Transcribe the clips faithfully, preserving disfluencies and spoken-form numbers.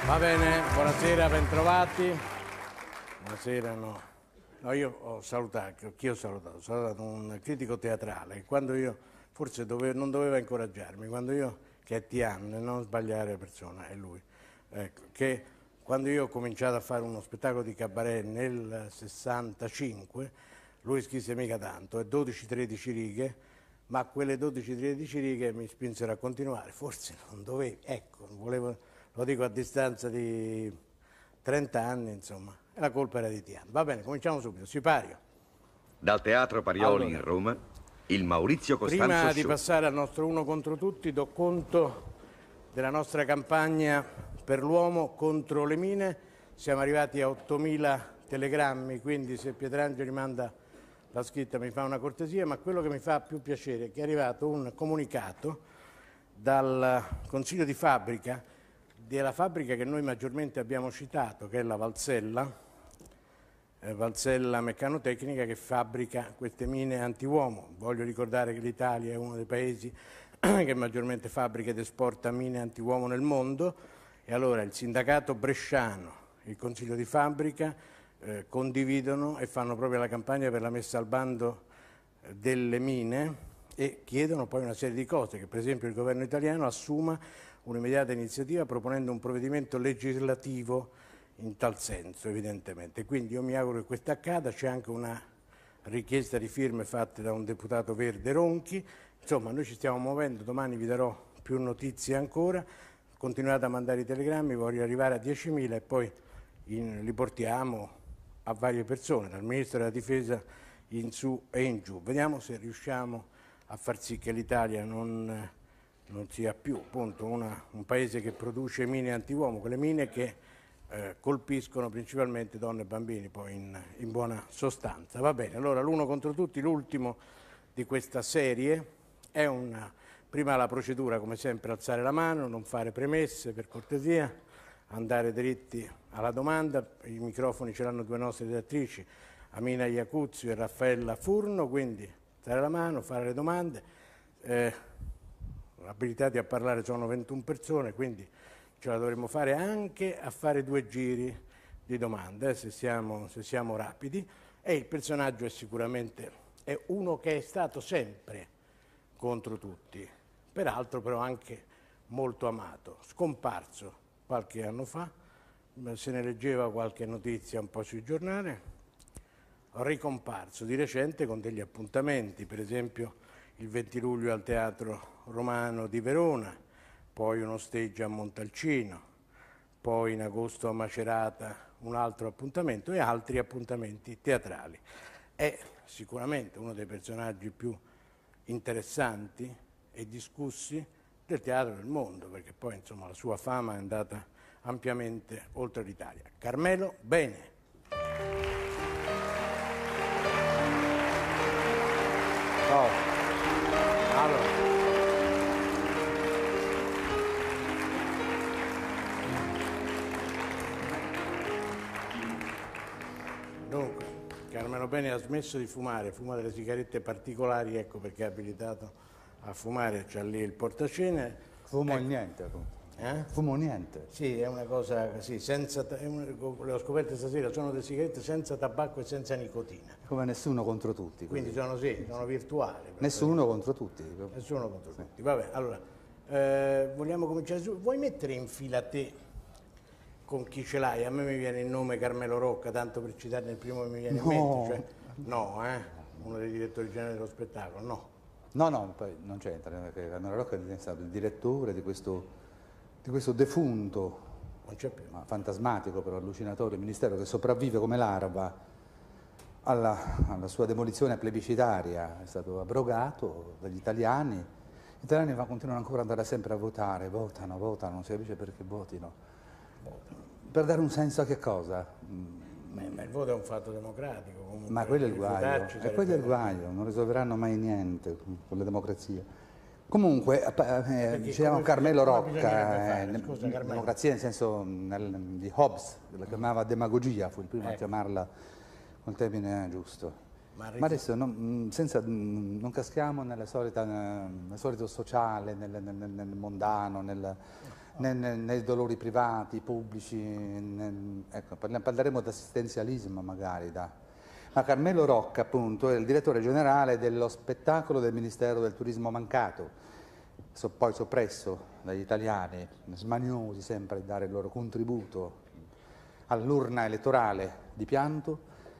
Va bene, buonasera, bentrovati. Buonasera, no. No, io ho salutato, chi ho salutato? Ho salutato un critico teatrale, quando io, forse dove, non doveva incoraggiarmi, quando io, che è Tian, non sbagliare persona, è lui, ecco, che quando io ho cominciato a fare uno spettacolo di cabaret nel sessantacinque, lui scrisse mica tanto, è dodici tredici righe, ma quelle dodici tredici righe mi spinsero a continuare, forse non dovevo, ecco, volevo... Lo dico a distanza di trenta anni, insomma, e la colpa era di Tian. Va bene, cominciamo subito. Sipario. Dal Teatro Parioli Allora, in Roma, il Maurizio Costanzo prima di Show. passare al nostro uno contro tutti, do conto della nostra campagna per l'uomo contro le mine. Siamo arrivati a ottomila telegrammi, quindi se Pietrangeli manda la scritta mi fa una cortesia, ma quello che mi fa più piacere è che è arrivato un comunicato dal Consiglio di Fabbrica, della fabbrica che noi maggiormente abbiamo citato, che è la Valsella, eh, Valsella Meccanotecnica, che fabbrica queste mine antiuomo. Voglio ricordare che l'Italia è uno dei paesi che maggiormente fabbrica ed esporta mine antiuomo nel mondo, e allora il sindacato bresciano e il Consiglio di Fabbrica eh, condividono e fanno proprio la campagna per la messa al bando eh, delle mine, e chiedono poi una serie di cose, che per esempio il governo italiano assuma un'immediata iniziativa proponendo un provvedimento legislativo in tal senso, evidentemente. Quindi io mi auguro che questo accada. C'è anche una richiesta di firme fatte da un deputato verde Ronchi. Insomma, noi ci stiamo muovendo, domani vi darò più notizie ancora. Continuate a mandare i telegrammi, voglio arrivare a diecimila e poi in, li portiamo a varie persone, dal Ministro della Difesa in su e in giù. Vediamo se riusciamo a far sì che l'Italia non... non sia più appunto una, un paese che produce mine antiuomo, quelle mine che eh, colpiscono principalmente donne e bambini, poi in, in buona sostanza. Va bene, allora l'uno contro tutti, l'ultimo di questa serie, è una, prima la procedura, come sempre alzare la mano, non fare premesse per cortesia, andare dritti alla domanda. I microfoni ce l'hanno due nostre redattrici, Amina Iacuzzi e Raffaella Furno, quindi alzare la mano, fare le domande. Eh, abilitati a parlare sono ventuno persone, quindi ce la dovremmo fare anche a fare due giri di domande, eh, se, siamo, se siamo rapidi. E il personaggio è sicuramente è uno che è stato sempre contro tutti, peraltro però anche molto amato, scomparso qualche anno fa, se ne leggeva qualche notizia un po' sui giornali, ricomparso di recente con degli appuntamenti, per esempio il venti luglio al Teatro Romano di Verona, poi uno stage a Montalcino, poi in agosto a Macerata un altro appuntamento e altri appuntamenti teatrali. È sicuramente uno dei personaggi più interessanti e discussi del teatro del mondo, perché poi insomma la sua fama è andata ampiamente oltre l'Italia. Carmelo Bene. Ciao. Allora. Dunque, Carmelo Bene ha smesso di fumare, fuma delle sigarette particolari, ecco perché è abilitato a fumare, c'ha lì il portacene. Fumo ecco. niente. Eh? Fumo niente. Sì, è una cosa così, senza, è un, le ho scoperte stasera, sono delle sigarette senza tabacco e senza nicotina. Come nessuno contro tutti. Così. Quindi sono, sì, sono virtuali. Nessuno per... contro tutti. Nessuno contro sì. tutti. Vabbè, allora, eh, vogliamo cominciare su. Vuoi mettere in fila te con chi ce l'hai? A me mi viene il nome Carmelo Rocca, tanto per citarne il primo che mi viene no. in mente. Cioè, no, eh? Uno dei direttori generali dello spettacolo, no. No, no, poi non c'entra, perché Carmelo Rocca è stato il direttore di questo, di questo defunto, non c'è più. Ma fantasmatico però, allucinatorio ministero che sopravvive come larva alla, alla sua demolizione plebiscitaria. È stato abrogato dagli italiani. Gli italiani continuano ancora ad andare sempre a votare, votano, votano, non si capisce perché votino. Votano. Per dare un senso a che cosa? Ma, ma il voto è un fatto democratico. Comunque, ma quello è il guaio, e quello è il guaio, non risolveranno mai niente con le democrazie. Comunque, eh, dicevamo Carmelo Rocca, eh, Scusa, democrazia nel senso nel, di Hobbes, la chiamava demagogia, fu il primo ecco. a chiamarla col termine giusto. Ma, Ma adesso non, senza, non caschiamo nella solita, nel solito sociale, nel, nel, nel mondano, nel, nei, nei, nei dolori privati, pubblici, nel, ecco, parleremo di assistenzialismo magari. Da. Ma Carmelo Rocca appunto è il direttore generale dello spettacolo del Ministero del Turismo mancato, so, poi soppresso dagli italiani, smaniosi sempre a dare il loro contributo all'urna elettorale di pianto.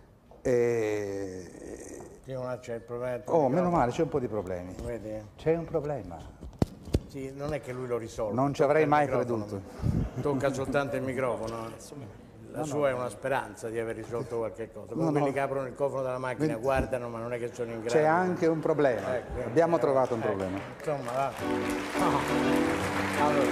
E... C'è il problema. Oh, meno male, c'è un po' di problemi. C'è un problema. Sì, non è che lui lo risolve. Non ci avrei mai creduto. Tocca soltanto il microfono. La no, sua no. è una speranza di aver risolto qualche cosa. Poi no, quelli no. che aprono il cofano della macchina Vedi. guardano, ma non è che sono in grado. C'è anche un problema. Ecco, Abbiamo eh, trovato un ecco. problema. Insomma, va. No. Allora.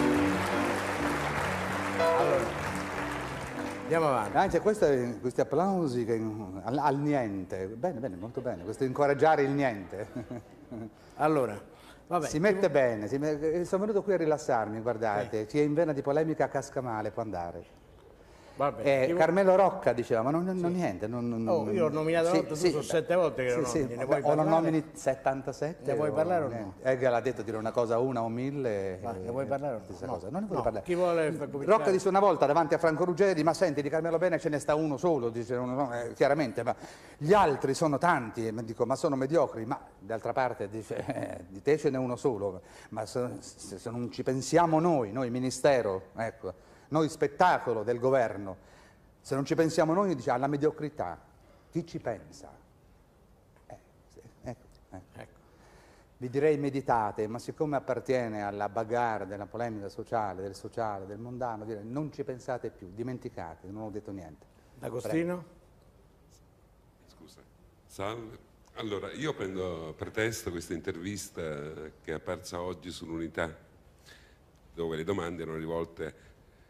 allora. Andiamo avanti. Anche questi, questi applausi che, al, al niente. Bene, bene, molto bene. Questo incoraggiare il niente. Allora, vabbè. Si mette bene. Si met... Sono venuto qui a rilassarmi, guardate. Eh. Chi è in vena di polemica casca male, può andare. Vabbè, eh, Carmelo Rocca diceva, ma non, non sì. niente. Non, non, oh, io ho nominato sì, otto, sì, tu sono sette volte che sì, lo nomini. Sì, ne vuoi o lo parlare? nomini settantasette? Ne vuoi o parlare o no? Edgar ha detto dire una cosa una o mille. Ma ne vuoi parlare o no? Cosa. Non ne vuoi no. parlare. Chi vuole Rocca disse una volta davanti a Franco Ruggeri, ma senti, di Carmelo Bene ce ne sta uno solo, dice uno, eh, chiaramente, ma gli altri sono tanti, e dico, ma sono mediocri, ma d'altra parte dice, eh, di te ce n'è uno solo, ma se, se non ci pensiamo noi, noi ministero, ecco, noi spettacolo del governo, se non ci pensiamo noi, dice, alla mediocrità, chi ci pensa? Eh, sì, ecco, ecco. Ecco. Vi direi meditate, ma siccome appartiene alla bagarre della polemica sociale, del sociale, del mondano, direi, non ci pensate più, dimenticate, non ho detto niente. D'Agostino? Scusa, salve. Allora, io prendo pretesto questa intervista che è apparsa oggi sull'Unità, dove le domande erano rivolte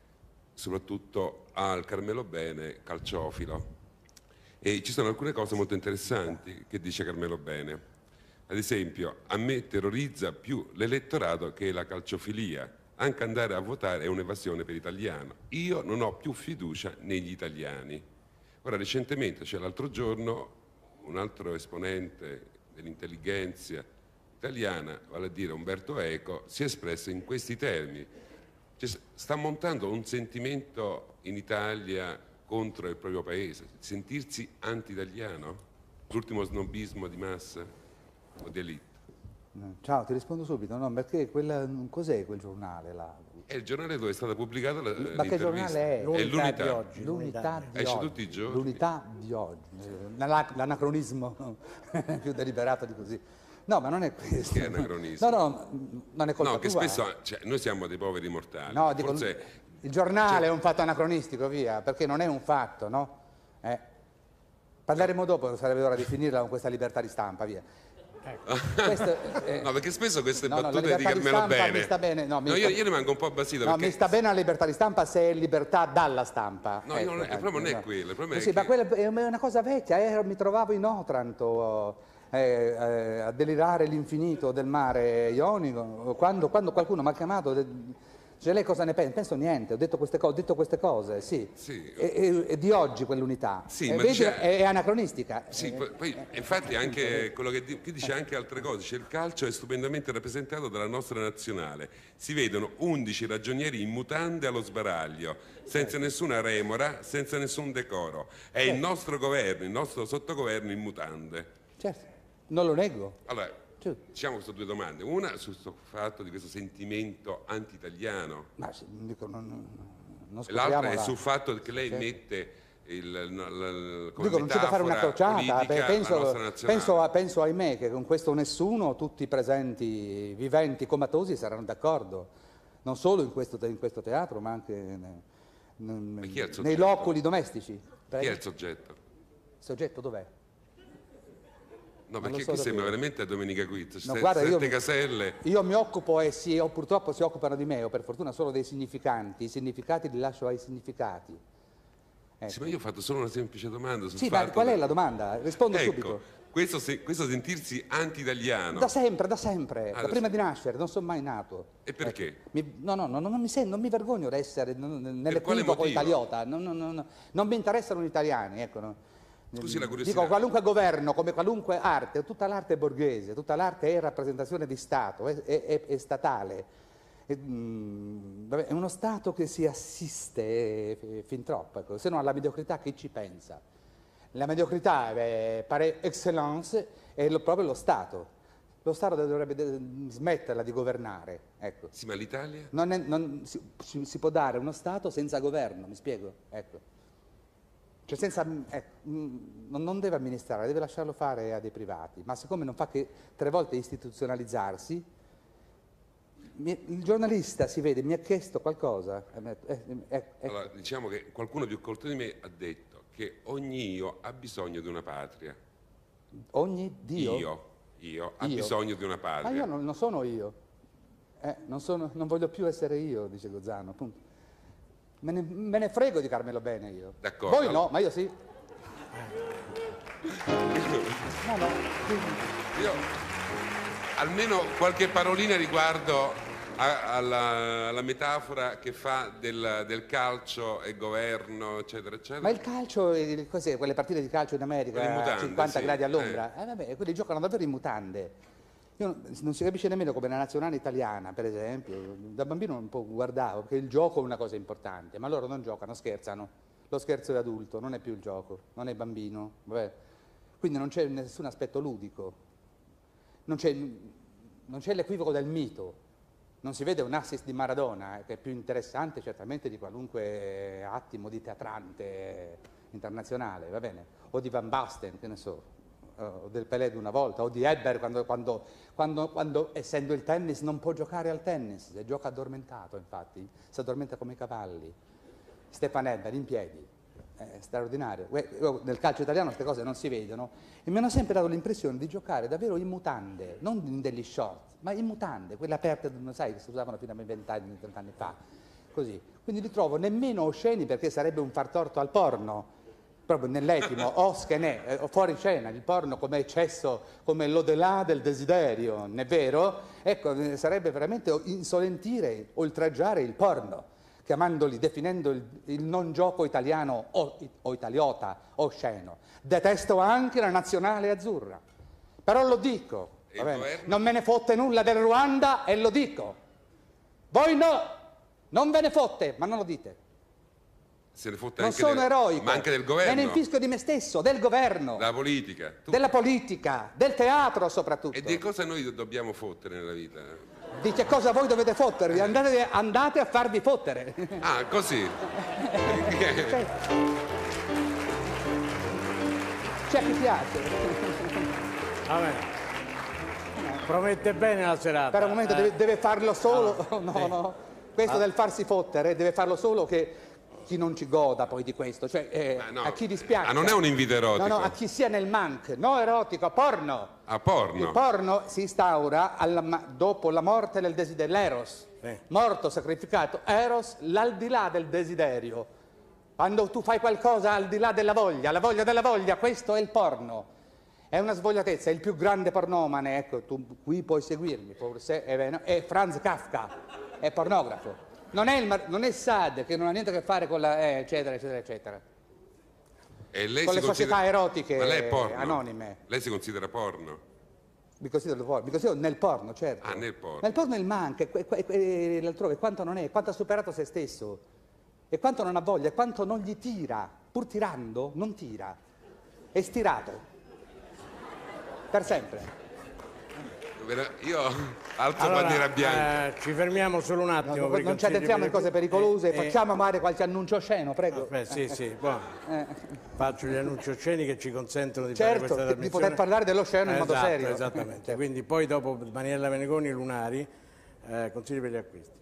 soprattutto al Carmelo Bene calciofilo, e ci sono alcune cose molto interessanti che dice Carmelo Bene. Ad esempio, a me terrorizza più l'elettorato che la calciofilia, anche andare a votare è un'evasione per italiano, io non ho più fiducia negli italiani. Ora, recentemente, cioè l'altro giorno, un altro esponente dell'intelligenza italiana, vale a dire Umberto Eco, si è espresso in questi termini. Cioè, sta montando un sentimento in Italia contro il proprio paese, sentirsi anti-italiano? L'ultimo snobismo di massa o di elite? Ciao, ti rispondo subito, no, perché quella, cos'è quel giornale là? È il giornale dove è stata pubblicata la, l'intervista. Ma che giornale è? È l'Unità di oggi. L'Unità di Esce oggi. tutti i giorni. L'Unità di oggi. L'anacronismo più deliberato di così. No, ma non è questo. Che è anacronismo? No, no, non è colpa No, che tua. spesso, cioè, noi siamo dei poveri mortali. No, dico, Forse, il giornale cioè, è un fatto anacronistico, via, perché non è un fatto, no? Eh. Parleremo dopo, sarebbe ora di finirla con questa libertà di stampa, via. Ecco. Questo, eh, no, perché spesso queste no, battute no, di Carmelo di Bene mi sta bene. No, mi no, sta... io, io rimango un po' basito no, perché... mi sta bene la libertà di stampa se è libertà dalla stampa. No, ecco, non è, il problema non è quello, il problema sì, è ma che... quella è una cosa vecchia, eh, mi trovavo in Otranto eh, eh, a delirare l'infinito del mare Ionico, quando, quando qualcuno mi ha chiamato... Cioè, lei cosa ne pensa? Penso niente, ho detto queste, co ho detto queste cose, sì. sì. E, e, e di oggi quell'unità. Sì, eh, ma vedi, dice... è, è anacronistica. Sì, eh, poi, poi infatti anche quello che di qui dice anche altre cose, cioè il calcio è stupendamente rappresentato dalla nostra nazionale. Si vedono undici ragionieri in mutande allo sbaraglio, senza nessuna remora, senza nessun decoro. È il nostro governo, il nostro sottogoverno in mutande. Certo, non lo nego. Allora, diciamo queste due domande, una su questo fatto di questo sentimento anti-italiano, l'altra è sul fatto che lei certo. mette il, il, come dico, non c'è da fare una crociata, penso, penso, penso ahimè che con questo nessuno, tutti i presenti viventi comatosi saranno d'accordo, non solo in questo, in questo teatro ma anche ne, ne, nei loculi domestici. Prego. Chi è il soggetto? Il soggetto dov'è? No, perché so qui sembra veramente a Domenica Quinto, no, guarda, sette io, caselle. Io mi occupo e si, o purtroppo si occupano di me, o per fortuna solo dei significanti, i significati li lascio ai significati. Ecco. Sì, ma io ho fatto solo una semplice domanda sul sì, fatto... ma qual è la domanda? Rispondo ecco, subito. Questo, se, questo sentirsi anti-italiano... Da sempre, da sempre, ah, da da prima sempre. di nascere, non sono mai nato. E perché? Ecco. Mi, no, no, no, non mi, sento, non mi vergogno di essere nell'equivoco italiota, non, non, non, non mi interessano gli italiani, ecco. No. Scusi la curiosità. Dico, qualunque governo, come qualunque arte, tutta l'arte è borghese, tutta l'arte è rappresentazione di Stato, è, è, è statale. È, mh, vabbè, è uno Stato che si assiste eh, fin troppo, ecco. Se no alla mediocrità chi ci pensa? La mediocrità, eh, par excellence, è lo, proprio lo Stato. Lo Stato dovrebbe de smetterla di governare. Ecco. Sì, ma l'Italia? Non, è, non si, si può dare uno Stato senza governo, mi spiego? Ecco. Cioè senza, eh, non deve amministrare, deve lasciarlo fare a dei privati, ma siccome non fa che tre volte istituzionalizzarsi, il giornalista, si vede, mi ha chiesto qualcosa. Eh, eh, eh, allora, diciamo che qualcuno più colto di me ha detto che ogni io ha bisogno di una patria. Ogni Dio? Io, io ha io. bisogno di una patria. Ma io non, non sono io, eh, non, sono, non voglio più essere io, dice Gozzano, appunto. Me ne, me ne frego di Carmelo Bene io. D'accordo. Voi no, ma io sì. No, no. Io almeno qualche parolina riguardo a, alla, alla metafora che fa del, del calcio e governo, eccetera, eccetera. Ma il calcio, cos'è? Quelle partite di calcio in America, Quelle in mutande, cinquanta sì. gradi all'ombra, eh. eh, vabbè, quelli giocano davvero in mutande. Io non, non si capisce nemmeno come la nazionale italiana, per esempio, da bambino un po' guardavo, perché il gioco è una cosa importante, ma loro non giocano, scherzano. Lo scherzo è adulto, non è più il gioco, non è bambino. Vabbè. Quindi non c'è nessun aspetto ludico, non c'è l'equivoco del mito. Non si vede un assist di Maradona, eh, che è più interessante certamente di qualunque attimo di teatrante internazionale, va bene? O di Van Basten, che ne so, o del Pelé di una volta, o di Ebber quando, quando, quando, quando, essendo il tennis, non può giocare al tennis, e gioca addormentato, infatti, si addormenta come i cavalli. Stefan Ebber in piedi, è straordinario. Nel calcio italiano queste cose non si vedono e mi hanno sempre dato l'impressione di giocare davvero in mutande, non in degli short, ma in mutande, quelle aperte, non sai, che si usavano fino a vent'anni, trent'anni fa, così. Quindi li trovo nemmeno osceni, perché sarebbe un far torto al porno, proprio nell'etimo, os che ne, eh, fuori scena, il porno come eccesso, come l'au-delà del desiderio, non è vero? Ecco, sarebbe veramente insolentire, oltraggiare il porno, chiamandoli, definendo il, il non gioco italiano o, o italiota, osceno. Detesto anche la nazionale azzurra, però lo dico, va bene? Non me ne fotte nulla del Ruanda e lo dico. Voi no, non ve ne fotte, ma non lo dite. Se ne fotte non anche sono del, eroico, ma anche del governo. Me ne infischio di me stesso, del governo, della politica, tutto. Della politica, del teatro soprattutto. E di cosa noi dobbiamo fottere nella vita? Di che cosa voi dovete fottervi? Andate, andate a farvi fottere. Ah, così. C'è cioè, chi piace. Vabbè. Promette bene la serata. Per un momento eh. deve, deve farlo solo. Ah, no, sì. no. Questo ah. del farsi fottere deve farlo solo che chi non ci goda poi di questo, cioè eh, no. a chi dispiace. Ah, non è un invito erotico. No, no, a chi sia nel mank, no erotico, porno. A porno. Il porno si instaura alla, dopo la morte del desiderio, l'eros. Sì. Morto, sacrificato, eros, l'aldilà del desiderio. Quando tu fai qualcosa al di là della voglia, la voglia della voglia, questo è il porno. È una svogliatezza, è il più grande pornomane, ecco, tu qui puoi seguirmi, forse, è, è Franz Kafka, è pornografo. Non è, il, non è Sade, che non ha niente a che fare con la... Eh, eccetera, eccetera, eccetera. E lei con si le considera... società erotiche Ma lei è porno. anonime. Lei si considera porno? Mi considero porno, mi considero nel porno, certo. Ah, nel porno. Nel porno il manca, l'altrove, quanto non è, quanto ha superato se stesso, e quanto non ha voglia, e quanto non gli tira, pur tirando, non tira, è stirato. Per sempre. Io alzo allora, bandiera bianca. Eh, ci fermiamo solo un attimo. No, non ci addentriamo in cose pericolose, eh, facciamo magari qualche annuncio osceno, prego. Aspetta, sì, sì, buono. Eh. Faccio gli annunci osceni che ci consentono di certo, fare questa trasmissione. Di poter parlare dell'osceno in esatto, modo serio. Esattamente, certo. Quindi poi dopo Maniella Venegoni, Lunari, eh, consigli per gli acquisti.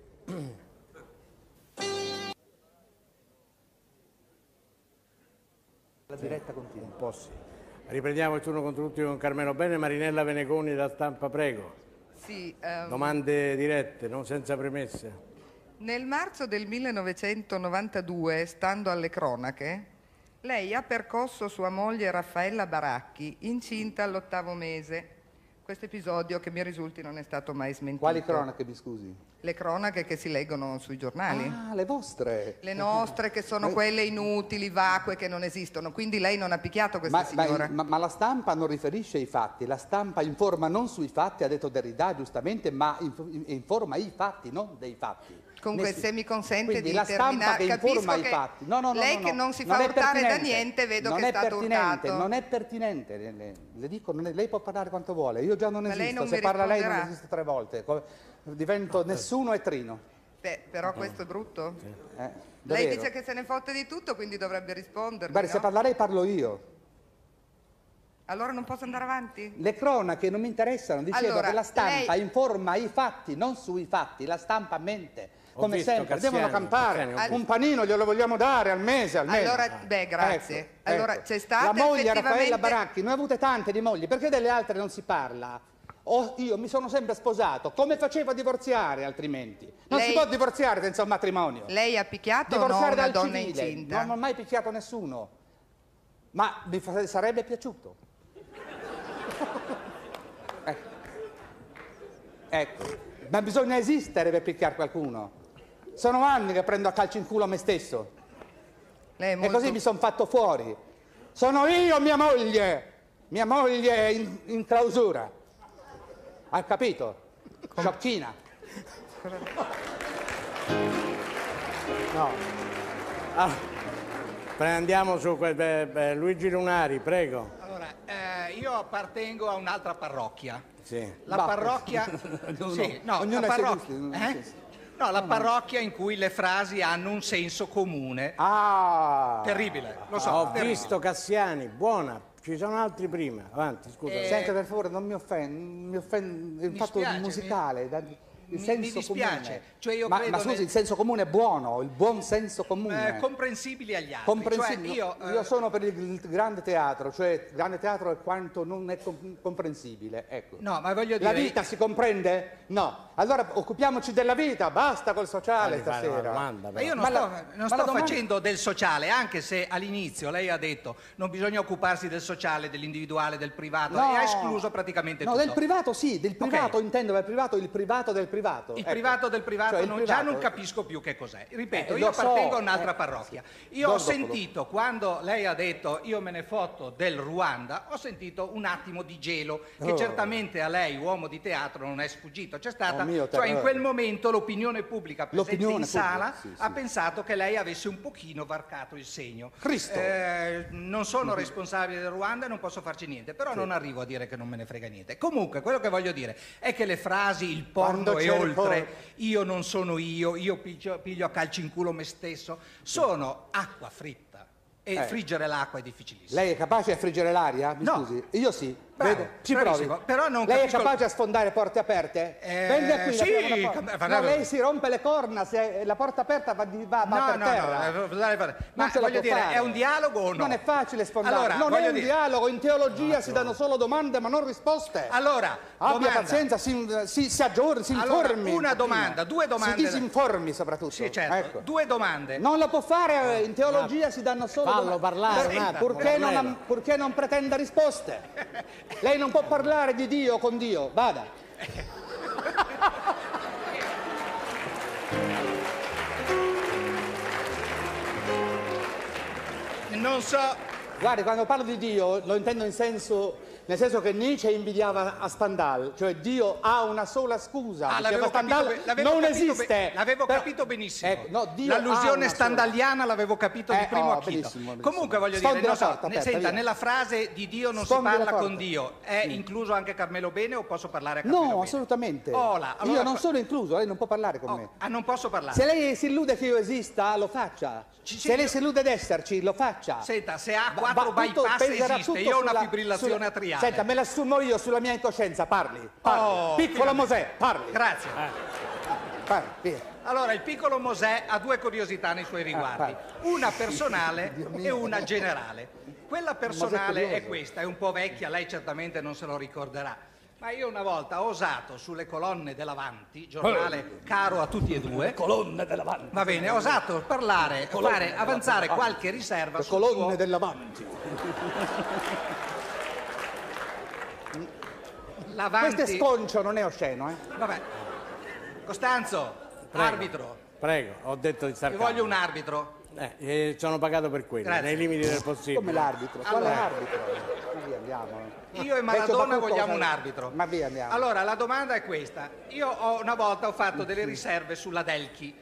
La diretta continua. Un po' sì. Riprendiamo il turno contro tutti con Carmelo Bene, Marinella Venegoni da Stampa, prego. Sì, um, domande dirette, non senza premesse. Nel marzo del millenovecentonovantadue, stando alle cronache, lei ha percosso sua moglie Raffaella Baracchi, incinta all'ottavo mese. questo episodio, che mi risulti, non è stato mai smentito. Quali cronache, mi scusi? Le cronache che si leggono sui giornali. Ah, le vostre. Le nostre, che sono quelle inutili, vacue, che non esistono. Quindi lei non ha picchiato questa Ma, signora? ma, ma la stampa non riferisce i fatti, la stampa informa non sui fatti, ha detto Derrida giustamente, ma inf- informa i fatti, non dei fatti. Comunque, Nessun- se mi consente Quindi di la stampa terminare, che informa capisco i che fatti. No, no, no, lei no, che no. non si fa è urtare da pertinente. niente, vedo non che è stato pertinente, urtato. Non è pertinente, le, le- le dico, non è- lei può parlare quanto vuole, io già non Ma lei esisto, non se mi parla lei non risponderà? esisto tre volte, Co- divento nessuno e Trino. Beh, però questo è brutto. Eh, Lei davvero. dice che se ne fotte di tutto, quindi dovrebbe rispondermi, Guardi, no? se parla lei parlo io. Allora non posso andare avanti? Le cronache non mi interessano, dicevo Allora, che la stampa lei- informa i fatti, non sui fatti, la stampa mente. Ho Come visto sempre, Cassiani, devono campare, Cassiani, ho visto. un panino glielo vogliamo dare al mese almeno. Allora, beh, grazie. Ecco, Allora, ecco. c'è stata la moglie effettivamente... Raffaella Baracchi, ne ho avute tante di mogli, perché delle altre non si parla? O io mi sono sempre sposato, come facevo a divorziare altrimenti? Non Lei- si può divorziare senza un matrimonio. Lei ha picchiato o no Divorziare una dal donna civile, incinta? non ho mai picchiato nessuno, ma mi fa- sarebbe piaciuto. ecco. ecco, ma bisogna esistere per picchiare qualcuno. Sono anni che prendo a calci in culo a me stesso Lei è e molto... così mi sono fatto fuori. Sono io mia moglie, mia moglie in, in clausura. Hai capito? Sciocchina. No. Ah, andiamo su que- beh, beh, Luigi Lunari, prego. Allora, eh, io appartengo a un'altra parrocchia. Sì. La Bah. parrocchia... Ognuno- sì, no, ognuno la ha i suoi parrocchia... gusti, eh? sì, sì. No, la parrocchia in cui le frasi hanno un senso comune. Ah! Terribile, lo so. Ho terribile. visto Cassiani, buona. Ci sono altri prima. Avanti, scusa. Eh, Senta, per favore, non mi offende, mi offende il Mi fatto spiace, musicale, da- il mi- senso mi dispiace. comune. Cioè, io ma, credo ma scusi, nel- il senso comune è buono, il buon senso comune. Eh, comprensibili agli altri. Comprensibile. Cioè, io, io, eh, sono per il, il grande teatro, cioè il grande teatro è quanto non è com- comprensibile. Ecco. No, ma voglio La dire... vita si comprende? No. Allora occupiamoci della vita, basta col sociale Fai- fai una stasera. domanda, Ma io non Ma sto, la- non ma sto la domanda- facendo del sociale, anche se all'inizio lei ha detto non bisogna occuparsi del sociale, dell'individuale, del privato, No. e ha escluso praticamente No, tutto. del privato sì, del privato Ok. intendo per privato il privato del privato. Il ecco. privato del privato, Cioè, il non- privato- già non capisco più che cos'è. Ripeto, Eh, io lo so, appartengo a un'altra eh, parrocchia. sì. Io ho Dopo, dopo. sentito, quando lei ha detto io me ne fotto del Ruanda, ho sentito un attimo di gelo, che Oh. certamente a lei, uomo di teatro, non è sfuggito. C'è stata, Oh, mio cioè in terrore. quel momento l'opinione pubblica presente L'opinione in sala pubblica, sì, ha sì. pensato che lei avesse un pochino varcato il segno. Cristo! Eh, non sono responsabile del Ruanda e non posso farci niente, però non arrivo a dire che non me ne frega niente. Comunque, quello che voglio dire è che le frasi il porno Quando e c'è il oltre, porno. io non sono io, io piglio, piglio a calci in culo me stesso, sono acqua fritta e Eh. friggere l'acqua è difficilissimo. Lei è capace a friggere l'aria? Mi No. scusi? Io sì. Bravo, Vedo. Ci provi. bravissimo, però non lei capisco- è capace a sfondare porte aperte? Eh, Venga qui, sì, apriamo una porta. cam- No, lei si rompe le corna, se la porta aperta va, di, va, va No, per no, terra. no, eh, dai, dai. ma Non ce la voglio può dire, fare. è un dialogo o no? Non è facile sfondare. Allora, non è voglio un dire- dialogo, in teologia si danno solo domande ma non risposte. Allora, Abbia domanda. pazienza, si, si, si aggiorni, si Allora, informi. una un pochino. domanda, due domande. Si disinformi soprattutto. Sì, certo, Ecco. due domande. Non lo può fare, eh, in teologia si danno solo Fallo domande. parlare Per- un attimo, purché, non, Carmelo. purché non pretenda risposte. Lei non può parlare di Dio con Dio, vada. Non so, Guardi, quando parlo di Dio lo intendo in senso, nel senso che Nietzsche invidiava a Stendhal, cioè Dio ha una sola scusa. Ah, diceva l'avevo Stendhal, capito be- l'avevo non capito be- esiste. l'avevo Però- capito benissimo. Ecco, no, Dio ha L'allusione una sola- stendhaliana l'avevo capito di Eh, primo oh, acchito. benissimo, benissimo. Comunque voglio Sfondi dire, la non so, porta, ne- aperta, senta, via. nella frase di Dio non Sfondi si la parla porta. con Dio, è incluso anche Carmelo Bene o posso parlare a Carmelo No, Bene? assolutamente. Ola, allora Io non fa- sono incluso, lei non può parlare con Oh, me. ah, non posso parlare. Se lei si illude che io esista, lo faccia. Ci- sì, Se lei io- si illude d'esserci, lo faccia. Senta, se ha Va- quattro va- tutto- bypass peserà esiste, tutto io ho una sulla- fibrillazione sulla- atriale. Senta, me l'assumo io sulla mia incoscienza, parli. parli. Oh, Piccolo finalmente. Mosè, parli. Grazie. Parli, via. Allora, il piccolo Mosè ha due curiosità nei suoi riguardi, una personale e una generale. Quella personale curioso. è questa, è un po' vecchia, lei certamente non se lo ricorderà. Ma io una volta ho osato sulle colonne dell'Avanti, giornale caro a tutti e due, Colonne dell'avanti. va bene, ho osato parlare, fare avanzare qualche riserva Le sul colonne suo... dell'avanti. L'Avanti... Questo è sconcio, non è osceno, eh? Vabbè. Costanzo, Prego. arbitro. Prego, ho detto di star Io calmo. voglio un arbitro. Eh, eh, sono pagato per quello, Grazie. nei limiti del possibile. Come l'arbitro? Quale Allora. arbitro? Ma via, andiamo. Io e Vecchio Maradona Bacucco, vogliamo cosa- un arbitro. Ma via, andiamo. Allora, la domanda è questa. Io ho, una volta ho fatto delle riserve sulla Delchi.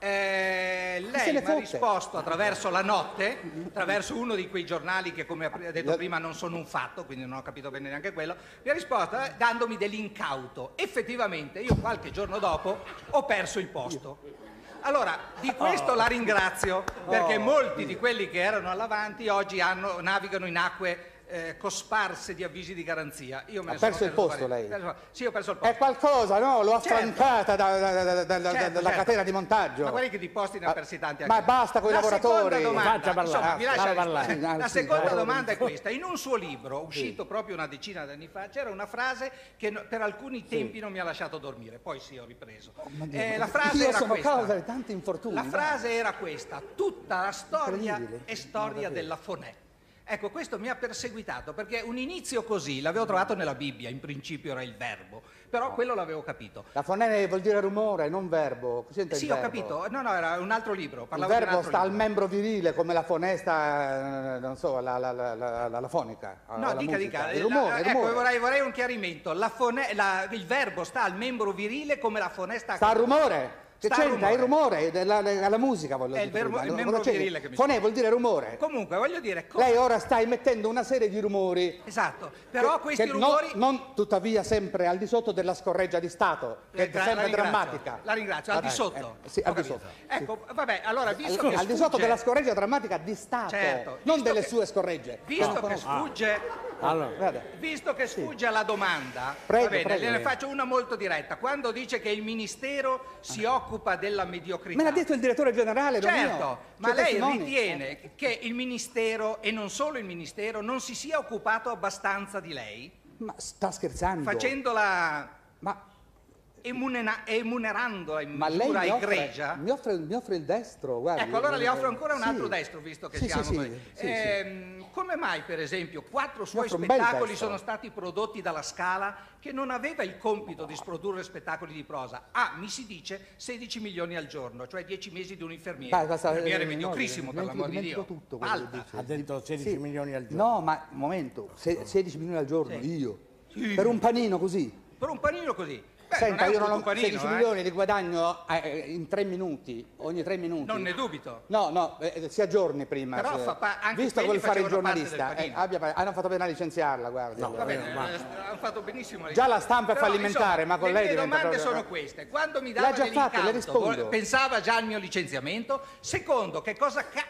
Eh, se lei ne mi ha fotte? risposto attraverso la notte, attraverso uno di quei giornali che, come ha detto Io- prima, non sono un fatto, quindi non ho capito bene neanche quello. Mi ha risposto eh, dandomi dell'incauto. Effettivamente, io qualche giorno dopo ho perso il posto. Allora, di questo la ringrazio, perché molti di quelli che erano all'avanti oggi hanno- navigano in acque eh, cosparse di avvisi di garanzia. Io me Ha ne sono perso il tenuto posto, parecchi. lei? Perso- Sì, ho perso il posto. È qualcosa, no? L'ho Certo. affrancata da- da- da- da- da- da- Certo, dalla certo. catena di montaggio. Ma guardi che di posti ne ha persi tanti Ma anche. basta coi La lavoratori. seconda domanda, Faccia parlare, insomma, mi lascia fallo rispondere. parlare. Ah, La sì, seconda dai. domanda è questa. In un suo libro, uscito proprio una decina d'anni fa, c'era una frase che no- per alcuni tempi non mi ha lasciato dormire. Poi sì, ho ripreso. Eh, la frase Io era sono questa. causa di tanti infortuni. La dai. frase era questa: tutta la storia Incredibile. è storia della Fonè. Ecco, questo mi ha perseguitato perché un inizio così l'avevo trovato nella Bibbia, in principio era il verbo, però quello l'avevo capito. La fonene vuol dire rumore, non verbo. Cosa c'entra il Sì, ho verbo? capito, no, no, era un altro libro. Il parlavo di un verbo altro sta al libro. membro virile come la fonesta, eh, non so, la, la, la, la, la- la fonica. No, la dica, musica. dica. Il La- rumore, il ecco, rumore. vorrei, vorrei un chiarimento. La fone- la- il verbo sta al membro virile come la fonè sta... Sta al rumore. Che Sta al c'entra? È il rumore. rumore della, della musica, voglio È il dire. verbo- prima. il Cosa membro c'entra? virile che mi Fonè scusi. vuol dire rumore. Comunque, voglio dire... co- Lei ora sta emettendo una serie di rumori. Esatto, però che- questi che rumori... Non, non tuttavia sempre al di sotto della scorreggia di Stato, che Eh, è gra- sempre la ringrazio, drammatica. La ringrazio, al di Eh, sotto. eh, sì, Ho al di capito. sotto. Ecco, vabbè, allora, visto Al, che al di sotto sfugge- della scorreggia drammatica di Stato, Certo, non visto delle che- sue scorregge. Visto Non che conosco. sfugge... Allora, Guarda, Visto che sfugge alla domanda, Prego, va bene, prego, gliene eh. faccio una molto diretta. Quando dice che il Ministero si occupa della mediocrità... me l'ha detto il direttore generale, non io. Certo, ma C'è lei testimoni. ritiene che il Ministero, e non solo il Ministero, non si sia occupato abbastanza di lei, Ma sta scherzando? facendola, Ma, emunena- emunerandola in ma lei misura mi offre, egregia? mi, offre, mi offre il destro, guardi. Ecco, allora le offro ancora un Sì. altro destro, visto che Sì, siamo sì, così. sì, sì, sì. Ehm, Come mai, per esempio, quattro suoi offro un bel spettacoli destro. sono stati prodotti dalla Scala, che non aveva il compito di produrre spettacoli di prosa? Ah, mi si dice sedici milioni al giorno, cioè dieci mesi di un infermiere. Dai, basta, Un infermiere eh, mediocrissimo, no, per l'amor di dimentico Dio. tutto quello che Palta. dice. ha detto sedici Sì. milioni al giorno. No, ma un momento, se- sedici milioni al giorno, Sì. io, Sì. per un panino così. Per un panino così. Beh, Senta, non è io un non ho panino, sedici eh. milioni li guadagno eh, in tre minuti, ogni tre minuti. Non ne dubito. No, no, eh, si aggiorni prima. Però se- fa pa- anche visto quelli quel fare il facevano parte giornalista, del panino. eh, abbia pa- hanno fatto bene a licenziarla, guardi. No, allora. Va bene, ma- eh, hanno fatto benissimo. le Già la cose. stampa è Però, fallimentare, insomma, ma con le lei mie diventa domande proprio- sono queste. Quando mi Le ha dava già fatte, le dell'incauto, rispondo. vo- pensava già al mio licenziamento? Secondo, che cosa ca-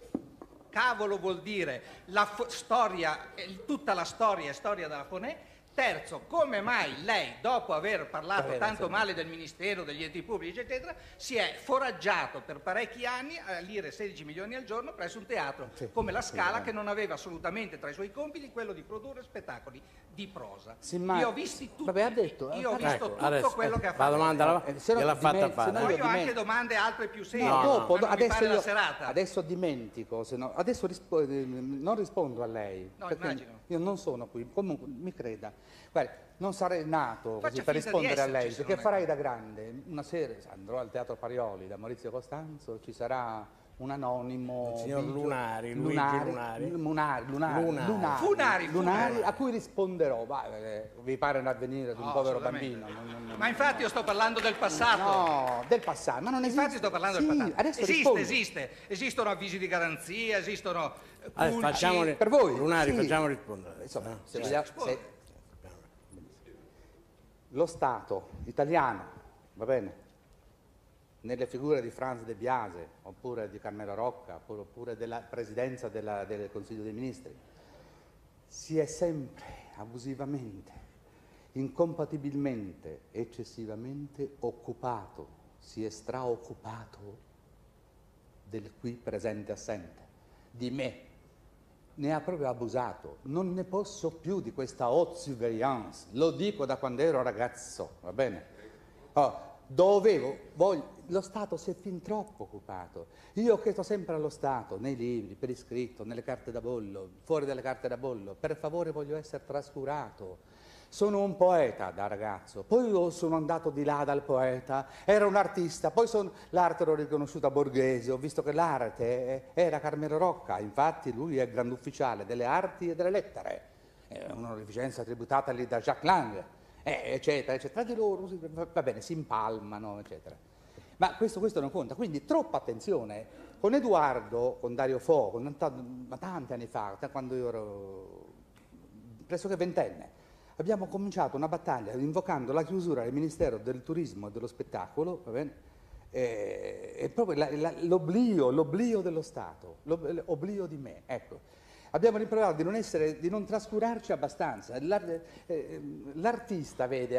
cavolo vuol dire la fo- storia, eh, tutta la storia è storia della Fonè? Terzo, come mai lei, dopo aver parlato Vabbè, tanto insomma. male del Ministero, degli enti pubblici, eccetera, si è foraggiato per parecchi anni a lire sedici milioni al giorno presso un teatro Sì, come la sì, Scala, eh. che non aveva assolutamente tra i suoi compiti quello di produrre spettacoli di prosa. Sì, ma- Io ho visti tutti, Vabbè, ha detto, io ho eh, visto ecco, tutto adesso, quello ecco, che ha la fatto. domanda la- Eh, se no gliel'ha fatta dimen- fare. se no Poi io io ho anche dimentico. domande altre più serie. No, No, dopo, ma non mi adesso, pare la io, serata. adesso dimentico, se no, adesso rispo- eh, non rispondo a lei. No, perché immagino. Io non sono qui, comunque mi creda. Guardi, non sarei nato Faccia così per finta di rispondere a lei, esserci, se perché non è farai così. da grande. Una sera andrò al Teatro Parioli da Maurizio Costanzo, ci sarà un anonimo Il signor video- Lunari, Luigi Lunari, Lunari. Lunari, Lunari, Lunari. Lunari, Funari, Lunari, Funari. a cui risponderò. Va, eh, vi pare un avvenire di un No, povero assolutamente. bambino? Non- non- Ma infatti io sto parlando del passato. No, del passato, ma non esiste. Infatti sto parlando del Sì, passato. adesso Esiste, rispondo. esiste. Esistono avvisi di garanzia, esistono eh, Allora, pulci. facciamoli, Per voi? Lunari, Sì. facciamo rispondere. Insomma, Eh, se sì. voglia- se- lo Stato italiano, va bene, nelle figure di Franz De Biase, oppure di Carmelo Rocca, oppure, oppure della Presidenza della- del Consiglio dei Ministri, si è sempre abusivamente, incompatibilmente, eccessivamente occupato, si è straoccupato del qui presente assente, di me. Ne ha proprio abusato, non ne posso più di questa haute surveillance, lo dico da quando ero ragazzo, va bene? Oh, dovevo, voglio, lo Stato si è fin troppo occupato. Io ho chiesto sempre allo Stato, nei libri, per iscritto, nelle carte da bollo, fuori dalle carte da bollo, per favore voglio essere trascurato. sono un poeta da ragazzo, poi io sono andato di là dal poeta, era un artista, poi l'arte l'ho riconosciuta a Borghese, ho visto che l'arte era Carmelo Rocca, infatti lui è il grande ufficiale delle arti e delle lettere, è un'onorificenza tributata da Jacques Lang, eh, eccetera, eccetera, tra di loro va bene, si impalmano, eccetera. Ma questo, questo non conta, quindi troppa attenzione. Con Edoardo, con Dario Fo, con ma tanti anni fa, quando io ero pressoché ventenne, abbiamo cominciato una battaglia invocando la chiusura del Ministero del Turismo e dello Spettacolo, va bene? E, e proprio l'oblio, l'oblio dello Stato, l'oblio di me, ecco. Abbiamo rimproverato di non, essere, di non trascurarci abbastanza. L'artista vede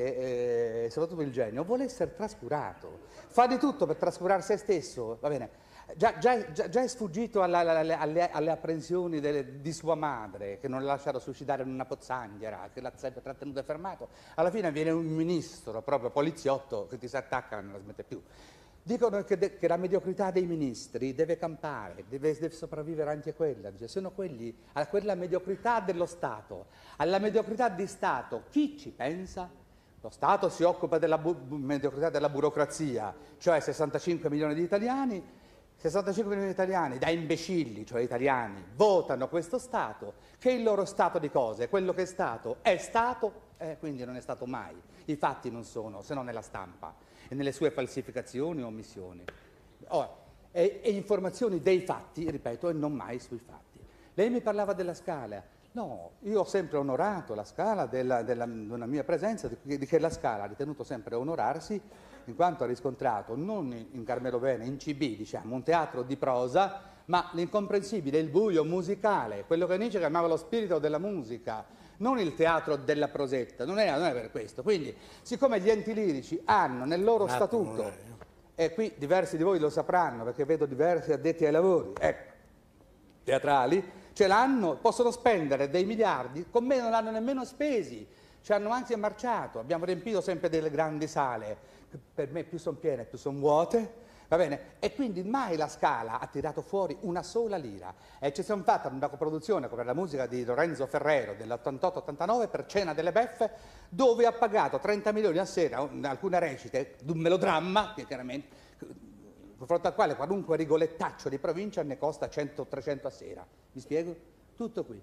anche, eh, soprattutto il genio, vuole essere trascurato, fa di tutto per trascurare se stesso, va bene? Già, già, già, già è sfuggito alla, alle, alle, alle apprensioni delle, di sua madre, che non l'ha lasciato suicidare in una pozzanghera, che l'ha sempre trattenuto e fermato. Alla fine viene un ministro, proprio poliziotto, che ti si attacca e non la smette più. Dicono che, de, che la mediocrità dei ministri deve campare, deve, deve sopravvivere anche quella. Cioè, sono quelli, a quella mediocrità dello Stato, alla mediocrità di Stato, chi ci pensa? Lo Stato si occupa della mediocrità della burocrazia, cioè sessantacinque milioni di italiani, sessantacinque milioni di italiani, da imbecilli, cioè italiani, votano questo Stato, che è il loro stato di cose, quello che è stato è stato, eh, quindi non è stato mai. I fatti non sono, se non nella stampa e nelle sue falsificazioni o omissioni. Oh, e, e informazioni dei fatti, ripeto, e non mai sui fatti. Lei mi parlava della Scala. No, io ho sempre onorato la Scala della, della, della mia presenza, di, di che la Scala ha ritenuto sempre onorarsi, in quanto ha riscontrato non in Carmelo Bene, in C B, diciamo, un teatro di prosa, ma l'incomprensibile, il buio musicale, quello che Nietzsche chiamava lo spirito della musica, non il teatro della prosetta, non è, non è per questo. Quindi, siccome gli enti lirici hanno nel loro statuto, e qui diversi di voi lo sapranno, perché vedo diversi addetti ai lavori, ecco, teatrali, ce l'hanno, possono spendere dei miliardi, con me non l'hanno nemmeno spesi, ci hanno anzi marciato, abbiamo riempito sempre delle grandi sale, per me più sono piene più sono vuote, va bene? E quindi mai la Scala ha tirato fuori una sola lira. E ci siamo fatta una coproduzione con la musica di Lorenzo Ferrero dell'ottantotto ottantanove per Cena delle Beffe, dove ha pagato trenta milioni a sera in alcune recite di un melodramma, che chiaramente, di fronte al quale qualunque rigolettaccio di provincia ne costa cento trecento a sera. Mi spiego? Tutto qui.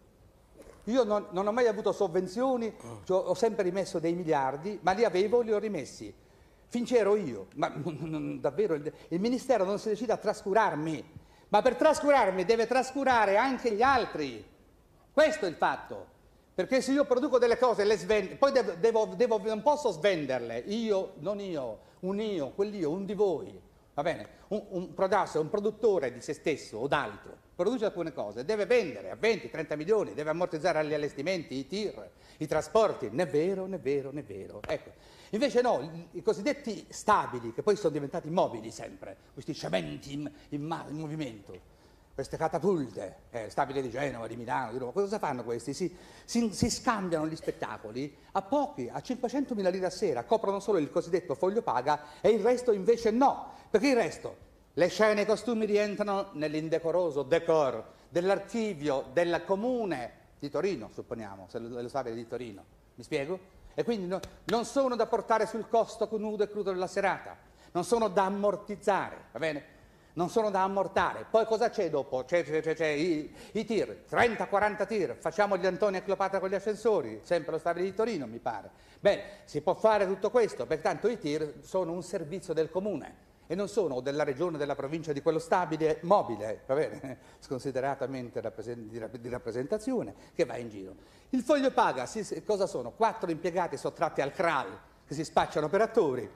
Io non, non ho mai avuto sovvenzioni, cioè ho sempre rimesso dei miliardi, ma li avevo, li ho rimessi. Finché ero io, ma non, davvero il, il Ministero non si decide a trascurarmi, ma per trascurarmi deve trascurare anche gli altri. Questo è il fatto. Perché se io produco delle cose e le svendo, poi devo, devo, devo, non posso svenderle, io, non io, un io, quell'io, un di voi. Va bene? Un, un prodasso, un produttore di se stesso o d'altro, produce alcune cose, deve vendere a venti trenta milioni, deve ammortizzare gli allestimenti, i tir, i trasporti, né vero, né vero, né vero. Ecco. Invece no, i, i cosiddetti stabili, che poi sono diventati mobili sempre, questi cementi in, in, in movimento, queste catapulte, eh, stabile di Genova, di Milano, di Roma, cosa fanno questi? Si, si, si scambiano gli spettacoli a pochi, a cinquecentomila lire a sera, coprono solo il cosiddetto foglio paga e il resto invece no, perché il resto, le scene e i costumi rientrano nell'indecoroso decor dell'archivio del comune di Torino, supponiamo, se lo, lo stabile di Torino, mi spiego? E quindi no, non sono da portare sul costo nudo e crudo della serata, non sono da ammortizzare, va bene? Non sono da ammortare. Poi cosa c'è dopo? C'è, c'è, c'è, c'è i, i tir, trenta quaranta tir, facciamo gli Antonio e Cleopatra con gli ascensori, sempre lo stabile di Torino mi pare. Bene, si può fare tutto questo, pertanto i tir sono un servizio del comune e non sono della regione, della provincia, di quello stabile mobile, va bene, sconsideratamente di rappresentazione, che va in giro. Il foglio paga, si, cosa sono? Quattro impiegati sottratti al C R A L che si spacciano per attori.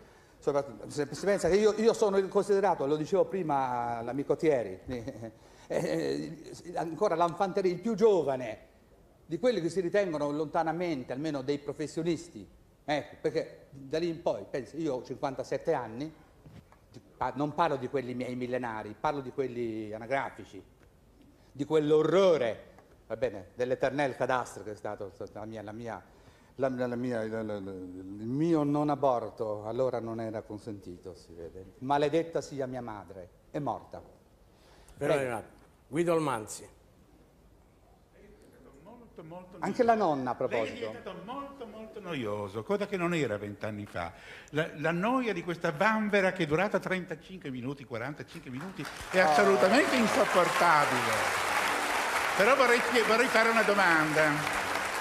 Se si pensa che io, io sono considerato, lo dicevo prima l'amico Thieri, eh, eh, ancora l'Infanteria, il più giovane di quelli che si ritengono lontanamente, almeno dei professionisti, ecco, perché da lì in poi, pensi, io ho cinquantasette anni, non parlo di quelli miei millenari, parlo di quelli anagrafici, di quell'orrore, va bene, dell'Eternel cadastre che è stato la mia... La mia La, la mia, la, la, il mio non aborto allora non era consentito, si vede. Maledetta sia mia madre, è morta. Però, Guido Almanzi. molto, molto noioso. Anche la nonna, a Lei è proposito. diventato molto, molto noioso, cosa che non era vent'anni fa. La, la noia di questa vanvera che è durata trentacinque minuti, quarantacinque minuti, è assolutamente insopportabile. Però vorrei, vorrei fare una domanda.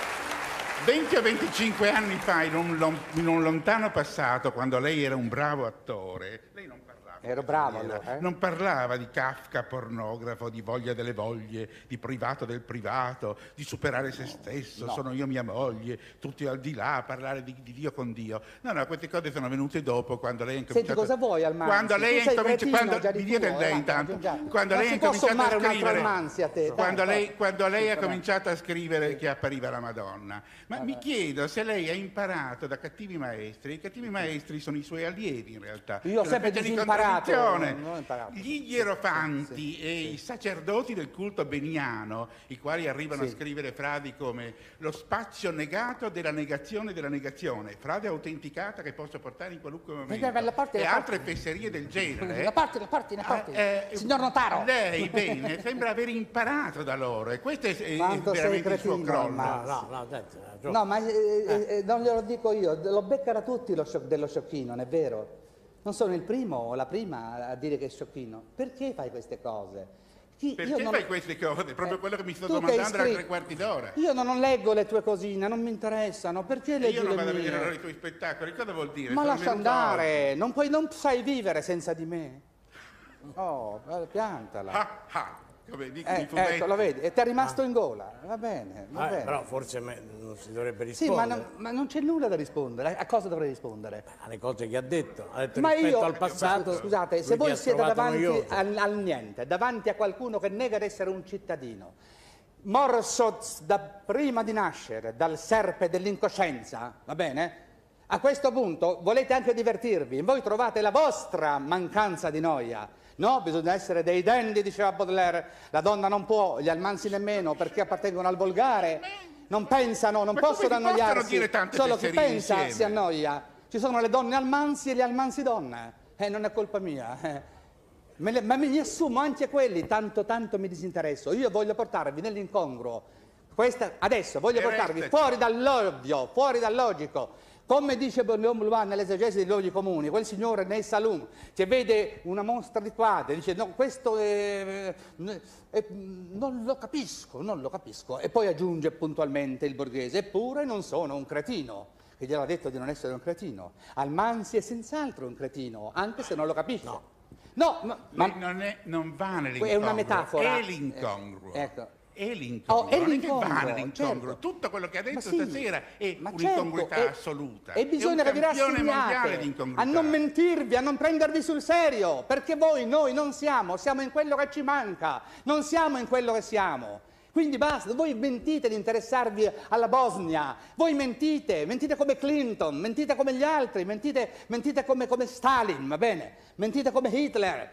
venti o venticinque anni fa, in un, in un lontano passato, quando lei era un bravo attore, lei non parlava. Ero bravo allora, eh? Non parlava di Kafka pornografo, di voglia delle voglie, di privato del privato, di superare se stesso, no. sono io mia moglie, tutti al di là, parlare di, di Dio con Dio. No, no, queste cose sono venute dopo, quando lei ha incominciato... Senti, cosa vuoi al Mansi? Quando lei Tu ha sei incominciato... cretino, Quando, già di mi dia tuo, del lei eh, intanto. già. Quando Non lei ha si può incominciato sommare a un altro scrivere... al Mansi a te, Quando dai, lei, quando lei ha Sì, cominciato a scrivere che appariva la Madonna. Ma mi chiedo se lei ha imparato da cattivi maestri. I cattivi maestri sono i suoi allievi, in realtà. Io ho È una sempre specie di disimparato, contraddizione. non ho imparato. Gli ierofanti Sì, sì, e sì. i sacerdoti del culto beniano, i quali arrivano Sì. a scrivere frasi come lo spazio negato della negazione della negazione, frase autenticata che posso portare in qualunque momento, la parte- e la altre parte- fesserie del genere. La parte, la parte, la parte. Eh, eh, Signor Notaro. Lei, bene, sembra aver imparato da loro e questo è, è Quanto sei veramente il suo cretino, crollo. Mansi. No, no, senti, ha ragione. No, ma eh, eh, eh, non glielo dico io, lo beccano tutti lo sciocch- dello sciocchino, non è vero? Non sono il primo o la prima a dire che è sciocchino. Perché fai queste cose? Chi- Perché io non- fai queste cose? Proprio Eh, quello che mi sto tu che hai domandando da scritto- tre quarti d'ora. Io non leggo le tue cosine, non mi interessano. Perché E leggi io non le vado a mie? vedere allora i tuoi spettacoli, cosa vuol dire? Ma Sono lascia venuto andare, non, puoi, non sai vivere senza di me. Oh, eh, piantala. oggi. Ah, ah, come dicono Eh, i fumetti. ecco, lo vedi, e ti è rimasto in gola. Va bene, va Eh, bene. però forse me- non si dovrebbe Sì, ma rispondere non, ma non c'è nulla da rispondere. A cosa dovrei rispondere? alle cose che ha detto. Ha detto Ma rispetto io, al passato. scusate, se lui ti voi ha siete trovato davanti noioso. al, al niente, davanti a qualcuno che nega di essere un cittadino, morso da prima di nascere dal serpe dell'incoscienza, va bene? A questo punto volete anche divertirvi, voi trovate la vostra mancanza di noia. No, bisogna essere dei dandy, diceva Baudelaire, la donna non può, gli almanzi nemmeno, perché appartengono al volgare, non pensano, non Ma come possono si possono annoiarsi, dire tante solo chi fesserie pensa insieme? si annoia. Ci sono le donne almansi e gli almansi donne, eh, non è colpa mia. eh. Me le- ma me li assumo anche quelli, tanto tanto mi disinteresso. Io voglio portarvi nell'incongruo. Questa, adesso voglio E portarvi restaci. fuori dall'ovvio, fuori dal logico. Come dice Léon Blois nell'esegesi dei luoghi comuni, quel signore nei saloon che vede una mostra di quadri, dice no, questo è, è- non lo capisco, non lo capisco. E poi aggiunge puntualmente il borghese, eppure non sono un cretino. Che glielo ha detto di non essere un cretino. Almansi è senz'altro un cretino, anche se non lo capisce. No, no ma, ma- Lei non, è, non va nell'incongruo. è una metafora. È l'incongruo. Eh, ecco. È l'incongruo. Oh, è non è che va l'incongruo, nell'incongruo. certo. Tutto quello che ha detto Ma sì, stasera è ma un'incongruità certo, e- assoluta. E bisogna è un che vi campione mondiale di rassegnate incongruità. a non mentirvi, a non prendervi sul serio, perché voi, noi non siamo, siamo in quello che ci manca, non siamo in quello che siamo. Quindi basta, voi mentite di interessarvi alla Bosnia, voi mentite, mentite come Clinton, mentite come gli altri, mentite, mentite come, come Stalin, va bene? Mentite come Hitler.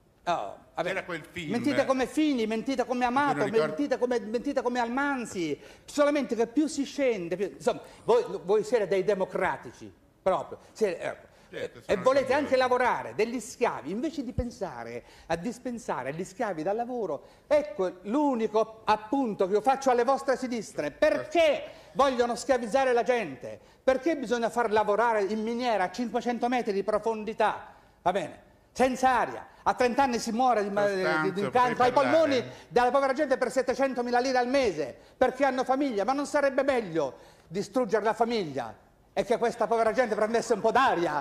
Oh, vabbè. C'era quel film. Mentite come Fini, mentite come Amato, non ricordo- mentite come, mentite come Almanzi, solamente che più si scende, più- insomma, voi, voi siete dei democratici, proprio, siete- ecco. Certo, e sono volete sicuro. anche lavorare, degli schiavi, invece di pensare a dispensare gli schiavi dal lavoro. Ecco l'unico appunto che io faccio alle vostre sinistre. Perché vogliono schiavizzare la gente? Perché bisogna far lavorare in miniera a cinquecento metri di profondità? Va bene? Senza aria. A trenta anni si muore di, di, di un cancro ai polmoni dalla povera gente per settecentomila lire al mese, perché hanno famiglia. Ma non sarebbe meglio distruggere la famiglia e che questa povera gente prendesse un po' d'aria?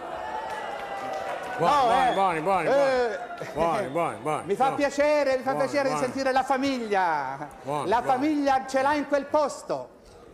Buoni, No, buoni, eh. buoni, buoni, Eh. buoni, buoni, buoni. Mi fa No. piacere, mi fa Buoni, piacere buoni. di sentire la famiglia. Buoni, la buoni. famiglia ce l'ha in quel posto.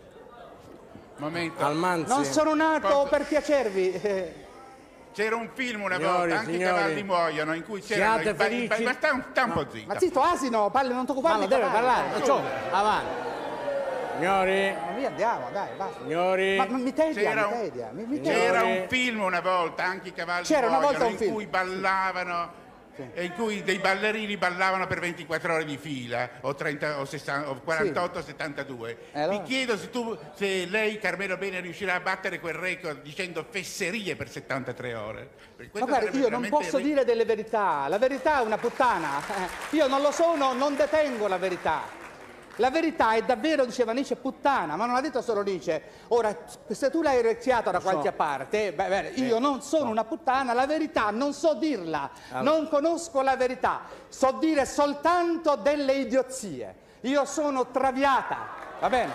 Momento. Almanzi. Non sono nato Posso- per piacervi. eh. C'era un film una Signori, volta, anche i signori, cavalli muoiono, in cui c'erano siate i ba- i ba- felici? ma sta un, sta un po' zitta. Ma zitto, asino, palle, non ti occupare Ma non di deve cavalli, parlare, dai. perciò, avanti. Signori, Ma via andiamo, dai, basta. signori, Ma ma mi tedia, C'era mi un- tedia, mi, mi tedia. C'era Signori. un film una volta, anche i cavalli C'era una muoiono, volta un in film. cui ballavano, e in cui dei ballerini ballavano per ventiquattro ore di fila, o, trenta, o, sessanta, o quarantotto o settantadue. E allora? Mi chiedo se, tu, se lei, Carmelo Bene, riuscirà a battere quel record dicendo fesserie per settantatré ore. Perché questo Ma guarda, sarebbe io non veramente posso ri- dire delle verità, la verità è una puttana. Eh, Io non lo sono, non detengo la verità. La verità è davvero, diceva Nietzsche, puttana, ma non ha detto solo Nietzsche. Ora, se tu l'hai orecchiato da qualche so. parte, beh, beh, io non sono una puttana, la verità non so dirla, allora. Non conosco la verità, so dire soltanto delle idiozie. Io sono traviata, va bene?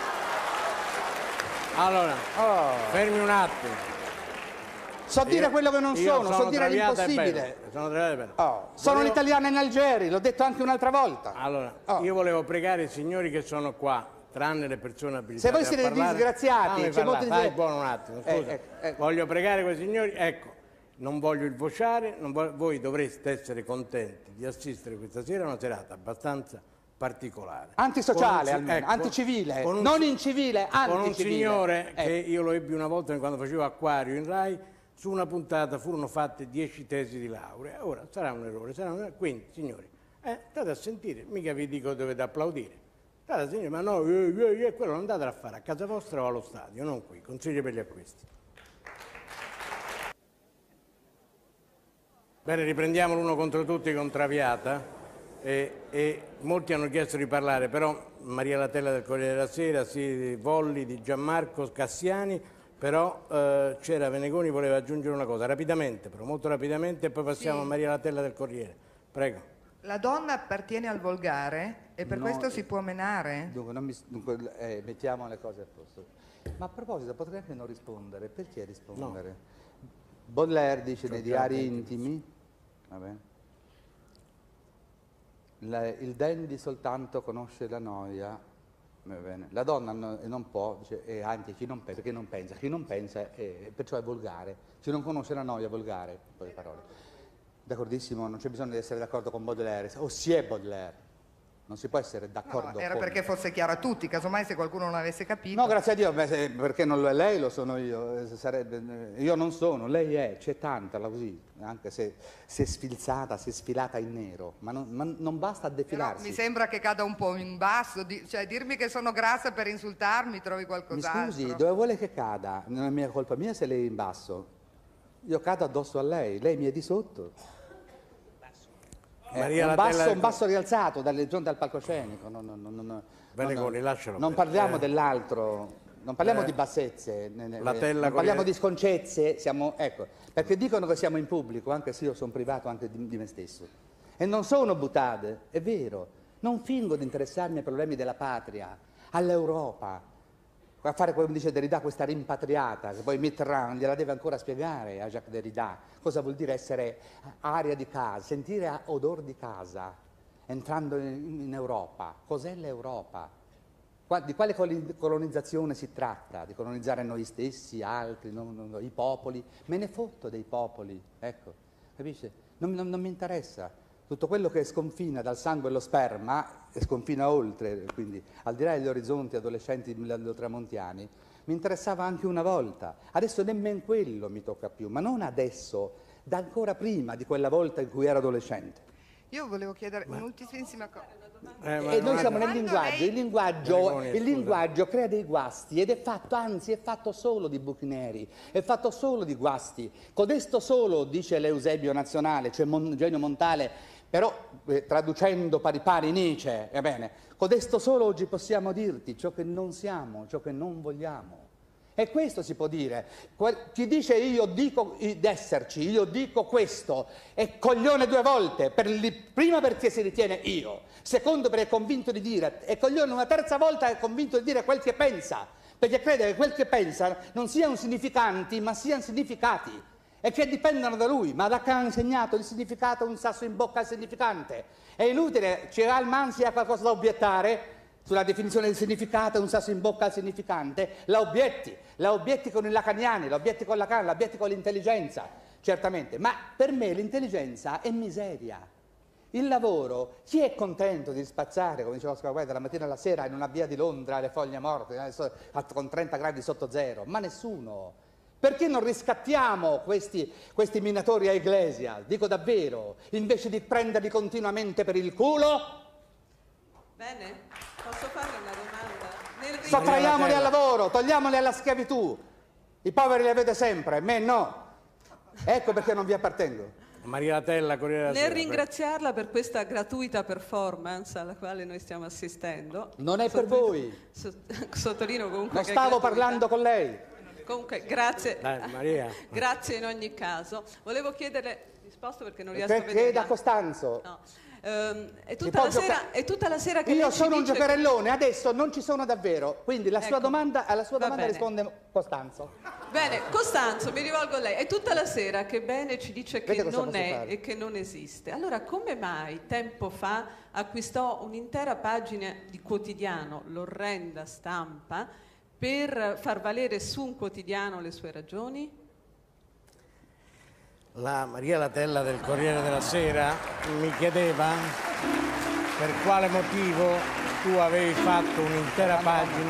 Allora, oh. fermi un attimo. So io, dire quello che non sono, sono so dire l'impossibile. Sono, bene. Oh, sono Volevo... un'italiana in Algeri, l'ho detto anche un'altra volta. Allora, oh. io volevo pregare i signori che sono qua, tranne le persone abilitate Se voi siete dei disgraziati, c'è molti dei... buono un attimo, scusa. Eh, eh, eh. Voglio pregare quei signori, ecco, non voglio il vociare, non voglio... voi dovreste essere contenti di assistere questa sera a una serata abbastanza particolare. Antisociale un, almeno, ecco, anticivile, un, non incivile, anticivile. Con un signore eh. che io lo ebbi una volta quando facevo Acquario in Rai, su una puntata furono fatte dieci tesi di laurea. Ora sarà un errore, sarà un errore. Quindi, signori, eh, state a sentire, mica vi dico dovete applaudire. State a sentire, ma no, eh, eh, eh, quello non andate a fare a casa vostra o allo stadio, non qui, consiglio per gli acquisti. Bene, riprendiamo l'uno contro tutti con Traviata e, e molti hanno chiesto di parlare, però Maria Latella del Corriere della Sera, sì, Volli, di Gianmarco, Cassiani. Però eh, c'era Venegoni, voleva aggiungere una cosa, rapidamente, però molto rapidamente, e poi passiamo sì. a Maria Latella del Corriere. Prego. La donna appartiene al volgare e per no, questo si può menare? Dunque, non mi, dunque eh, mettiamo le cose a posto. Ma a proposito, potrei anche non rispondere. Perché rispondere? No. Baudelaire dice nei diari intimi, va bene? La, il dandy soltanto conosce la noia. Bene. La donna no, non può, dice, e anche chi non pensa, perché non pensa, chi non pensa è, perciò è volgare, chi non conosce la noia è volgare, in poche parole. D'accordissimo, non c'è bisogno di essere d'accordo con Baudelaire, o si è Baudelaire, non si può essere d'accordo. No, era con... perché fosse chiaro a tutti, casomai se qualcuno non avesse capito. No, grazie a Dio, perché non lo è lei, lo sono io, sarebbe, io non sono, lei è, c'è tanta, così, anche se si è sfilzata, si è sfilata in nero, ma non, ma non basta defilarsi. Però mi sembra che cada un po' in basso, di, cioè dirmi che sono grassa per insultarmi, trovi qualcos'altro. Mi scusi, dove vuole che cada? Non è mia colpa mia se lei è in basso, io cado addosso a lei, lei mi è di sotto. Eh, un, basso, un basso rialzato dalle giunte al palcoscenico. Non, non, non, non, Venegoni, lascialo. Non parliamo eh. dell'altro, non parliamo eh. di bassezze, ne, ne, non parliamo di sconcezze, siamo, ecco, perché dicono che siamo in pubblico, anche se io sono privato anche di, di me stesso. E non sono butade, è vero, non fingo di interessarmi ai problemi della patria, all'Europa. A fare, come dice Derrida, questa rimpatriata, che poi Mitterrand gliela deve ancora spiegare a Jacques Derrida, cosa vuol dire essere aria di casa, sentire odor di casa, entrando in, in Europa. Cos'è l'Europa? Di quale colonizzazione si tratta? Di colonizzare noi stessi, altri, non, non, i popoli? Me ne fotto dei popoli, ecco, capisce? Non, non, non mi interessa. Tutto quello che sconfina dal sangue e lo sperma, e sconfina oltre, quindi al di là degli orizzonti adolescenti tramontiani, mi interessava anche una volta. Adesso nemmeno quello mi tocca più, ma non adesso, da ancora prima di quella volta in cui ero adolescente. Io volevo chiedere ma... un'ultimissima cosa. Eh, e noi siamo nel linguaggio, lei... il linguaggio, il linguaggio crea dei guasti ed è fatto, anzi è fatto solo di buchi neri, è fatto solo di guasti. Codesto solo, dice l'Eusebio Nazionale, cioè Mon, Genio Montale, però eh, traducendo pari pari Nietzsche, va bene, codesto solo oggi possiamo dirti ciò che non siamo, ciò che non vogliamo. E questo si può dire. Chi dice io dico d'esserci, io dico questo, è coglione due volte, per li, prima perché si ritiene io, secondo perché è convinto di dire, e coglione una terza volta è convinto di dire quel che pensa, perché crede che quel che pensa non siano significanti, ma siano significati, e che dipendano da lui, ma da che ha insegnato il significato un sasso in bocca al significante. È inutile, c'era il Mansi ha qualcosa da obiettare, sulla definizione del significato, un sasso in bocca al significante, la obietti, la obietti con i lacaniani, la obietti con Lacan, la obietti con l'intelligenza, certamente, ma per me l'intelligenza è miseria. Il lavoro, chi è contento di spazzare, come diceva Oscar Wilde, dalla mattina alla sera in una via di Londra, le foglie morte, con trenta gradi sotto zero? Ma nessuno. Perché non riscattiamo questi, questi minatori a Iglesia? Dico davvero, invece di prenderli continuamente per il culo? Bene, posso fare una domanda? Nel Sottraiamoli al lavoro, togliamoli alla schiavitù. I poveri li avete sempre, me no. Ecco perché non vi appartengo. Maria Latella, Corriere della Nel Sera. ringraziarla per questa gratuita performance alla quale noi stiamo assistendo. Non è per voi. So- sottolineo comunque Non che è stavo gratuita. parlando con lei. Comunque, grazie. Dai, Maria. Grazie in ogni caso. Volevo chiederle risposto perché non riesco a Che vedere. chieda a Costanzo. No. Ehm, è, tutta può la sera, gioca- è tutta la sera che Io lei ci sono un dice che- giocherellone, adesso non ci sono davvero. Quindi la sua Ecco. domanda, alla sua Va domanda bene. risponde Costanzo. Bene, Costanzo, mi rivolgo a lei. È tutta la sera che Bene ci dice che Vede cosa non posso è fare? e che non esiste. Allora, come mai tempo fa acquistò un'intera pagina di quotidiano, l'orrenda Stampa, per far valere su un quotidiano le sue ragioni? La Maria Latella del Corriere della Sera mi chiedeva per quale motivo tu avevi fatto un'intera pagina,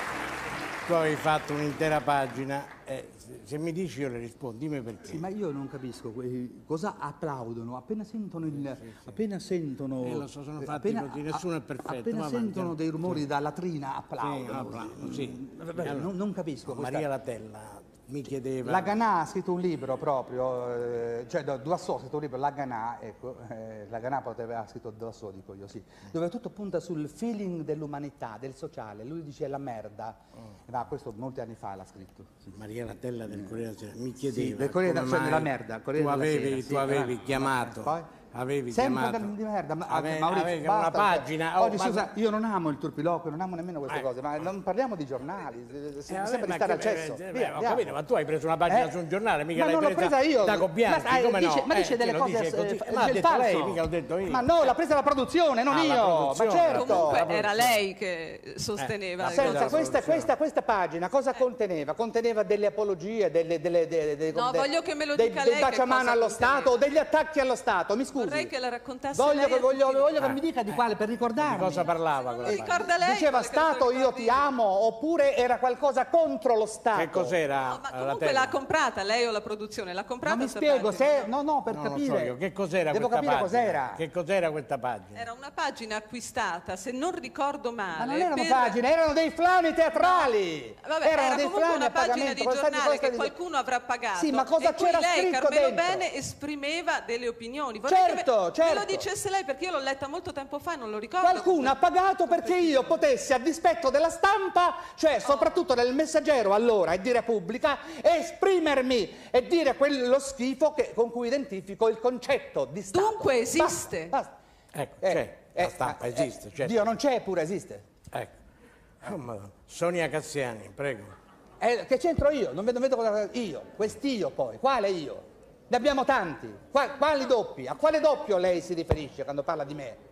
tu avevi fatto un'intera pagina, e se- se mi dici io le rispondo, dimmi perché. Sì, ma io non capisco que- cosa applaudono appena sentono il appena sentono Eh, lo so, sono fatti appena- così, nessuno è perfetto, appena va avanti. sentono dei rumori da latrina applaudono. Sì, applaudo, sì. Vabbè, Allora, non, non capisco questa- Maria Latella mi chiedeva... La Ganà ha scritto un libro proprio, eh, cioè Doissou ha scritto un libro, La Ganà, ecco, eh, La Ganà poteva aver scritto Doissou, dico io, sì, dove tutto punta sul feeling dell'umanità, del sociale, lui dice la merda, ma questo molti anni fa l'ha scritto. Sì. Maria Latella del Corriere della Sera mi chiedeva Sì, del Corriere come cioè mai della merda, Corriere tu della avevi, Sera, tu sì, avevi eh, chiamato poi? avevi Sempre chiamato di merda, ma ave- Maurizio, avevi basta, una pagina oh, oggi, ma- scusa, io non amo il turpiloquio, non amo nemmeno queste Eh. cose, ma non parliamo di giornali, eh, Eh, si- vabbè, sempre di ma stare al che- cesso. eh, Via, ho andiamo. capito, ma tu hai preso una pagina Eh? su un giornale, mica Ma l'hai non l'ho presa io. da Gobbianchi, Ma, eh, come dice, no? ma dice Eh, delle chi lo cose dice così? eh, Ma ha del detto falso. lei, mica l'ho detto io. Ma no, l'ha presa la produzione, non Ah, la io. Ma produzione, certo. Comunque la era produzione. lei che sosteneva Eh, le la Senza cose. questa, produzione. questa, questa pagina cosa conteneva? Conteneva delle apologie, delle, delle, delle, delle- No, de- voglio che me lo dei- dica dei lei che baciamano cosa allo conteneva. Stato o degli attacchi allo Stato, mi scusi. Vorrei che la raccontasse Voglio, lei che, a voglio, tutti voglio noi. che mi dica di quale, per ricordarmi. Di cosa parlava Lo quella pagina? ricorda lei? Diceva vuole che te lo Stato io ricordi ti amo, oppure era qualcosa contro lo Stato? Che cos'era? No, ma la comunque tela? l'ha comprata lei o la produzione? L'ha comprata Non mi sta spiego, pagina? se... No, no, per No, non capire. so io. Che cos'era Devo questa capire pagina? cos'era. Che cos'era questa pagina? Era una pagina acquistata, se non ricordo male. Ma non erano per- pagine, erano dei flani teatrali. Vabbè, erano era dei comunque flani una a pagina pagamento, di con stati giornale costi che di- qualcuno avrà pagato. Sì, ma cosa e cui c'era lei, scritto Carmelo dentro? Bene, esprimeva delle opinioni. Vorrei che Certo, me, certo. me lo dicesse lei perché io l'ho letta molto tempo fa e non lo ricordo. Qualcuno ha pagato perché io potessi, a dispetto della stampa, cioè soprattutto del Messaggero allora e di Repubblica, esprimermi e dire quello schifo che- con cui identifico il concetto di Stato. Dunque esiste. Basta, basta. Ecco, Eh, c'è, eh, la stampa eh, esiste, eh, certo. Dio non c'è, eppure esiste. Ecco. Oh, Madonna. Sonia Cassiani, prego. Eh, che c'entro io? Non vedo, non vedo cosa... Io, quest'io poi, quale io? Ne abbiamo tanti. Qua- quali doppi? A quale doppio lei si riferisce quando parla di me?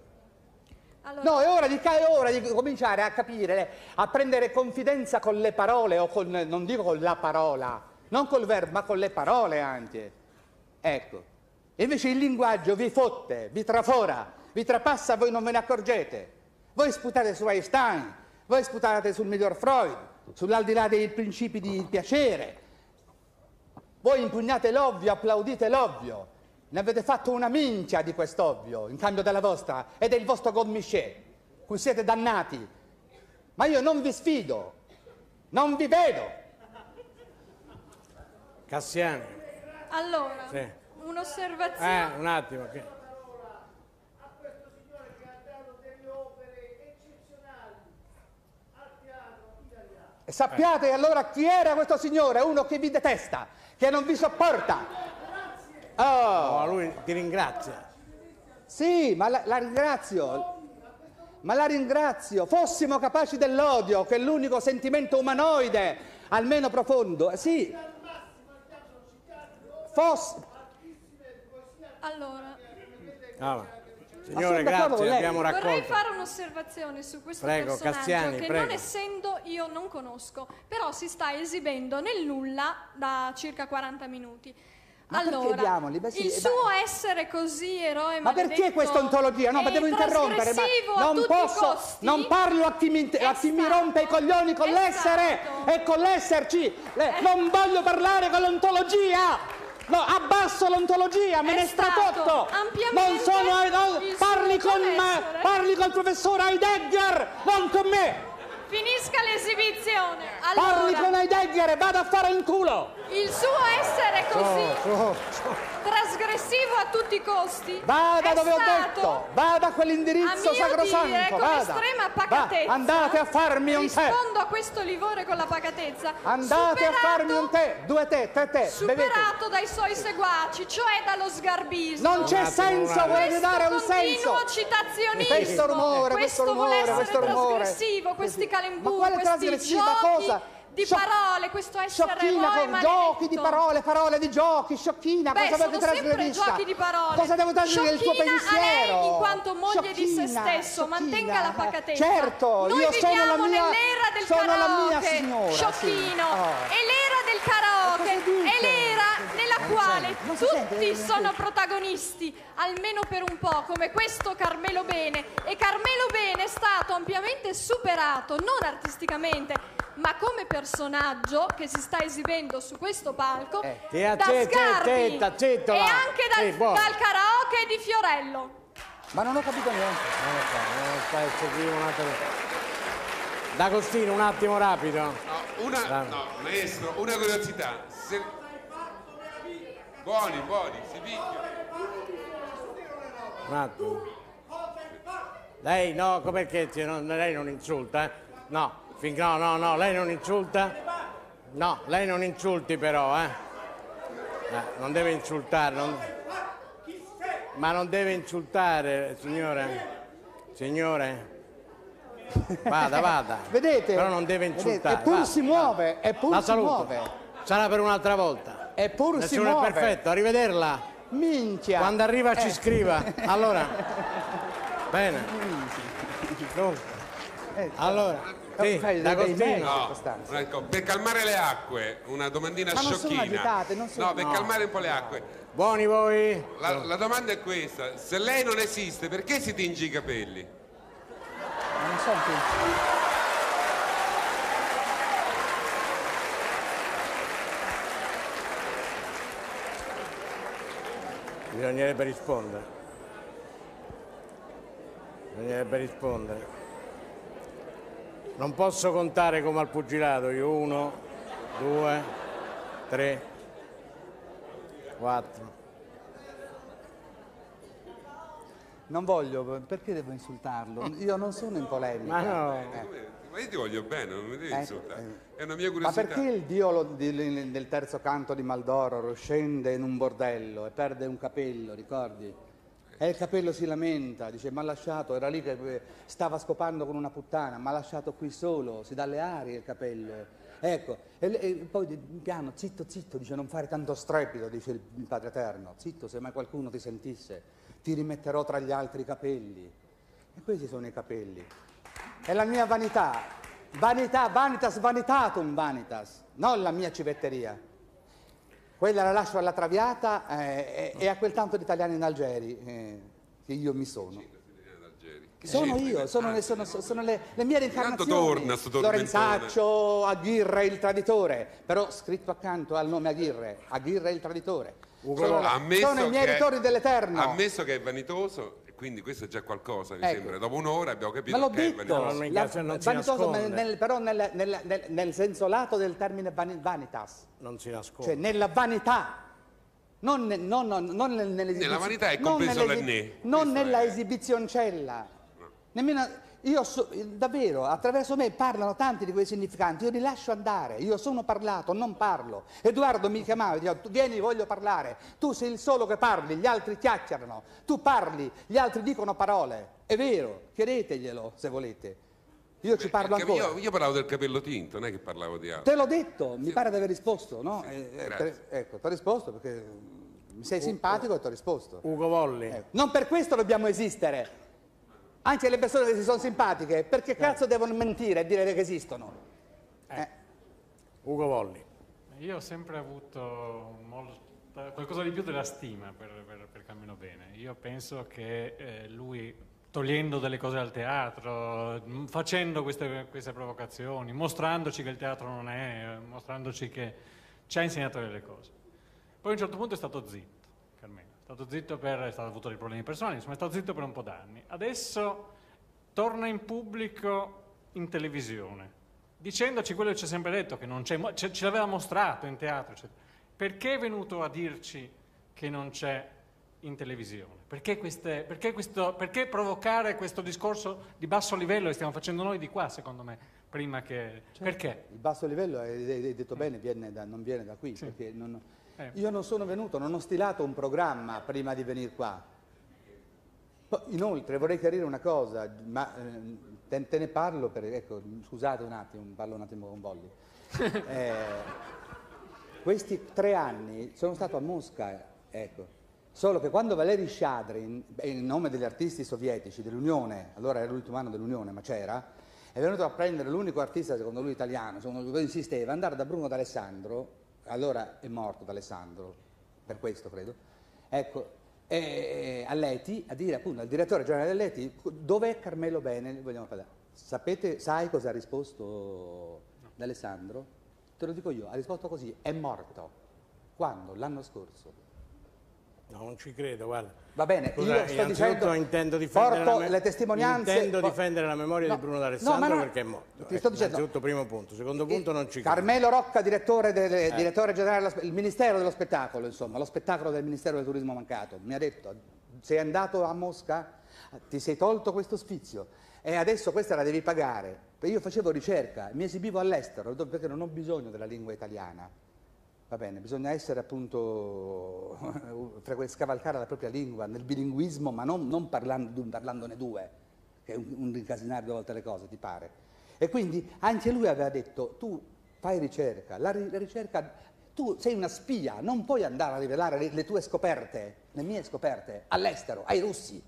Allora, No, è ora, di, è ora di cominciare a capire, a prendere confidenza con le parole, o con, non dico con la parola, non col verbo, ma con le parole anche. Ecco. E invece il linguaggio vi fotte, vi trafora, vi trapassa, voi non ve ne accorgete. Voi sputate su Einstein, voi sputate sul miglior Freud, sull'aldilà dei principi di piacere. Voi impugnate l'ovvio, applaudite l'ovvio. Ne avete fatto una minchia di quest'ovvio, in cambio della vostra, ed è il vostro God Michel, cui siete dannati. Ma io non vi sfido, non vi vedo. Cassiani. allora Sì. un'osservazione. Eh, un attimo. Che... E sappiate allora chi era questo signore, uno che vi detesta, che non vi sopporta. Oh, No, lui ti ringrazia. sì, ma la, la ringrazio. Ma la ringrazio. Fossimo capaci dell'odio, che è l'unico sentimento umanoide, almeno profondo. Eh, Sì. Foss... Allora, Ah, sono signore, d'accordo con grazie, lei. abbiamo vorrei raccolto. fare un'osservazione su questo Prego, personaggio Cassiani, che prego. non essendo io non conosco, però si sta esibendo nel nulla da circa quaranta minuti. Ma perché allora, diamoli? Beh, sì, il eh, suo ma- essere così eroe Ma perché maledetto questa ontologia? No, ma e devo interrompere, ma trasgressivo a non tutti i posso, costi, non parlo a chi mi, a chi mi stato- rompe i coglioni con è l'essere stato- e con l'esserci. Le- non voglio parlare con l'ontologia. No, abbasso l'ontologia, me È ne stato strapotto. ampiamente Non sono, eh, no, il parli suo con me, benessere. parli col professor Heidegger, non con me. Finisca l'esibizione. Parli Allora, con Heidegger e vada a fare in culo. il suo essere così Oh, oh, oh. trasgressivo trasgressivo a tutti i costi. Vada è dove ho stato, detto, vada a quell'indirizzo a mio sacrosanto, dire, con vada. estrema pacatezza. Va, andate a farmi un tè. Rispondo a questo livore con la pacatezza. Andate superato, a farmi un tè, due tè, tre tè, bevete. superato dai suoi seguaci, cioè dallo sgarbismo. Non c'è senso, volete dare un senso. Questo continuo citazionismo, Questo rumore, questo rumore, voler questo essere rumore. trasgressivo, questi calembur, Ma quale questi trasgressiva giochi cosa? di Sciocch- parole, questo essere Sciocchina eroe con maledetto. giochi di parole, parole di giochi, sciocchina, Beh, cosa sono avete sempre trasgredista? giochi di parole. Cosa devo trasgredire il tuo Sciocchina pensiero? a lei in quanto moglie di se Sciocchina, stesso, sciocchina. mantenga la pacatezza. Certo, Noi io sono la viviamo mia- nell'era del sono la karaoke, mia signora, sì. sciocchino, Oh. e l'era del karaoke Ma cosa dice? è l'era nella quale non si sente, tutti non si sono sente. protagonisti, almeno per un po', come questo Carmelo Bene. E Carmelo Bene è stato ampiamente superato, non artisticamente, ma come personaggio che si sta esibendo su questo palco Eh, ti da accetta, Sgarbi accetta, accetta, e là. anche dal, Sì, buono. dal karaoke di Fiorello. Ma non ho capito niente. Non lo so, non sta a seguire un attimo. D'Agostino, un attimo rapido. No, una, Bravo. no, maestro, una curiosità. Se... Buoni, buoni, si picchia. Un attimo. Lei no, perché lei non insulta? Eh? No, fin, no, no, no, lei non insulta? No, lei non insulti però, eh? Eh, non deve insultare, non... ma non deve insultare, signore. Signore. Vada, vada. Vedete? Però non deve Vedete? insultare. Eppur vada, si vada. muove, eppur La si saluto. muove. Sarà per un'altra volta. Eppur si Nessuno muove. è perfetto, arrivederla. Minchia. Quando arriva ci Eh. scriva. Allora. Bene. Dunque. Eh, Allora. Sì, fai dei D'Agostino. bei No, Costanzo. ecco, per calmare le acque, una domandina Ma non sono sciocchina. agitate, non sono- No, per no. calmare un po' le acque. Buoni voi? La, la domanda è questa: se lei non esiste, perché si tinge i capelli? Ma non so più. Bisognerebbe rispondere. Bisognerebbe rispondere. Non posso contare come al pugilato, io uno, due, tre, quattro. Non voglio, perché devo insultarlo? Io non sono in polemica. Ma no. Eh. Ma io ti voglio bene, non mi devi Eh, insultare. eh. È una mia Ma curiosità. perché il dio lo- di- del terzo canto di Maldoror scende in un bordello e perde un capello, ricordi? E il capello si lamenta, dice: "Ma lasciato, era lì che stava scopando con una puttana, ma lasciato qui solo, si dà le arie il capello". Ecco, e, e poi di- piano, zitto, zitto, dice: "Non fare tanto strepito", dice il, il Padre Eterno, zitto, se mai qualcuno ti sentisse, ti rimetterò tra gli altri capelli. E questi sono i capelli. È la mia vanità, vanità, vanitas vanitatum vanitas, non la mia civetteria. Quella la lascio alla Traviata eh, e, e a quel tanto di italiani in Algeri eh, che io mi sono. Sono io, sono, le, sono, sono le, le mie reincarnazioni. torna sto tormentone. Lorenzaccio, Aghirre il traditore, però scritto accanto al nome Aghirre, Aghirre il traditore. Sono, Ammesso sono i miei che- ritorni dell'Eterno. Ammesso che è vanitoso, e quindi questo è già qualcosa, mi Ecco. sembra. Dopo un'ora abbiamo capito Ma l'ho che è detto, vanitoso. in la- caso non si vanitoso nasconde. nel- però nel, nel- nel- nel senso lato del termine vani- vanitas, Non si nasconde. cioè nella vanità, non, ne- non, non, non nel- nell'esibizio- Nella vanità è non compreso nell'esi- l'enne. Non Questo nella è- esibizioncella. Nemmeno, io so- davvero, attraverso me parlano tanti di quei significanti, io li lascio andare, io sono parlato, non parlo. Edoardo mi chiamava e diceva: "Tu vieni, voglio parlare". Tu sei il solo che parli, gli altri chiacchierano. Tu parli, gli altri dicono parole. È vero, chiedeteglielo se volete. Io ci parlo Perché ancora. Io, io parlavo del capello tinto, non è che parlavo di altro. Te l'ho detto, mi pare di aver risposto, no? Eh, eh, grazie. te- ecco, ti ho risposto perché mi sei simpatico e ti ho risposto. Ugo Volli. Ecco. Non per questo dobbiamo esistere. Anche le persone che si sono simpatiche, perché cazzo devono mentire e dire che esistono? Eh. Ugo Volli. Io ho sempre avuto molta- qualcosa di più della stima per, per, per Carmelo Bene. Io penso che eh, lui, togliendo delle cose al teatro, mh, facendo queste, queste provocazioni, mostrandoci che il teatro non è, mostrandoci che ci ha insegnato delle cose. Poi a un certo punto è stato zitto, Carmelo. È stato zitto per, è stato avuto dei problemi personali, insomma è stato zitto per un po' d'anni. Adesso torna in pubblico in televisione, dicendoci quello che ci ha sempre detto, che non c'è, mo- ce, ce l'aveva mostrato in teatro, eccetera. Perché è venuto a dirci che non c'è in televisione? Perché, queste, perché, questo, perché provocare questo discorso di basso livello che stiamo facendo noi di qua, secondo me, prima che... Certo, perché? Il basso livello, hai detto mm. bene, viene da, non viene da qui. Sì. Perché non, eh. Io non sono venuto, non ho stilato un programma prima di venire qua. Inoltre vorrei chiarire una cosa, ma eh, te, te ne parlo, per, ecco, scusate un attimo, parlo un attimo con Bolli. Eh, questi tre anni sono stato a Mosca, ecco. Solo che quando Valeri Shadrin, in nome degli artisti sovietici, dell'Unione, allora era l'ultimo anno dell'Unione, ma c'era, è venuto a prendere l'unico artista, secondo lui, italiano, secondo lui insisteva, andare da Bruno D'Alessandro, allora è morto D'Alessandro, per questo credo, ecco, e, a Leti, a dire appunto al direttore generale del Leti, dov'è Carmelo Bene, vogliamo parlare. Sapete, sai cosa ha risposto D'Alessandro? Te lo dico io, ha risposto così, è morto. Quando? L'anno scorso. No, non ci credo, guarda. Va bene, Scusa, io sto dicendo, intendo difendere porto la le testimonianze... Intendo difendere la memoria no, di Bruno D'Alessandro no, no, perché è morto. Ti sto ecco, dicendo, innanzitutto primo punto. Secondo punto non ci credo. Carmelo Rocca, direttore, delle, eh. direttore generale del Ministero dello Spettacolo, insomma, lo spettacolo del Ministero del Turismo mancato, mi ha detto, sei andato a Mosca, ti sei tolto questo sfizio e adesso questa la devi pagare. Io facevo ricerca, mi esibivo all'estero perché non ho bisogno della lingua italiana. Va bene, bisogna essere appunto, scavalcare la propria lingua nel bilinguismo, ma non, non parlando, parlandone due, che è un, un incasinare due volte le cose, ti pare. E quindi anche lui aveva detto, tu fai ricerca, la, la ricerca, tu sei una spia, non puoi andare a rivelare le, le tue scoperte, le mie scoperte, all'estero, ai russi.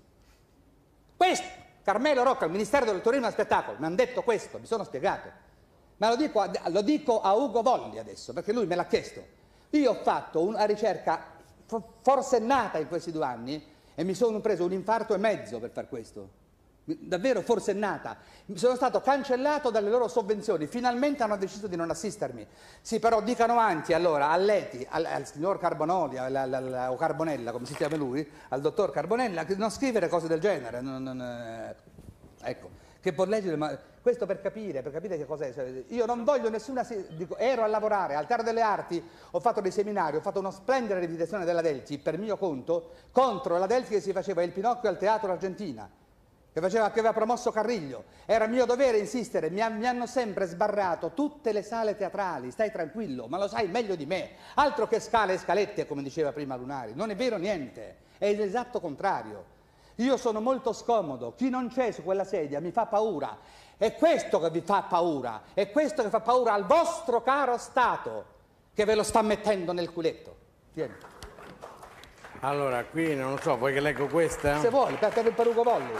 Questo, Carmelo Rocca, il Ministero del Turismo e Spettacolo, mi hanno detto questo, mi sono spiegato. Ma lo dico, a, lo dico a Ugo Volli adesso, perché lui me l'ha chiesto. Io ho fatto una ricerca forsennata in questi due anni e mi sono preso un infarto e mezzo per far questo. Davvero forsennata. Sono stato cancellato dalle loro sovvenzioni. Finalmente hanno deciso di non assistermi. Sì, però dicano anche allora a Leti, al, al signor Carbonoli, al, al, al, o Carbonella, come si chiama lui, al dottor Carbonella, che non scrivere cose del genere. Non, non, eh, ecco, che può leggere, ma questo per capire, per capire che cos'è. Io non voglio nessuna... Dico, ero a lavorare al Teatro delle Arti, ho fatto dei seminari, ho fatto una splendida rivisitazione della Delti, per mio conto, contro la Delti che si faceva il Pinocchio al Teatro Argentina, che, faceva, che aveva promosso Carriglio. Era mio dovere insistere, mi, ha, mi hanno sempre sbarrato tutte le sale teatrali, stai tranquillo, ma lo sai meglio di me. Altro che scale e scalette, come diceva prima Lunari, non è vero niente, è l'esatto contrario. Io sono molto scomodo, chi non c'è su quella sedia mi fa paura. È questo che vi fa paura, è questo che fa paura al vostro caro Stato, che ve lo sta mettendo nel culetto. Tieni. Allora, qui non lo so, vuoi che leggo questa? Se vuoi, per, per Ugo Volli.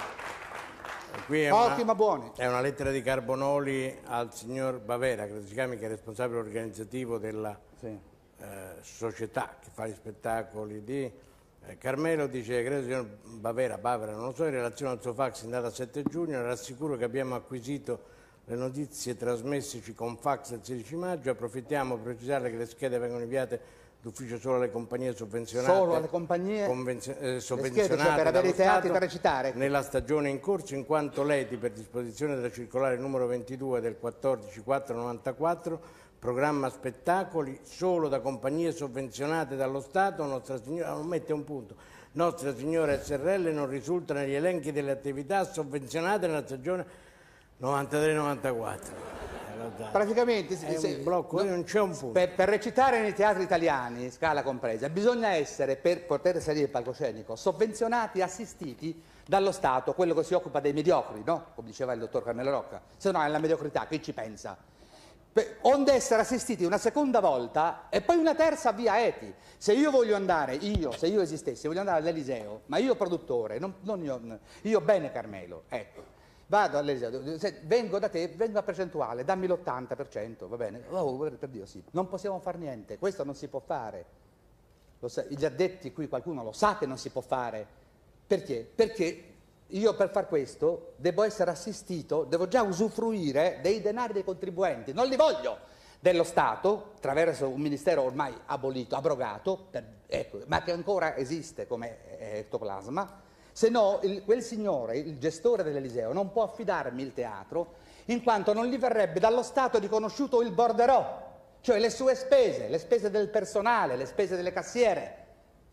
Qui è Ottima, una, buoni. È una lettera di Carbonoli al signor Bavera, credo si chiami, che è responsabile organizzativo della sì. eh, società che fa gli spettacoli di... Carmelo dice, credo signor Bavera, Bavera, non lo so, in relazione al suo fax in data sette giugno, rassicuro che abbiamo acquisito le notizie trasmesseci con fax il sedici maggio, approfittiamo per precisare che le schede vengono inviate d'ufficio solo alle compagnie sovvenzionate, solo alle compagnie eh, sovvenzionate le schede, cioè per avere i teatri da recitare nella stagione in corso, in quanto Leti, per disposizione della circolare numero ventidue del quattordici quattro novantaquattro, programma spettacoli solo da compagnie sovvenzionate dallo Stato. Nostra Signora, non mette un punto, Nostra Signora S R L non risulta negli elenchi delle attività sovvenzionate nella stagione novantatré novantaquattro. Praticamente è se, un blocco, non c'è un punto. Per, per recitare nei teatri italiani, Scala compresa, bisogna essere, per poter salire il palcoscenico, sovvenzionati, assistiti dallo Stato, quello che si occupa dei mediocri, no? Come diceva il dottor Carmelo Rocca. Se no è la mediocrità, chi ci pensa? Onde essere assistiti una seconda volta e poi una terza via Eti. Se io voglio andare, io, se io esistessi, voglio andare all'Eliseo, ma io produttore, non, non io, io bene Carmelo, ecco, vado all'Eliseo, se vengo da te, vengo a percentuale, dammi l'ottanta per cento, va bene? Oh, per Dio sì, non possiamo fare niente, questo non si può fare. Lo sa, gli addetti qui, qualcuno lo sa che non si può fare. Perché? Perché io per far questo devo essere assistito, devo già usufruire dei denari dei contribuenti, non li voglio dello Stato, attraverso un ministero ormai abolito, abrogato, per, ecco, ma che ancora esiste come ectoplasma, se no il, quel signore, il gestore dell'Eliseo, non può affidarmi il teatro in quanto non gli verrebbe dallo Stato riconosciuto il borderò, cioè le sue spese, le spese del personale, le spese delle cassiere.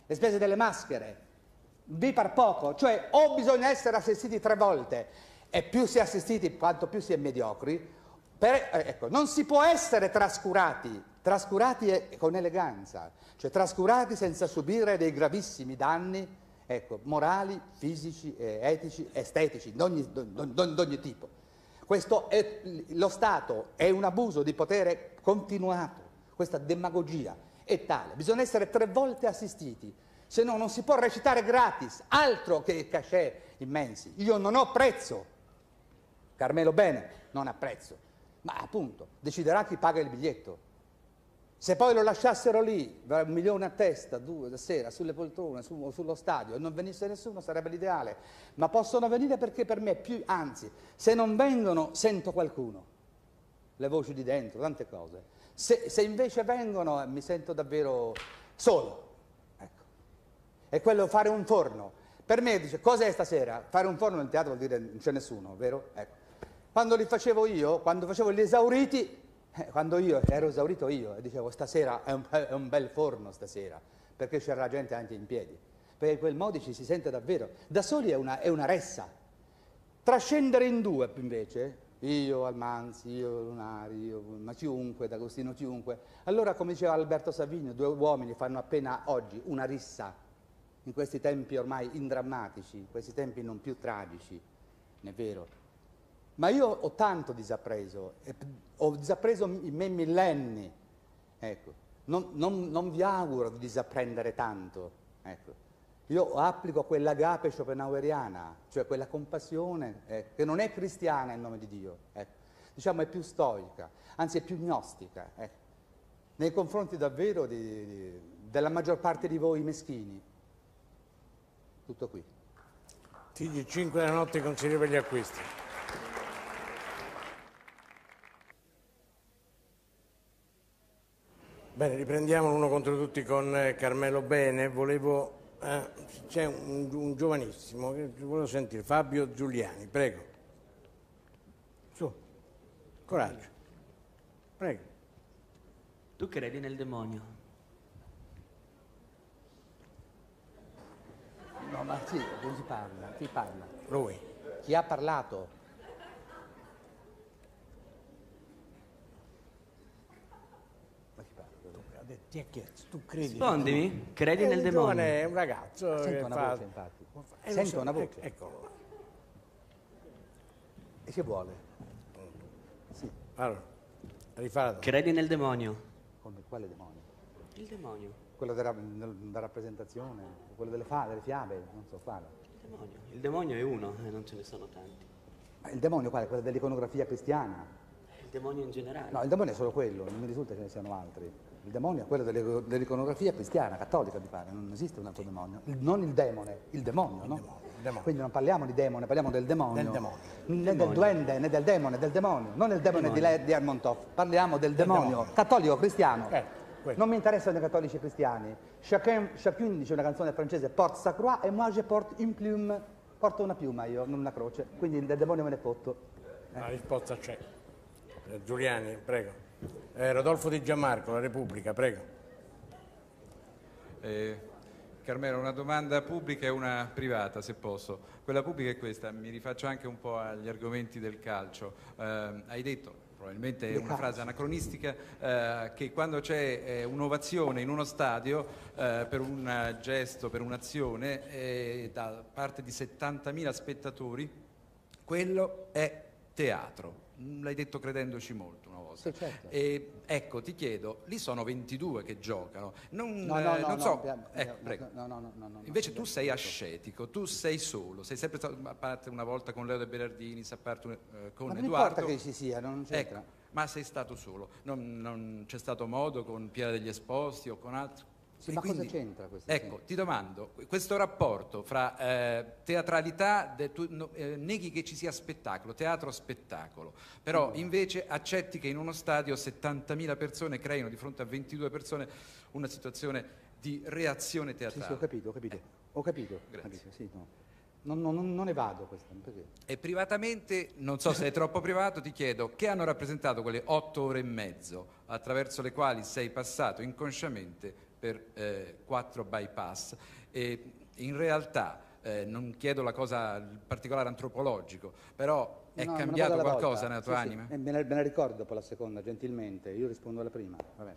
le spese delle maschere, vi par poco, cioè o bisogna essere assistiti tre volte e più si è assistiti quanto più si è mediocri, per, eh, ecco, non si può essere trascurati, trascurati e, con eleganza, cioè trascurati senza subire dei gravissimi danni, ecco, morali, fisici, eh, etici, estetici, d'ogni, d'ogni tipo. Questo è, lo Stato è un abuso di potere continuato, questa demagogia è tale, bisogna essere tre volte assistiti, se no non si può recitare gratis, altro che cachet immensi. Io non ho prezzo, Carmelo Bene non ha prezzo, ma appunto deciderà chi paga il biglietto. Se poi lo lasciassero lì, un milione a testa, due da sera, sulle poltrone, su, sullo stadio, e non venisse nessuno, sarebbe l'ideale. Ma possono venire perché per me, più, anzi, se non vengono, sento qualcuno. Le voci di dentro, tante cose. Se, se invece vengono, mi sento davvero solo. Ecco. È quello fare un forno. Per me, dice, cos'è stasera? Fare un forno nel teatro vuol dire non c'è nessuno, vero? Ecco. Quando li facevo io, quando facevo gli esauriti, Eh, quando io ero esaurito io e dicevo stasera è un, è un bel forno stasera, perché c'era la gente anche in piedi, perché in quel modo ci si sente davvero, da soli è una, è una ressa, trascendere in due invece, io Almanzi, io Lunari, io, ma chiunque, D'Agostino chiunque, allora come diceva Alberto Savinio, due uomini fanno appena oggi una rissa, in questi tempi ormai indrammatici, in questi tempi non più tragici, non è vero? Ma io ho tanto disappreso, ho disappreso in me millenni, ecco. non, non, non vi auguro di disapprendere tanto, ecco. Io applico quell'agape schopenhaueriana, cioè quella compassione eh, che non è cristiana in nome di Dio, ecco. Diciamo è più stoica, anzi è più gnostica, ecco. Nei confronti davvero di, di, della maggior parte di voi meschini. Tutto qui. T G cinque della notte, consiglio per gli acquisti. Bene, riprendiamo l'uno contro tutti con eh, Carmelo Bene. Volevo, eh, c'è un, un giovanissimo che volevo sentire, Fabio Giuliani, prego. Su, coraggio, prego. Tu credi nel demonio? No, ma sì, non si parla, chi parla? Lui. Chi ha parlato? Ti ha chiesto, tu credi? Rispondimi, credi è nel un demonio? Giovane, è un ragazzo. Sento che una fa... voce, infatti. Eh, Sento so, una voce. Ecco. E che vuole? Sì. Allora, rifà. Credi nel demonio? Come, quale demonio? Il demonio. Quello della, della rappresentazione, quello delle, fa, delle fiabe, non so quale. Il demonio. Il demonio è uno e non ce ne sono tanti. Ma il demonio quale? Quello dell'iconografia cristiana? Il demonio in generale? No, il demonio è solo quello, non mi risulta che ce ne siano altri. Il demonio è quello delle, dell'iconografia cristiana, cattolica mi pare, non esiste un altro demonio. Il, non il demone, il demonio, no? Il demonio, il demonio. Quindi non parliamo di demone, parliamo del demonio. Del demonio. Né demonio. del duende, né del demone, del demonio. Non il demone di, Le, di Lermontov, parliamo del, del demonio. demonio. Cattolico, cristiano. Eh, non mi interessano i cattolici cristiani. Chacun, chacun dice una canzone francese, porte sa croix e moi je porte une plume. Porto una piuma io, non una croce. Quindi del demonio me ne fotto. Eh. La risposta c'è. Eh, Giuliani, prego. Eh, Rodolfo Di Gianmarco, La Repubblica, prego. Eh, Carmelo, una domanda pubblica e una privata, se posso. Quella pubblica è questa, mi rifaccio anche un po' agli argomenti del calcio. Eh, hai detto, probabilmente è una frase anacronistica, eh, che quando c'è eh, un'ovazione in uno stadio eh, per un gesto, per un'azione, eh, da parte di settantamila spettatori, quello è teatro. L'hai detto credendoci molto una volta. Sì, certo. E, ecco, ti chiedo, lì sono ventidue che giocano. Non, No, no, eh, no, non no, so. no, eh, no, prego. no, no, no, no, no, Invece no, tu no, sei no, ascetico, tu sei solo, sei sempre stato, a parte una volta con Leo De Berardini, a parte eh, con Ma non Edoardo. importa che ci sia, non c'entra. Ecco, ma sei stato solo. Non, non c'è stato modo con Piera degli Esposti o con altri? Sì, E ma quindi, cosa c'entra questo? Ecco, ti domando, questo rapporto fra eh, teatralità, de, tu, no, eh, neghi che ci sia spettacolo, teatro-spettacolo, però invece accetti che in uno stadio settantamila persone creino di fronte a ventidue persone una situazione di reazione Sì, teatrale. sì, ho capito, ho capito. Eh, Ho capito. Grazie. capito, sì, no. Non, non, non evado questo, perché? E privatamente, non so se è troppo privato, ti chiedo che hanno rappresentato quelle otto ore e mezzo attraverso le quali sei passato inconsciamente per eh, quattro bypass. E in realtà eh, non chiedo la cosa, il particolare antropologico, però è No, cambiato qualcosa volta. nella tua Sì, anima? Sì. Me, ne, me ne ricordo dopo la seconda, gentilmente, io rispondo alla prima. Vabbè.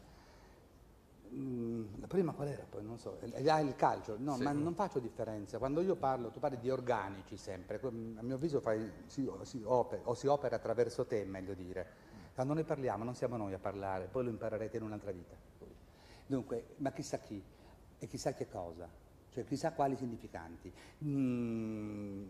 Mm, la prima qual era poi? Non so, ah, il calcio, no, sì. Ma non faccio differenza. Quando io parlo, tu parli di organici sempre, a mio avviso fai, si, si opera, o si opera attraverso te, meglio dire. Quando noi parliamo non siamo noi a parlare, poi lo imparerete in un'altra vita. Dunque, ma chissà chi e chissà che cosa, cioè chissà quali significanti. Mm,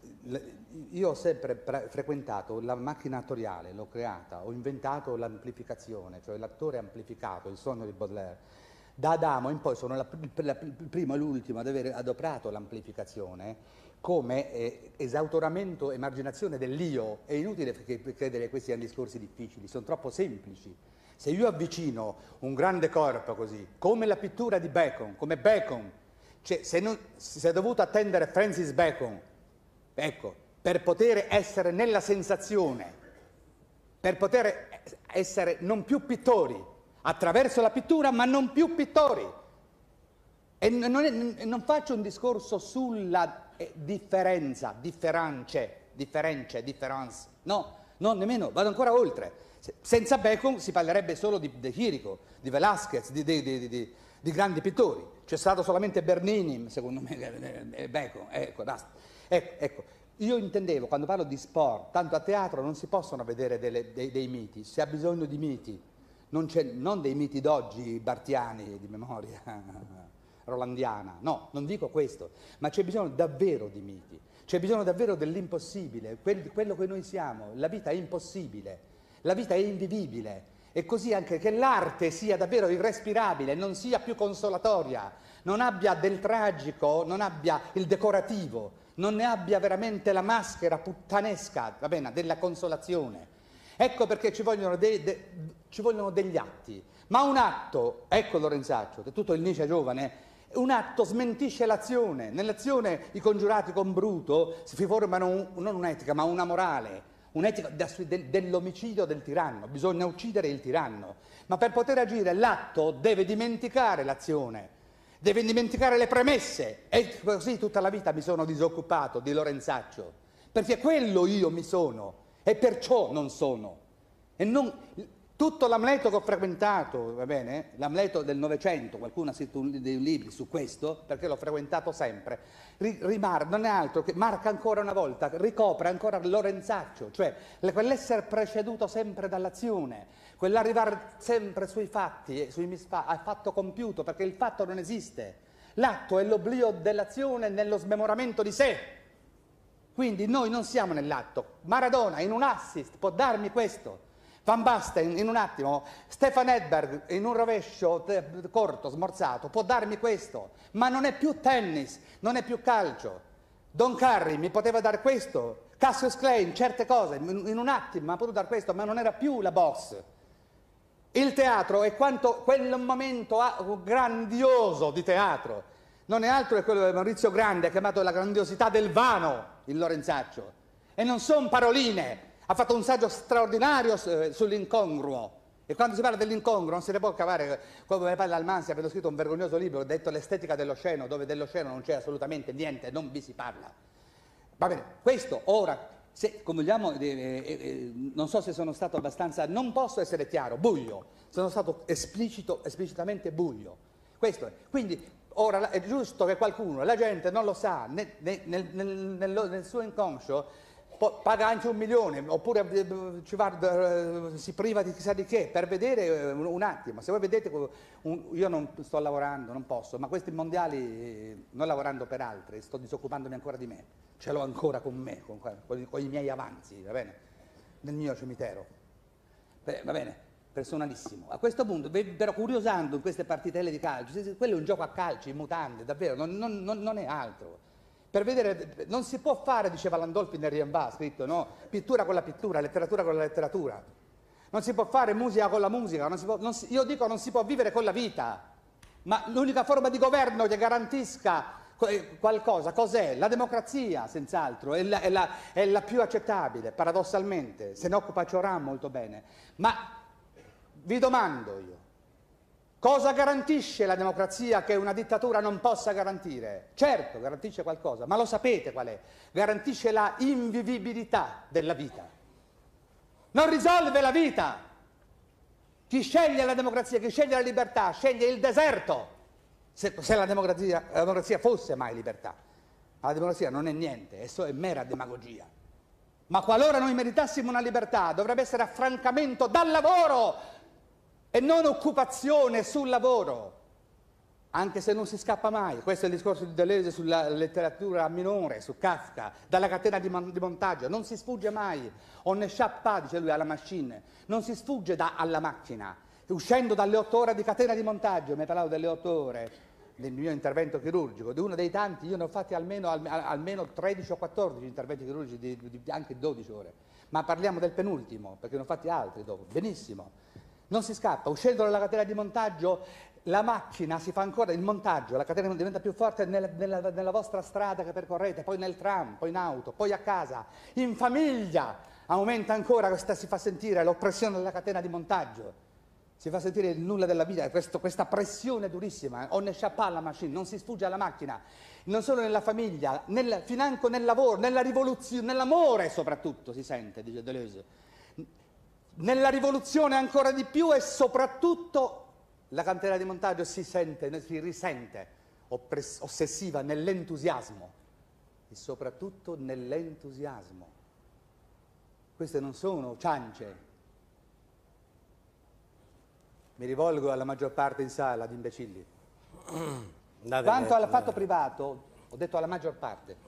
io ho sempre frequentato la macchina attoriale, l'ho creata, ho inventato l'amplificazione, cioè l'attore amplificato, il sogno di Baudelaire. Da Adamo in poi sono la, la, il primo e l'ultimo ad aver adoperato l'amplificazione come eh, esautoramento, emarginazione dell'io. È inutile credere che questi siano discorsi difficili, sono troppo semplici. Se io avvicino un grande corpo così, come la pittura di Bacon, come Bacon, cioè se, non, se è dovuto attendere Francis Bacon, ecco, per poter essere nella sensazione, per poter essere non più pittori, attraverso la pittura, ma non più pittori. E non, è, non faccio un discorso sulla differenza, difference, difference, difference, no, no, nemmeno, vado ancora oltre. Senza Bacon si parlerebbe solo di De Chirico, di Velázquez, di, di, di, di, di grandi pittori. C'è stato solamente Bernini, secondo me, e Bacon, ecco, basta. Ecco, ecco, io intendevo, quando parlo di sport, tanto a teatro non si possono vedere delle, dei, dei miti, si ha bisogno di miti, non, non dei miti d'oggi, bartiani, di memoria rolandiana, no, non dico questo, ma c'è bisogno davvero di miti, c'è bisogno davvero dell'impossibile, quel, quello che noi siamo, la vita è impossibile. La vita è invivibile e così anche che l'arte sia davvero irrespirabile, non sia più consolatoria, non abbia del tragico, non abbia il decorativo, non ne abbia veramente la maschera puttanesca, va bene, della consolazione. Ecco perché ci vogliono, de, de, ci vogliono degli atti. Ma un atto, ecco Lorenzaccio, è tutto il Nietzsche giovane, un atto smentisce l'azione. Nell'azione i congiurati con Bruto si formano un, non un'etica ma una morale. Un'etica dell'omicidio del tiranno, bisogna uccidere il tiranno, ma per poter agire l'atto deve dimenticare l'azione, deve dimenticare le premesse e così tutta la vita mi sono disoccupato di Lorenzaccio, perché quello io mi sono e perciò non sono. E non, tutto l'Amleto che ho frequentato, va bene? L'Amleto del Novecento, qualcuno ha scritto dei libri su questo, perché l'ho frequentato sempre, rimar, non è altro che marca ancora una volta, ricopre ancora Lorenzaccio, cioè quell'essere preceduto sempre dall'azione, quell'arrivare sempre sui fatti, sui misfatti, al fatto compiuto, perché il fatto non esiste. L'atto è l'oblio dell'azione nello smemoramento di sé. Quindi noi non siamo nell'atto. Maradona in un assist può darmi questo. Van Basten in un attimo, Stefan Edberg in un rovescio corto, smorzato, può darmi questo, ma non è più tennis, non è più calcio. Don Carri mi poteva dar questo, Cassius Clay in certe cose, in un attimo mi ha potuto dar questo, ma non era più la box. Il teatro è quanto quel momento grandioso di teatro, non è altro che quello che Maurizio Grande ha chiamato la grandiosità del vano, il Lorenzaccio, e non sono paroline. Ha fatto un saggio straordinario sull'incongruo e quando si parla dell'incongruo non se ne può cavare, come me parla Almansi, avendo scritto un vergognoso libro detto L'estetica dell'osceno, dove dell'osceno non c'è assolutamente niente, non vi si parla. Va bene, questo ora, se, come vogliamo, eh, eh, non so se sono stato abbastanza, non posso essere chiaro, buio, sono stato esplicito, esplicitamente buio. Questo è. Quindi ora è giusto che qualcuno, la gente non lo sa, nel, nel, nel, nel, nel suo inconscio, paga anche un milione, oppure ci va, si priva di chissà di che, per vedere un attimo. Se voi vedete, io non sto lavorando, non posso, ma questi mondiali, non lavorando per altri, sto disoccupandomi ancora di me, ce l'ho ancora con me, con, con, con i miei avanzi, va bene, nel mio cimitero, Beh, va bene, personalissimo. A questo punto, però curiosando in queste partitelle di calcio, quello è un gioco a calcio, in mutande, davvero, non, non, non è altro. Per vedere, non si può fare, diceva Landolfi nel Rienbà, scritto, no? Pittura con la pittura, letteratura con la letteratura. Non si può fare musica con la musica, non si può, non si, io dico non si può vivere con la vita. Ma l'unica forma di governo che garantisca qualcosa, cos'è? La democrazia, senz'altro, è la, è, la, è la più accettabile, paradossalmente. Se ne occupa Cioran molto bene. Ma vi domando io, Cosa garantisce la democrazia che una dittatura non possa garantire? Certo, garantisce qualcosa, ma lo sapete qual è? Garantisce la invivibilità della vita. Non risolve la vita. Chi sceglie la democrazia, chi sceglie la libertà, sceglie il deserto, se, se la, democrazia, la democrazia fosse mai libertà. Ma la democrazia non è niente, è, so, è mera demagogia. Ma qualora noi meritassimo una libertà, dovrebbe essere affrancamento dal lavoro e non occupazione sul lavoro, anche se non si scappa mai. Questo è il discorso di Deleuze sulla letteratura minore, su Kafka, dalla catena di, mon di montaggio. Non si sfugge mai, on ne échappe pas, dice lui, alla machine. Non si sfugge da, alla macchina. Uscendo dalle otto ore di catena di montaggio, mi parlavo delle otto ore del mio intervento chirurgico, di uno dei tanti, io ne ho fatti almeno, al, almeno tredici o quattordici interventi chirurgici, di, di, di anche dodici ore. Ma parliamo del penultimo, perché ne ho fatti altri dopo. Benissimo. Non si scappa, uscendo dalla catena di montaggio, la macchina si fa ancora, il montaggio, la catena diventa più forte nella, nella, nella vostra strada che percorrete, poi nel tram, poi in auto, poi a casa, in famiglia, aumenta ancora, questa, si fa sentire l'oppressione della catena di montaggio, si fa sentire il nulla della vita, questo, questa pressione durissima, on ne échappe pas la machine, non si sfugge alla macchina, non solo nella famiglia, nel, financo nel lavoro, nella rivoluzione, nell'amore soprattutto si sente, dice Deleuze. Nella rivoluzione ancora di più e soprattutto la catena di montaggio si sente, si risente ossessiva nell'entusiasmo e soprattutto nell'entusiasmo. Queste non sono ciance. Mi rivolgo alla maggior parte in sala di imbecilli. Quanto al fatto privato, ho detto alla maggior parte.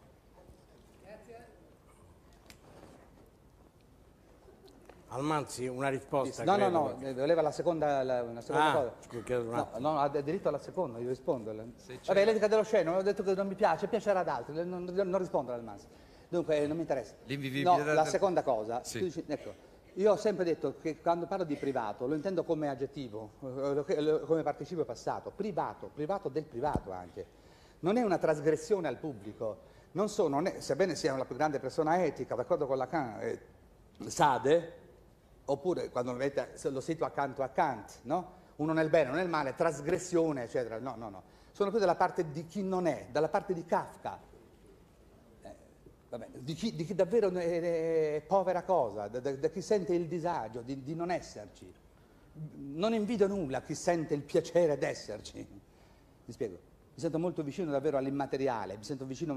Almanzi, una risposta. No, credo, no, no, perché... voleva la seconda, la, una seconda ah, cosa. Scusa, un no, no, ha diritto alla seconda, io rispondo. Se Vabbè, l'etica dello sceno, ho detto che non mi piace, piacerà ad altri, non, non rispondo all'Almanzi. Dunque, non mi interessa. L'invivibilità No, la seconda cosa, sì. tu dici, ecco, io ho sempre detto che quando parlo di privato lo intendo come aggettivo, come participio passato, privato, privato del privato anche. Non è una trasgressione al pubblico, non so, non è, sebbene sia la più grande persona etica, d'accordo con Lacan, eh, Sade, oppure quando lo, vedete, lo sito accanto a Kant, no? Uno nel bene, uno nel male, trasgressione, eccetera. No, no, no. Sono più dalla parte di chi non è, dalla parte di Kafka, eh, vabbè, di, chi, di chi davvero è, è povera cosa, da, da, da chi sente il disagio di, di non esserci. Non invidio nulla a chi sente il piacere d'esserci. Mi spiego? Mi sento molto vicino davvero all'immateriale, mi sento vicino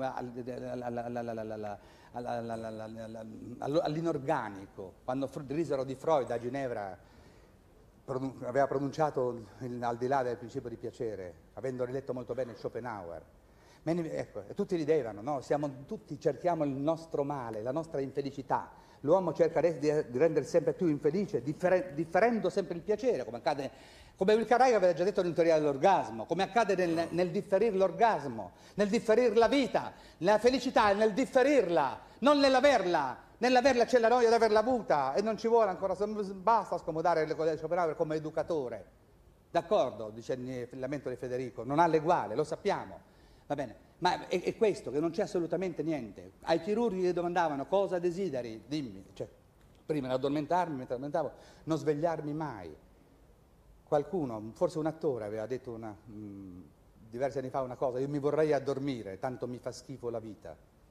all'inorganico. Quando risero di Freud a Ginevra aveva pronunciato il, al di là del principio di piacere, avendo riletto molto bene Schopenhauer. Ecco, tutti ridevano, no? Siamo, tutti cerchiamo il nostro male, la nostra infelicità. L'uomo cerca di rendersi sempre più infelice, differ differendo sempre il piacere, come accade, come Wilcarai aveva già detto in teoria dell'orgasmo, come accade nel, nel differire l'orgasmo, nel differire la vita. La felicità è nel differirla, non nell'averla. Nell'averla c'è la noia di averla avuta e non ci vuole ancora, basta scomodare le cose di Schopenhauer come educatore. D'accordo, dice il lamento di Federico, non ha l'eguale, lo sappiamo. Va bene, ma è, è questo, che non c'è assolutamente niente. Ai chirurghi gli domandavano cosa desideri, dimmi, cioè, prima di addormentarmi, mentre addormentavo, non svegliarmi mai. Qualcuno, forse un attore, aveva detto una, mh, diversi anni fa una cosa, io mi vorrei addormire, tanto mi fa schifo la vita.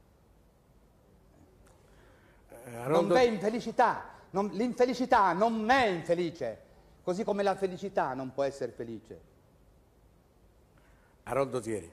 Eh, non v'è infelicità, l'infelicità non m'è infelice, così come la felicità non può essere felice. Haroldo Thieri.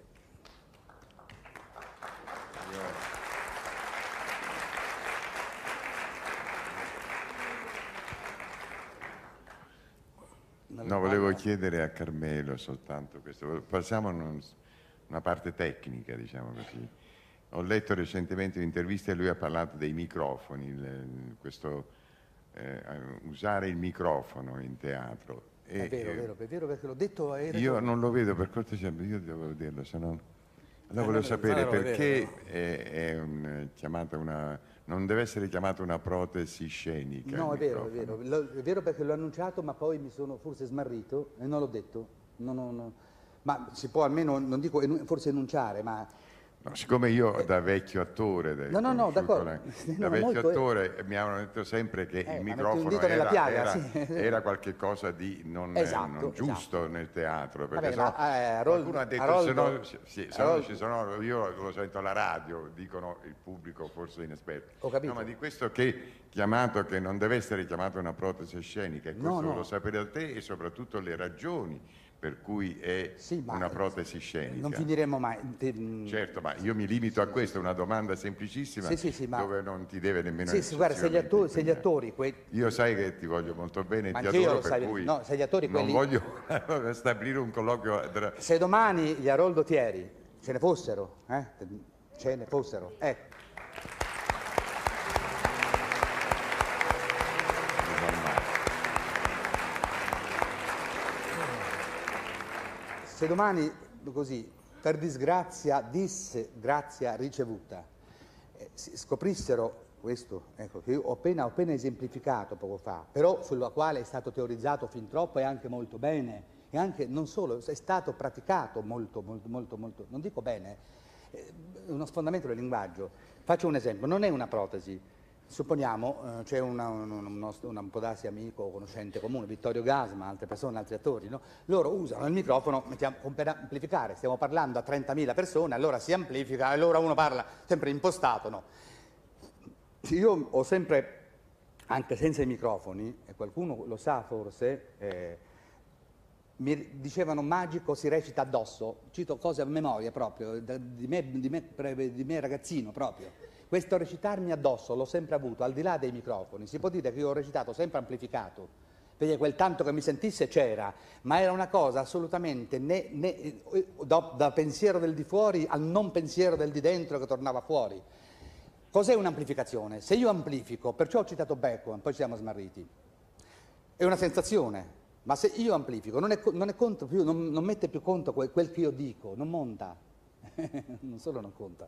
No, volevo chiedere a Carmelo soltanto questo. Passiamo a una parte tecnica, diciamo così. Ho letto recentemente un'intervista e lui ha parlato dei microfoni, il, questo, eh, usare il microfono in teatro. E, è vero, è vero, è vero, perché l'ho detto... Io non lo vedo, per cortesia, io devo vederlo, se no... Allora volevo sapere perché è, è un, chiamata una... non deve essere chiamata una protesi scenica. No, è vero, è vero, è vero perché l'ho annunciato, ma poi mi sono forse smarrito e non l'ho detto. No, no, no. Ma si può almeno, non dico forse enunciare, ma No, siccome io da vecchio attore, no, no, no, d'accordo. da no, vecchio molto, attore eh. mi hanno detto sempre che eh, il ma microfono metti un dito nella era, piaga, era, sì. era qualche cosa di non, Esatto, non giusto esatto. nel teatro, perché Vabbè, sennò ma, eh, Aroldo- qualcuno ha detto Aroldo- se no, sì, se no Aroldo- ci sono, io lo sento alla radio, dicono il pubblico forse inesperto. Ho capito. No, ma di questo che chiamato che non deve essere chiamato una protesi scenica, e questo No, no. lo sapere da te, e soprattutto le ragioni per cui è Sì, ma una protesi scenica. non finiremo mai. Te- Certo, ma io mi limito a questo, è una domanda semplicissima Sì, sì, sì, ma- dove non ti deve nemmeno Sì, sì, guarda, se gli attori, se gli attori quei- Io sai che ti voglio molto bene, Ma ti anche io adoro, lo per sai, cui no, se gli attori non quelli- voglio stabilire un colloquio tra... Se domani gli Aroldo Thieri ce ne fossero, eh? ce ne fossero, ecco. Se domani, così, per disgrazia, disse grazia ricevuta, eh, si scoprissero questo, ecco, che io ho appena, ho appena esemplificato poco fa, però sulla quale è stato teorizzato fin troppo e anche molto bene, e anche non solo, è stato praticato molto, molto, molto, molto, non dico bene, è uno sfondamento del linguaggio. Faccio un esempio, non è una protesi. Supponiamo, eh, c'è una, un, un, nostro, un può darsi amico o conoscente comune, Vittorio Gasma, altre persone, altri attori, no? Loro usano il microfono mettiamo, per amplificare, stiamo parlando a trentamila persone, allora si amplifica, allora uno parla sempre impostato, no? Io ho sempre, anche senza i microfoni, e qualcuno lo sa forse, eh, mi dicevano magico si recita addosso, cito cose a memoria proprio, di me, di me, di me ragazzino proprio. Questo recitarmi addosso l'ho sempre avuto, al di là dei microfoni. Si può dire che io ho recitato sempre amplificato, perché quel tanto che mi sentisse c'era, ma era una cosa assolutamente né, né, da, da pensiero del di fuori al non pensiero del di dentro che tornava fuori. Cos'è un'amplificazione? Se io amplifico, perciò ho citato Bacon, poi ci siamo smarriti, è una sensazione, ma se io amplifico non, è, non, è conto più, non, non mette più conto quel, quel che io dico, non monta, non solo non conta,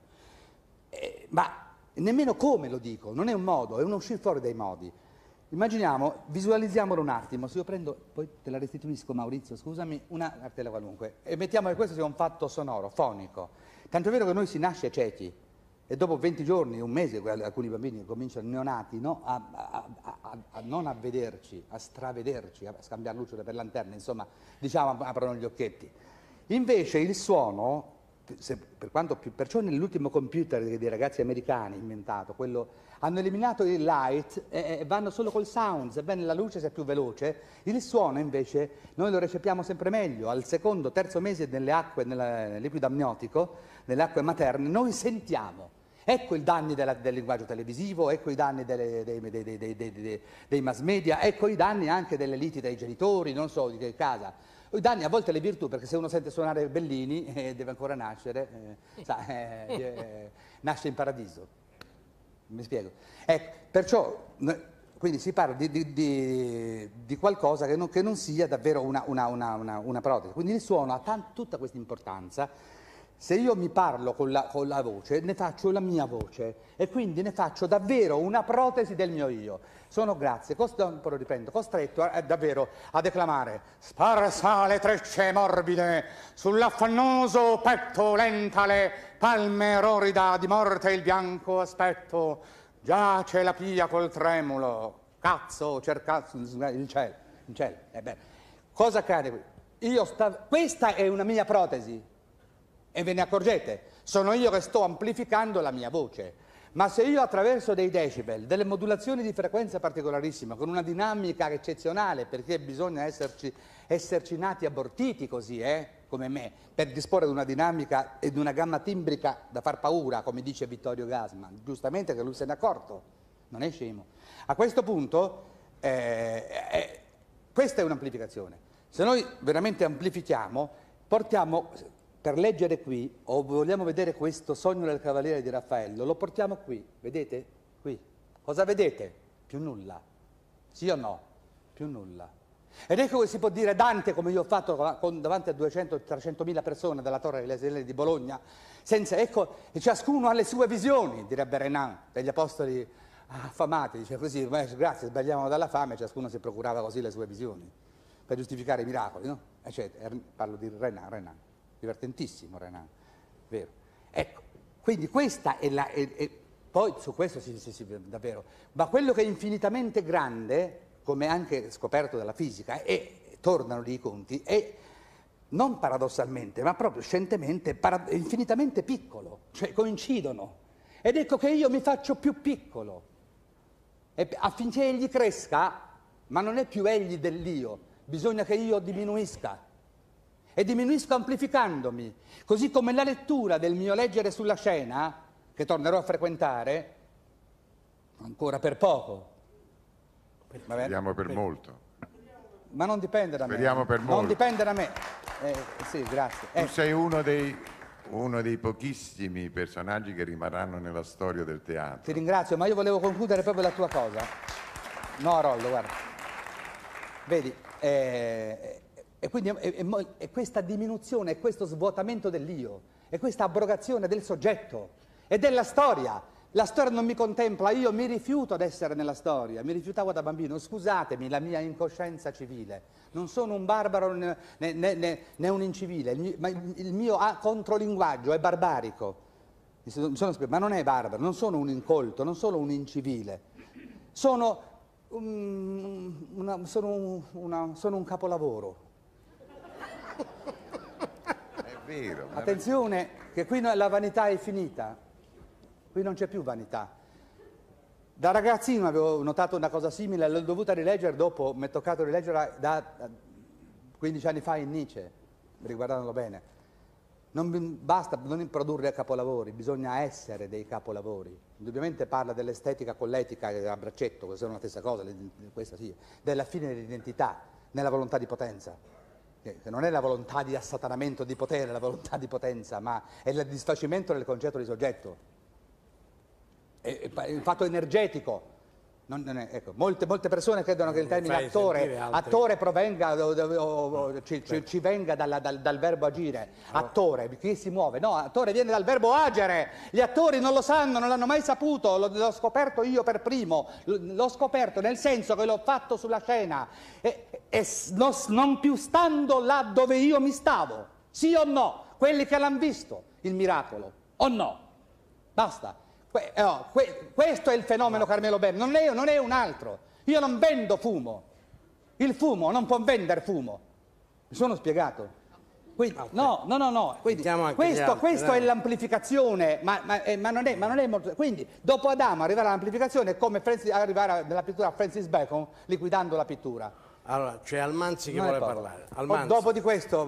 eh, ma nemmeno come lo dico, non è un modo, è un uscire fuori dai modi. Immaginiamo, visualizziamolo un attimo, se io prendo, poi te la restituisco Maurizio, scusami, una cartella qualunque, e mettiamo che questo sia un fatto sonoro, fonico. Tanto è vero che noi si nasce ciechi, e dopo venti giorni, un mese, alcuni bambini cominciano neonati, no? a, a, a, a non a vederci, a stravederci, a scambiare luce per lanterne, insomma, diciamo, aprono gli occhietti. Invece il suono, se, per quanto più, perciò nell'ultimo computer dei ragazzi americani inventato, quello, hanno eliminato il light e, e vanno solo col sound, sebbene la luce sia più veloce, il suono invece noi lo recepiamo sempre meglio, al secondo, terzo mese nelle acque, nella, nel liquido amniotico, nelle acque materne, noi sentiamo. Ecco i danni della, del linguaggio televisivo, ecco i danni delle, dei, dei, dei, dei, dei, dei mass media, ecco i danni anche delle liti dei genitori, non so di che casa. I danni a volte le virtù, perché se uno sente suonare Bellini eh, deve ancora nascere, eh, sa, eh, eh, nasce in paradiso. Mi spiego? Ecco, perciò, quindi si parla di, di, di, di qualcosa che non, che non sia davvero una, una, una, una, una protesi. Quindi il suono ha tant, tutta questa importanza. Se io mi parlo con la, con la voce, ne faccio la mia voce e quindi ne faccio davvero una protesi del mio io. Sono, grazie, cost- un po' lo riprendo, costretto a, a, davvero a declamare sparsa le trecce morbide sull'affannoso petto lenta le palme rorida di morte il bianco aspetto giace la pia col tremulo cazzo cerca il cielo, il cielo. Ebbene, cosa accade qui? Io sta- questa è una mia protesi. E ve ne accorgete, sono io che sto amplificando la mia voce, ma se io attraverso dei decibel, delle modulazioni di frequenza particolarissime, con una dinamica eccezionale, perché bisogna esserci, esserci nati abortiti così, eh, come me, per disporre di una dinamica e di una gamma timbrica da far paura, come dice Vittorio Gasman, giustamente che lui se n'è accorto, non è scemo. A questo punto, eh, eh, questa è un'amplificazione. Se noi veramente amplifichiamo, portiamo... Per leggere qui, o vogliamo vedere questo Sogno del Cavaliere di Raffaello, lo portiamo qui, vedete? Qui. Cosa vedete? Più nulla. Sì o no? Più nulla. Ed ecco che si può dire Dante, come io ho fatto con, davanti a duecento trecentomila persone dalla Torre delle Stelle di Bologna, senza, ecco, e ciascuno ha le sue visioni, direbbe Renan, degli apostoli affamati, dice così, grazie, sbagliavano dalla fame, ciascuno si procurava così le sue visioni, per giustificare i miracoli, no? Eccetera. Parlo di Renan, Renan. Divertentissimo Renan, vero? Ecco, quindi questa è la... È, è, poi su questo sì, sì, sì, davvero. Ma quello che è infinitamente grande, come anche scoperto dalla fisica, e tornano lì i conti, è non paradossalmente, ma proprio scientemente, para- infinitamente piccolo, cioè coincidono. Ed ecco che io mi faccio più piccolo, e affinché egli cresca, ma non è più egli dell'io, bisogna che io diminuisca. E diminuisco amplificandomi, così come la lettura del mio leggere sulla scena, che tornerò a frequentare, ancora per poco. Va bene? Speriamo per molto. Ma non dipende da me. Speriamo per molto. Non dipende da me. Eh, sì, grazie. Tu Eh. sei uno dei, uno dei pochissimi personaggi che rimarranno nella storia del teatro. Ti ringrazio, ma io volevo concludere proprio la tua cosa. No, Rollo, guarda. Vedi, eh, e quindi è, è, è questa diminuzione, è questo svuotamento dell'io, è questa abrogazione del soggetto e della storia. La storia non mi contempla, io mi rifiuto ad essere nella storia, mi rifiutavo da bambino, scusatemi la mia incoscienza civile, non sono un barbaro né, né, né, né un incivile, il mio, ma il mio controlinguaggio è barbarico, mi sono, mi sono spiegato, ma non è barbaro, non sono un incolto, non sono un incivile, sono, um, una, sono, un, una, sono un capolavoro. È vero. Attenzione, che qui la vanità è finita. Qui non c'è più vanità. Da ragazzino avevo notato una cosa simile, l'ho dovuta rileggere dopo, mi è toccato rileggerla da quindici anni fa in Nietzsche, riguardandolo bene. Non basta non produrre capolavori, bisogna essere dei capolavori. Indubbiamente parla dell'estetica con l'etica e a braccetto, che sono la stessa cosa, questa sì, della fine dell'identità, nella volontà di potenza. Che non è la volontà di assatanamento di potere, la volontà di potenza, ma è il disfacimento del concetto di soggetto. Il fatto energetico, non, non è, ecco, molte, molte persone credono che il termine attore, attore provenga, o, o, o, ci, ci, ci venga dalla, dal, dal verbo agire, attore, chi si muove, no, attore viene dal verbo agere, gli attori non lo sanno, non l'hanno mai saputo, l'ho, l'ho scoperto io per primo, l'ho scoperto nel senso che l'ho fatto sulla scena e, e non, non più stando là dove io mi stavo, sì o no, quelli che l'hanno visto, il miracolo, o no, basta. Que- no, que- questo è il fenomeno Carmelo Bene, non è, non è un altro. Io non vendo fumo, il fumo non può vendere fumo. Mi sono spiegato? Quindi, no, no, no, no. Quindi, questo, altri, questo è l'amplificazione, ma, ma, eh, ma, non è, ma non è molto. Quindi, dopo Adamo arrivare all'amplificazione è come Francis, arrivare nella pittura a Francis Bacon liquidando la pittura. Allora, c'è Almanzi che non vuole parlare. Almanzi. Dopo di questo,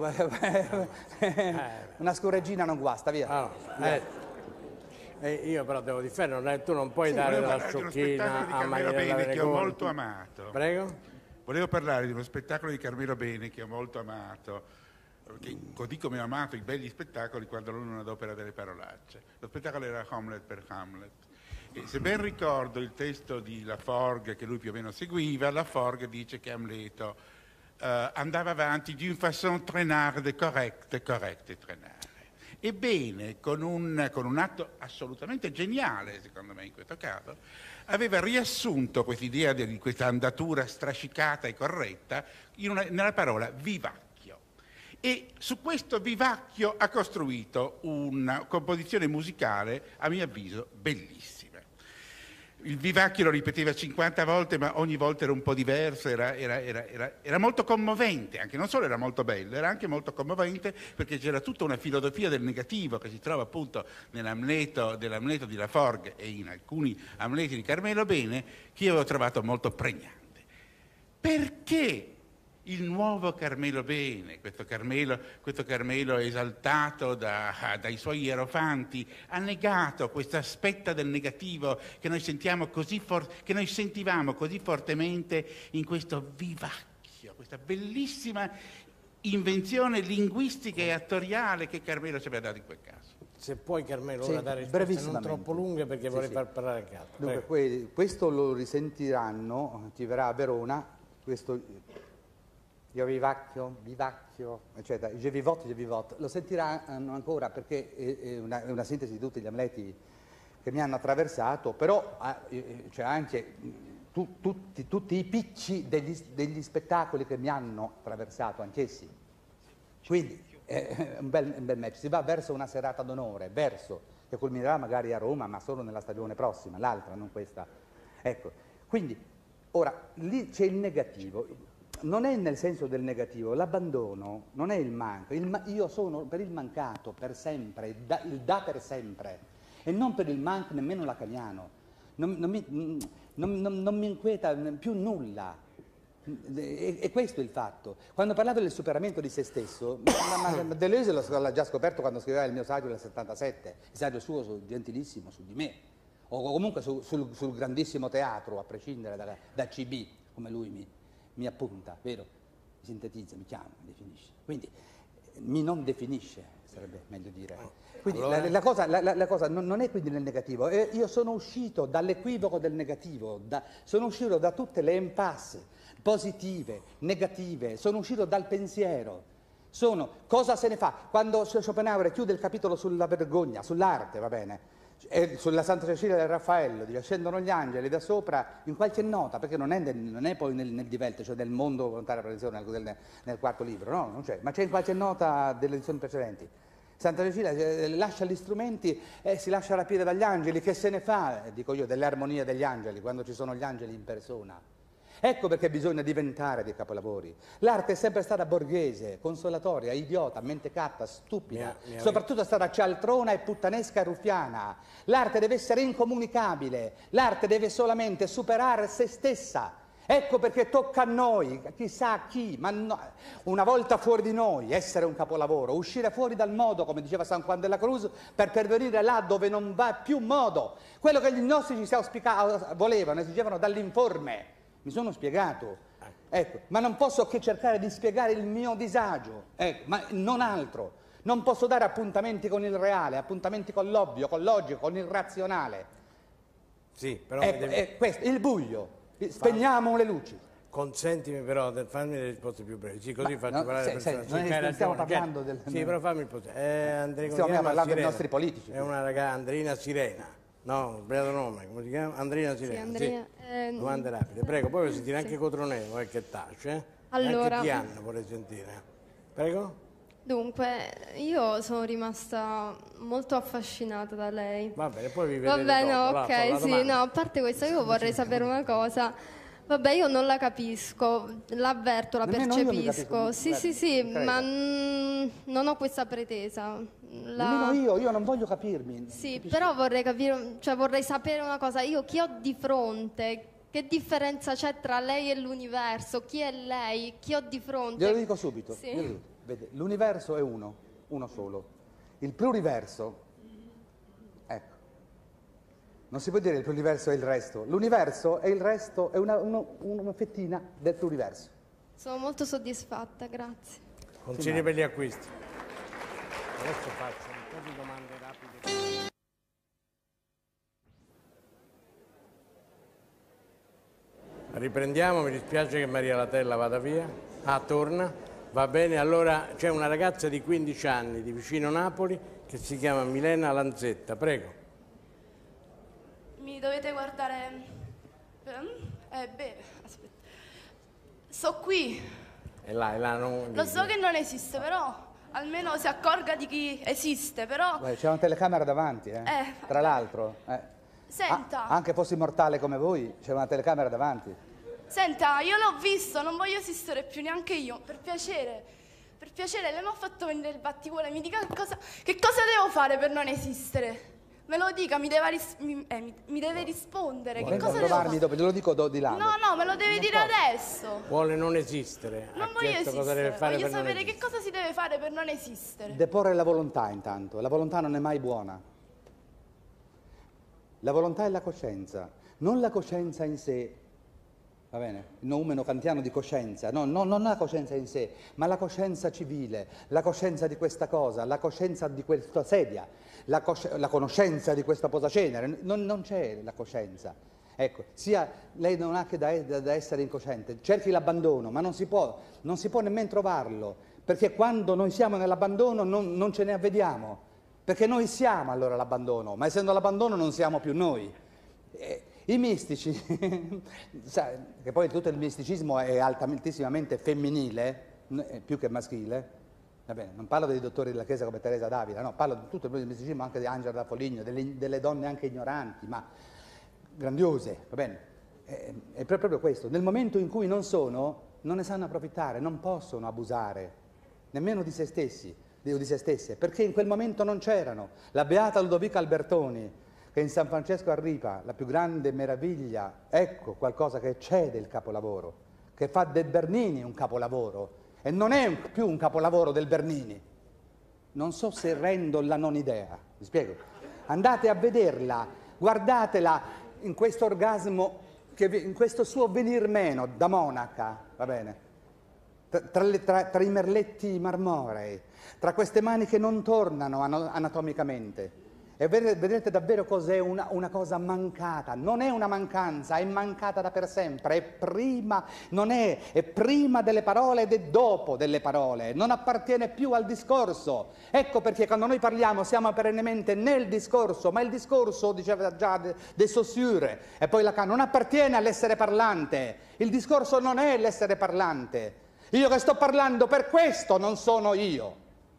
una scoreggina non guasta, via. Allora, eh. Eh, io però devo difendere, tu non puoi sì, dare la sciocchina sciocchina a Carmelo Bene che ho molto amato. Prego? Volevo parlare di uno spettacolo di Carmelo Bene che ho molto amato, che, così come ho amato i belli spettacoli quando lui non adopera delle parolacce. Lo spettacolo era Hamlet per Hamlet. E se ben ricordo il testo di Laforgue che lui più o meno seguiva, Laforgue dice che Amleto eh, andava avanti d'une façon traînarde, correcte, correcte, traînarde. Ebbene, con un, con un atto assolutamente geniale, secondo me in questo caso, aveva riassunto quest'idea di questa andatura strascicata e corretta in una, nella parola vivacchio. E su questo vivacchio ha costruito una composizione musicale, a mio avviso, bellissima. Il vivacchio lo ripeteva cinquanta volte, ma ogni volta era un po' diverso, era, era, era, era, era molto commovente, anche non solo era molto bello, era anche molto commovente perché c'era tutta una filosofia del negativo che si trova appunto nell'Amleto, dell'Amleto di Laforgue e in alcuni Amleti di Carmelo Bene che io avevo trovato molto pregnante. Perché il nuovo Carmelo Bene, questo Carmelo, questo Carmelo esaltato da, dai suoi ierofanti, ha negato questo aspetto del negativo che noi, sentiamo così for- che noi sentivamo così fortemente in questo vivacchio, questa bellissima invenzione linguistica e attoriale che Carmelo ci aveva dato in quel caso. Se puoi Carmelo, sì, ora dare risposte non troppo lunghe perché sì, vorrei sì. far parlare anche altro. Dunque, que- questo lo risentiranno, ti verrà a Verona, questo... Io vivacchio, vivacchio, eccetera, je vivote, je vivote, lo sentiranno ancora perché è una, è una sintesi di tutti gli Amleti che mi hanno attraversato, però c'è anche tu, tutti, tutti i picci degli, degli spettacoli che mi hanno attraversato anch'essi. Quindi è un bel, un bel match, si va verso una serata d'onore, verso, che culminerà magari a Roma, ma solo nella stagione prossima, l'altra, non questa. Ecco, quindi, ora, lì c'è il negativo, non è nel senso del negativo, l'abbandono non è il manco, il ma io sono per il mancato, per sempre, da, il da per sempre, e non per il manco nemmeno lacaniano, non, non, mi, non, non, non mi inquieta più nulla. E, e questo è il fatto. Quando parlavo del superamento di se stesso, ma, ma Deleuze l'ha già scoperto quando scriveva il mio saggio del settantasette, il saggio suo su, gentilissimo su di me, o comunque su, sul, sul grandissimo teatro, a prescindere da, da C B, come lui mi, mi appunta, vero? Mi sintetizza, mi chiama, mi definisce. Quindi mi non definisce, sarebbe meglio dire. Quindi allora... la, la, cosa, la, la cosa non, non è quindi nel negativo, eh, io sono uscito dall'equivoco del negativo, da, sono uscito da tutte le impasse positive, negative, sono uscito dal pensiero. Sono, cosa se ne fa? Quando Schopenhauer chiude il capitolo sulla vergogna, sull'arte, va bene, e sulla Santa Cecilia del Raffaello, dice scendono gli angeli da sopra in qualche nota, perché non è, nel, non è poi nel, nel Divelte, cioè nel mondo volontaria prevenzione nel, nel quarto libro, no, non c'è, ma c'è in qualche nota delle edizioni precedenti. Santa Cecilia eh, lascia gli strumenti e si lascia rapire dagli angeli, che se ne fa, eh, dico io, delle armonie degli angeli, quando ci sono gli angeli in persona. Ecco perché bisogna diventare dei capolavori. L'arte è sempre stata borghese, consolatoria, idiota, mentecatta, stupida, mi ha, mi soprattutto è stata cialtrona e puttanesca e ruffiana. L'arte deve essere incomunicabile, l'arte deve solamente superare se stessa. Ecco perché tocca a noi, chissà a chi, ma no, una volta fuori di noi, essere un capolavoro, uscire fuori dal modo, come diceva San Juan de la Cruz, per pervenire là dove non va più modo. Quello che gli gnostici si volevano, esigevano dall'informe. Mi sono spiegato, ecco, ma non posso che cercare di spiegare il mio disagio, ecco, ma non altro. Non posso dare appuntamenti con il reale, appuntamenti con l'ovvio, con l'ogico, con il razionale. Sì, però... Ecco, devi... è questo, il buio, spegniamo le luci. Consentimi però di farmi le risposte più brevi, sì, così Ma faccio no, parlare le se, persone. se, non stiamo parlando del... Sì, però fammi il potere. Eh, Andrea, stiamo parlando Sirena. dei nostri politici. È una ragazza, Andrina Sirena. No, ho sbagliato nome, come si chiama? Andrina Sirena. Sì, Andrea, sì. eh, Domande rapide, prego, poi vuoi sentire sì. anche Cotroneo, eh, che tace, eh? Allora... Anche Tian vorrei sentire. Prego? Dunque, io sono rimasta molto affascinata da lei. Va bene, poi vi vedete Va bene, dopo. ok, là, sì, no, a parte questo io vorrei sapere una cosa. Vabbè, io non la capisco, l'avverto, la Nemmeno io mi percepisco. capisco, Sì, guardi, sì, sì, mi creda. ma mm, non ho questa pretesa. La... Nemmeno io, io non voglio capirmi. Sì, capisci? però vorrei capire, cioè vorrei sapere una cosa. Io chi ho di fronte? Che differenza c'è tra lei e l'universo? Chi è lei? Chi ho di fronte? Glielo dico subito. Sì. glielo dico. Vede, l'universo è uno, uno solo. Il pluriverso, ecco, non si può dire il pluriverso è il resto. L'universo è il resto, è una, uno, una fettina del pluriverso. Sono molto soddisfatta, grazie. Consigli per gli acquisti. Adesso faccio un po' di domande rapide. Riprendiamo, mi dispiace che Maria Latella vada via. Ah, torna. Va bene, allora c'è una ragazza di quindici anni di vicino Napoli che si chiama Milena Lanzetta. Prego. Mi dovete guardare... Eh, beh, aspetta. So qui. È là, è là, non... Lo so che non esiste, però almeno si accorga di chi esiste, però... Beh, c'è una telecamera davanti, eh? Eh. Tra l'altro. Eh. Senta. Ah, anche fossi mortale come voi, c'è una telecamera davanti. Senta, io l'ho visto, non voglio esistere più neanche io, per piacere. Per piacere, lei mi ha fatto venire il batticuore, mi dica cosa, che cosa devo fare per non esistere? Me lo dica, mi deve, ris mi, eh, mi, mi deve rispondere, che cosa devo fare? Dopo, glielo dico do, di là. No, no, me lo deve dire adesso. Vuole non esistere. Non ha voglio chiesto cosa esistere, deve fare voglio per non sapere esistere. che cosa si deve fare per non esistere. Deporre la volontà intanto, la volontà non è mai buona. La volontà è la coscienza, non la coscienza in sé, va bene? Il noumeno kantiano di coscienza, no, no, non la coscienza in sé, ma la coscienza civile, la coscienza di questa cosa, la coscienza di questa sedia, la, la conoscenza di questa posacenere, non, non c'è la coscienza. Ecco, sia, lei non ha che da, da, da essere incosciente, cerchi l'abbandono, ma non si può, non si può nemmeno trovarlo, perché quando noi siamo nell'abbandono non, non ce ne avvediamo. Perché noi siamo allora l'abbandono, ma essendo l'abbandono non siamo più noi. Eh, I mistici, che poi tutto il misticismo è altamente femminile, più che maschile, Va bene, non parlo dei dottori della Chiesa come Teresa d'Avila, no, parlo di tutto il misticismo, anche di Angela da Foligno, delle, delle donne anche ignoranti, ma grandiose, va bene? È, è proprio questo, nel momento in cui non sono, non ne sanno approfittare, non possono abusare, nemmeno di se stessi, di, di se stesse, perché in quel momento non c'erano. La beata Ludovica Albertoni, che in San Francesco a Ripa, la più grande meraviglia, ecco qualcosa che c'è del capolavoro, che fa del Bernini un capolavoro, e non è un, più un capolavoro del Bernini. Non so se rendo la non idea, vi spiego. Andate a vederla, guardatela in questo orgasmo, che, in questo suo venir meno da monaca, va bene? Tra, tra, le, tra, tra i merletti marmorei, tra queste mani che non tornano anatomicamente. E vedete, vedete davvero cos'è una, una cosa mancata. Non è una mancanza, è mancata da per sempre, è prima, non è, è prima delle parole ed è dopo delle parole, non appartiene più al discorso. Ecco perché quando noi parliamo siamo perennemente nel discorso, ma il discorso, diceva già de, de Saussure, e poi Lacan, non appartiene all'essere parlante. Il discorso non è l'essere parlante. Io che sto parlando per questo non sono io.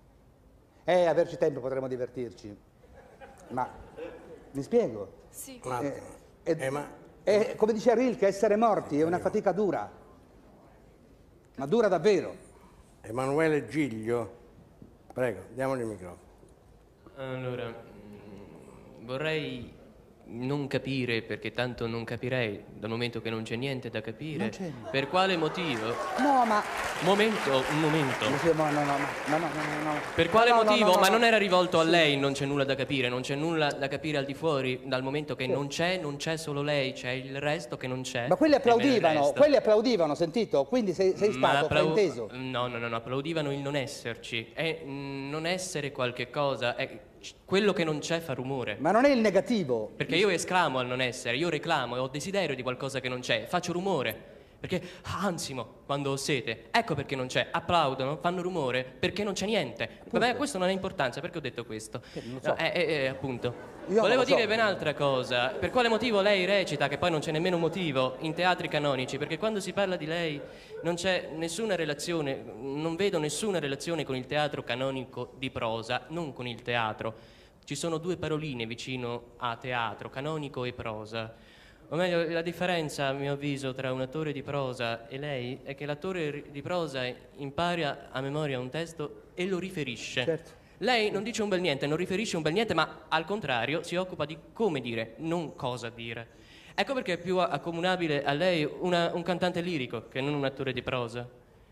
E averci tempo potremo divertirci. Ma mi spiego? Sì. Eh, eh, eh, ma... eh, come dice Rilke, essere morti è una fatica dura, ma dura davvero. Emanuele Giglio, prego, diamogli il microfono. Allora, vorrei non capire, perché tanto non capirei, dal momento che non c'è niente da capire, per quale motivo... No, ma... Momento, un momento. No, no, no, no, no, no, no. Per quale no, no, motivo? No, no, ma no. non era rivolto a lei, non c'è nulla da capire, non c'è nulla da capire al di fuori, dal momento che sì. non c'è, non c'è solo lei, c'è il resto che non c'è. Ma quelli applaudivano, quelli applaudivano, sentito? Quindi sei, sei stato applau- frainteso. No, no, no, no, applaudivano il non esserci. È non essere qualche cosa, è quello che non c'è fa rumore. Ma non è il negativo. Perché io esclamo al non essere, io reclamo e ho desiderio di qualcosa che non c'è, faccio rumore. Perché ansimo quando ho sete, ecco perché non c'è, applaudono, fanno rumore perché non c'è niente. Vabbè, questo non ha importanza, perché ho detto questo? Non so. No, eh, eh, eh, appunto. Io Volevo so. dire ben altra cosa. Per quale motivo lei recita, che poi non c'è nemmeno motivo, in teatri canonici? Perché quando si parla di lei non c'è nessuna relazione, non vedo nessuna relazione con il teatro canonico di prosa, non con il teatro. Ci sono due paroline vicino a teatro, canonico e prosa. O meglio, la differenza, a mio avviso, tra un attore di prosa e lei è che l'attore di prosa impara a memoria un testo e lo riferisce. Certo. Lei non dice un bel niente, non riferisce un bel niente, ma al contrario si occupa di come dire, non cosa dire. Ecco perché è più accomunabile a lei una, un cantante lirico che non un attore di prosa.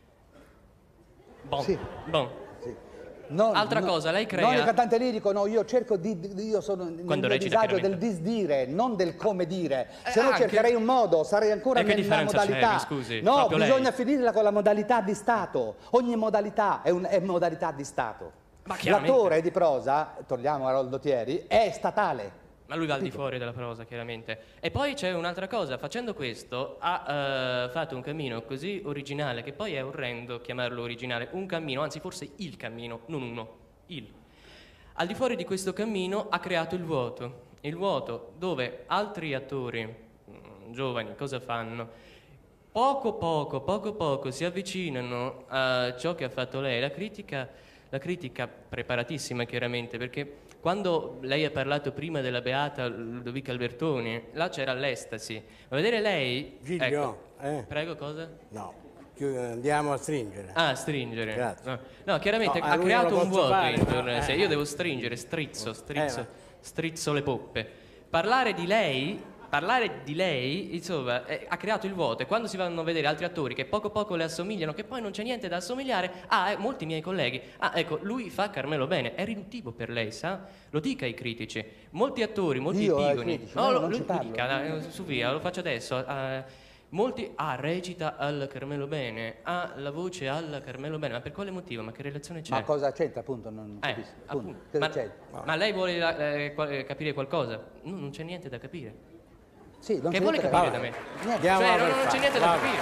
Bon, Sì. bon. Non, Altra no, cosa, lei crea... Non il cantante lirico, no, io cerco di... di- io sono nel Quando mio recita, disagio del chiaramente. disdire, non del come dire. Se Eh, no anche- cercherei un modo, sarei ancora E che nella differenza c'è, modalità. mi scusi? No, Proprio lei? bisogna finirla con la modalità di Stato. Ogni modalità è, un- è modalità di Stato. Ma chiaramente. L'attore di prosa, togliamo Aroldo Thieri, è statale. Ma lui va al di fuori della prosa, chiaramente. E poi c'è un'altra cosa, facendo questo ha eh, fatto un cammino così originale, che poi è orrendo chiamarlo originale, un cammino, anzi forse il cammino, non uno, il. Al di fuori di questo cammino ha creato il vuoto, il vuoto dove altri attori mh, giovani cosa fanno? Poco poco, poco poco si avvicinano a ciò che ha fatto lei, la critica, la critica preparatissima chiaramente, perché quando lei ha parlato prima della beata Ludovica Albertoni, là c'era l'estasi. Ma vedere lei... Giglio, ecco, eh? Prego, cosa? No, chiud- andiamo a stringere. Ah, stringere. Grazie. No, no, chiaramente No, a ha lui creato non lo un posso vuoto fare, intorno a no, sé. eh. Io devo stringere, strizzo, strizzo, Eh, ma- strizzo le poppe. Parlare di lei... Parlare di lei, insomma, eh, ha creato il vuoto, e quando si vanno a vedere altri attori che poco poco le assomigliano, che poi non c'è niente da assomigliare, ah, eh, molti miei colleghi, ah, ecco, lui fa Carmelo bene, è riduttivo per lei, sa? Lo dica ai critici. Molti attori, molti Io ai epigoni... critici, No, no, lo, non lo- ci lo parlo. dica, dai, su via, lo faccio adesso. eh, molti, ah, recita al Carmelo bene, ha la voce alla Carmelo bene, ma per quale motivo? Ma che relazione c'è? Ma cosa c'entra, appunto? Non Eh, capisco. Appunto. appunto. Cosa Ma, c'entra? ma lei vuole eh, qua- eh, capire qualcosa? No, non c'è niente da capire. Sì, non Che c'è vuole niente da capire da me? capire. Cioè, Andiamo non, per non c'è fare. niente da Vabbè. capire.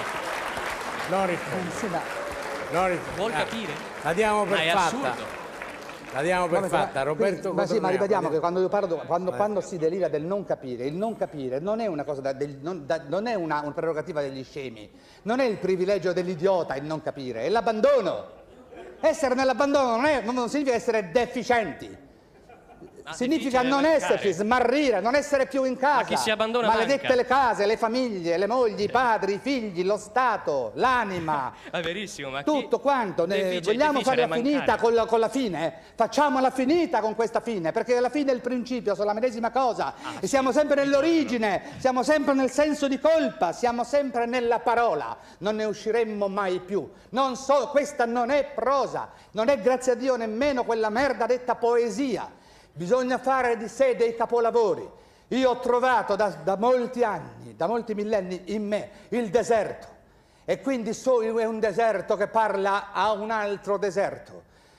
Non rispondo. Sì, ma... Non rispondo. Vuol Ah, capire? La diamo per Ma è fatta. assurdo. La diamo per No, ma- fatta. Roberto quindi- ma sì, ma Cotroneo. ripetiamo che quando io parlo, quando, Eh. quando si delira del non capire, il non capire non è una cosa da, del- non, da- non è una, una prerogativa degli scemi, non è il privilegio dell'idiota il non capire, è l'abbandono. Essere nell'abbandono non, è, non significa essere deficienti. Significa non esserci, smarrire, non essere più in casa. Ma chi si abbandona Maledette manca. le case, le famiglie, le mogli, i padri, i figli, lo Stato, l'anima. È verissimo, ma Tutto quanto. Ne, difficile- vogliamo difficile farla finita mancare. con la, con la fine? Facciamola finita con questa fine, perché la fine e il principio sono la medesima cosa. Ah, e siamo sempre nell'origine, siamo sempre nel senso di colpa, siamo sempre nella parola. Non ne usciremmo mai più. Non so, questa non è prosa, non è grazie a Dio nemmeno quella merda detta poesia. Bisogna fare di sé dei capolavori. Io ho trovato da, da molti anni, da molti millenni in me il deserto e quindi so, è un deserto che parla a un altro deserto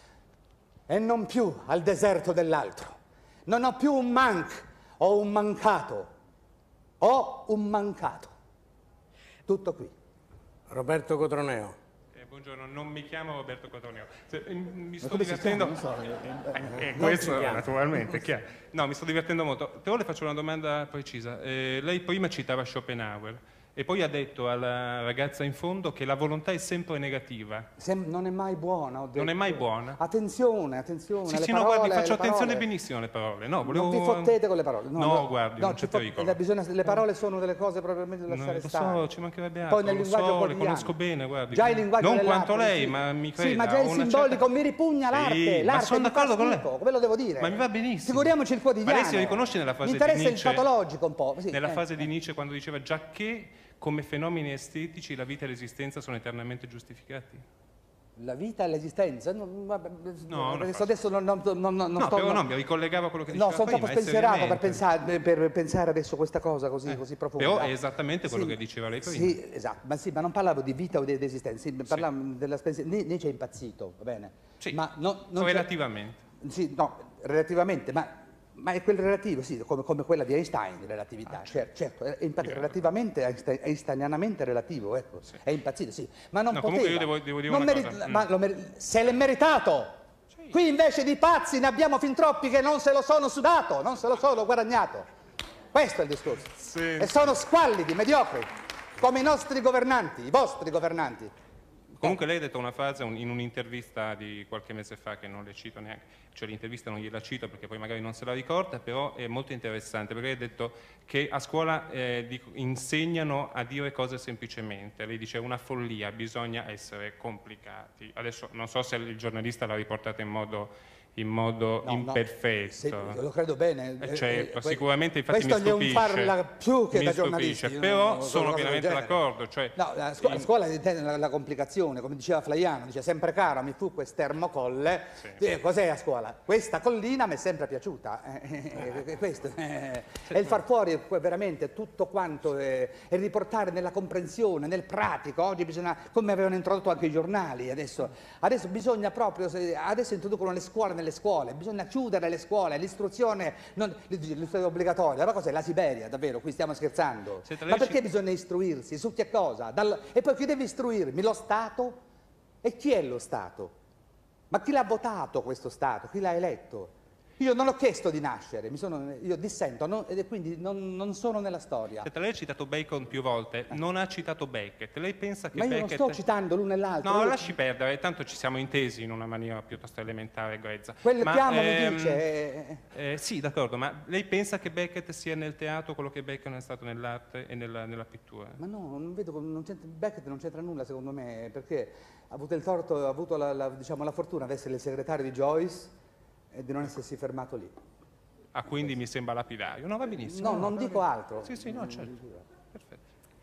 e non più al deserto dell'altro. Non ho più un manc, ho un mancato, ho un mancato. Tutto qui. Roberto Cotroneo. Buongiorno, non mi chiamo Roberto Cotroneo. Se- eh, Mi sto come si divertendo. chiama? Non so, eh, Eh, eh, non questo si chiama. naturalmente, è chiaro. No, mi sto divertendo molto. Però le faccio una domanda precisa. Eh, lei prima citava Schopenhauer e poi ha detto alla ragazza in fondo che la volontà è sempre negativa. Sem- non è mai buona. Ho detto. Non è mai buona? Attenzione, attenzione. Sì, le sì, no, parole, guardi, faccio le parole. attenzione benissimo alle parole. No, volevo... Non vi fottete con le parole. No, guardi, non ci c'è fo- pericolo. bisogna- le parole sono delle cose probabilmente da No, lasciare lo stare. so, ci mancherebbe Poi altro, nel lo linguaggio so, le quotidiano. conosco bene, guardi. Già il linguaggio Non dell'arte, quanto lei, sì. ma mi creda. Sì, ma già il una simbolico certa- mi ripugna l'arte. Sì, ma l'arte sono mi fa d'accordo con lei. schifo, come lo devo dire? Ma mi va benissimo. Figuriamoci il quotidiano. Ma lei si riconosce nella frase Mi interessa di il Nietzsche? patologico un po'. Sì, Nella eh, frase eh. di Nietzsche quando diceva già che come fenomeni estetici la vita e l'esistenza sono eternamente giustificati? La vita e l'esistenza? No, vabbè, No, una perché frase. adesso non, non, non, non No, sto... però no, non- mi ricollegavo a quello che No, diceva sono prima, troppo è spensierato per seriamente. pensare, per pensare adesso questa cosa così, così profonda. Però è esattamente quello Sì, che diceva lei prima. Sì, esatto, ma sì, ma non parlavo di vita o di, di esistenza, sì, parlavo della spensiera. Nietzsche è impazzito, va bene? Sì, ma no, non c'è- relativamente. Sì, no, relativamente, ma, ma è quel relativo, sì, come, come quella di Einstein, di relatività, certo, certo, è impazzito, relativamente, einstein- einsteinianamente relativo, ecco, è impazzito, sì, ma non No, poteva. comunque io devo- devo dire non una meri- cosa. ma Mm. lo meri- se l'è meritato! Qui invece di pazzi ne abbiamo fin troppi che non se lo sono sudato, non se lo sono guadagnato. Questo è il discorso. E sono squallidi, mediocri, come i nostri governanti, i vostri governanti. Comunque lei ha detto una frase un- in un'intervista di qualche mese fa che non le cito neanche, cioè l'intervista non gliela cito perché poi magari non se la ricorda, però è molto interessante perché lei ha detto che a scuola eh, dico- insegnano a dire cose semplicemente. Lei dice è una follia, bisogna essere complicati. Adesso non so se il giornalista l'ha riportata in modo, in modo No, no, imperfetto. sì, lo credo bene. Eh, Eh, certo, eh, que- sicuramente infatti mi questo è un stupisce. farla più che Mi da stupisce, giornalisti. però no, sono cose del pienamente genere. d'accordo. Cioè, No, la scu- a scuola intende la, la complicazione, come diceva Flaiano, dice sempre caro mi fu quest'ermocolle. Eh, cos'è a scuola? Questa collina mi è sempre piaciuta. Eh, eh, questo, eh, è il far fuori que- veramente tutto quanto eh, e riportare nella comprensione, nel pratico. Oggi bisogna, come avevano introdotto anche i giornali, adesso, adesso bisogna proprio, se- adesso introducono le scuole nelle scuole, bisogna chiudere le scuole, l'istruzione, non- l'istruzione obbligatoria, ma cos'è? La Siberia, davvero, qui stiamo scherzando. Senta, Ma lei perché ci- bisogna istruirsi? Su che cosa? Dal- E poi chi deve istruirmi? Lo Stato? E chi è lo Stato? Ma chi l'ha votato questo Stato? Chi l'ha eletto? Io non ho chiesto di nascere, mi sono, io dissento non- e quindi non, non sono nella storia. Senta, lei ha citato Bacon più volte, non ha citato Beckett. Lei pensa che Ma io non Beckett... sto citando l'uno e l'altro. No, io- lasci perdere, tanto ci siamo intesi in una maniera piuttosto elementare e grezza. Quel Ma, piano ehm, mi dice... eh, eh, sì, d'accordo, ma lei pensa che Beckett sia nel teatro quello che Bacon è stato nell'arte e nella, nella pittura? Ma no, non vedo, non c'entra- Beckett non c'entra nulla secondo me, perché ha avuto il torto, ha avuto la, la- diciamo, la fortuna di essere il segretario di Joyce e di non essersi fermato lì. Ah, quindi mi sembra lapidario. No, va benissimo. No, non dico altro. Sì, sì, no, certo. Perfetto.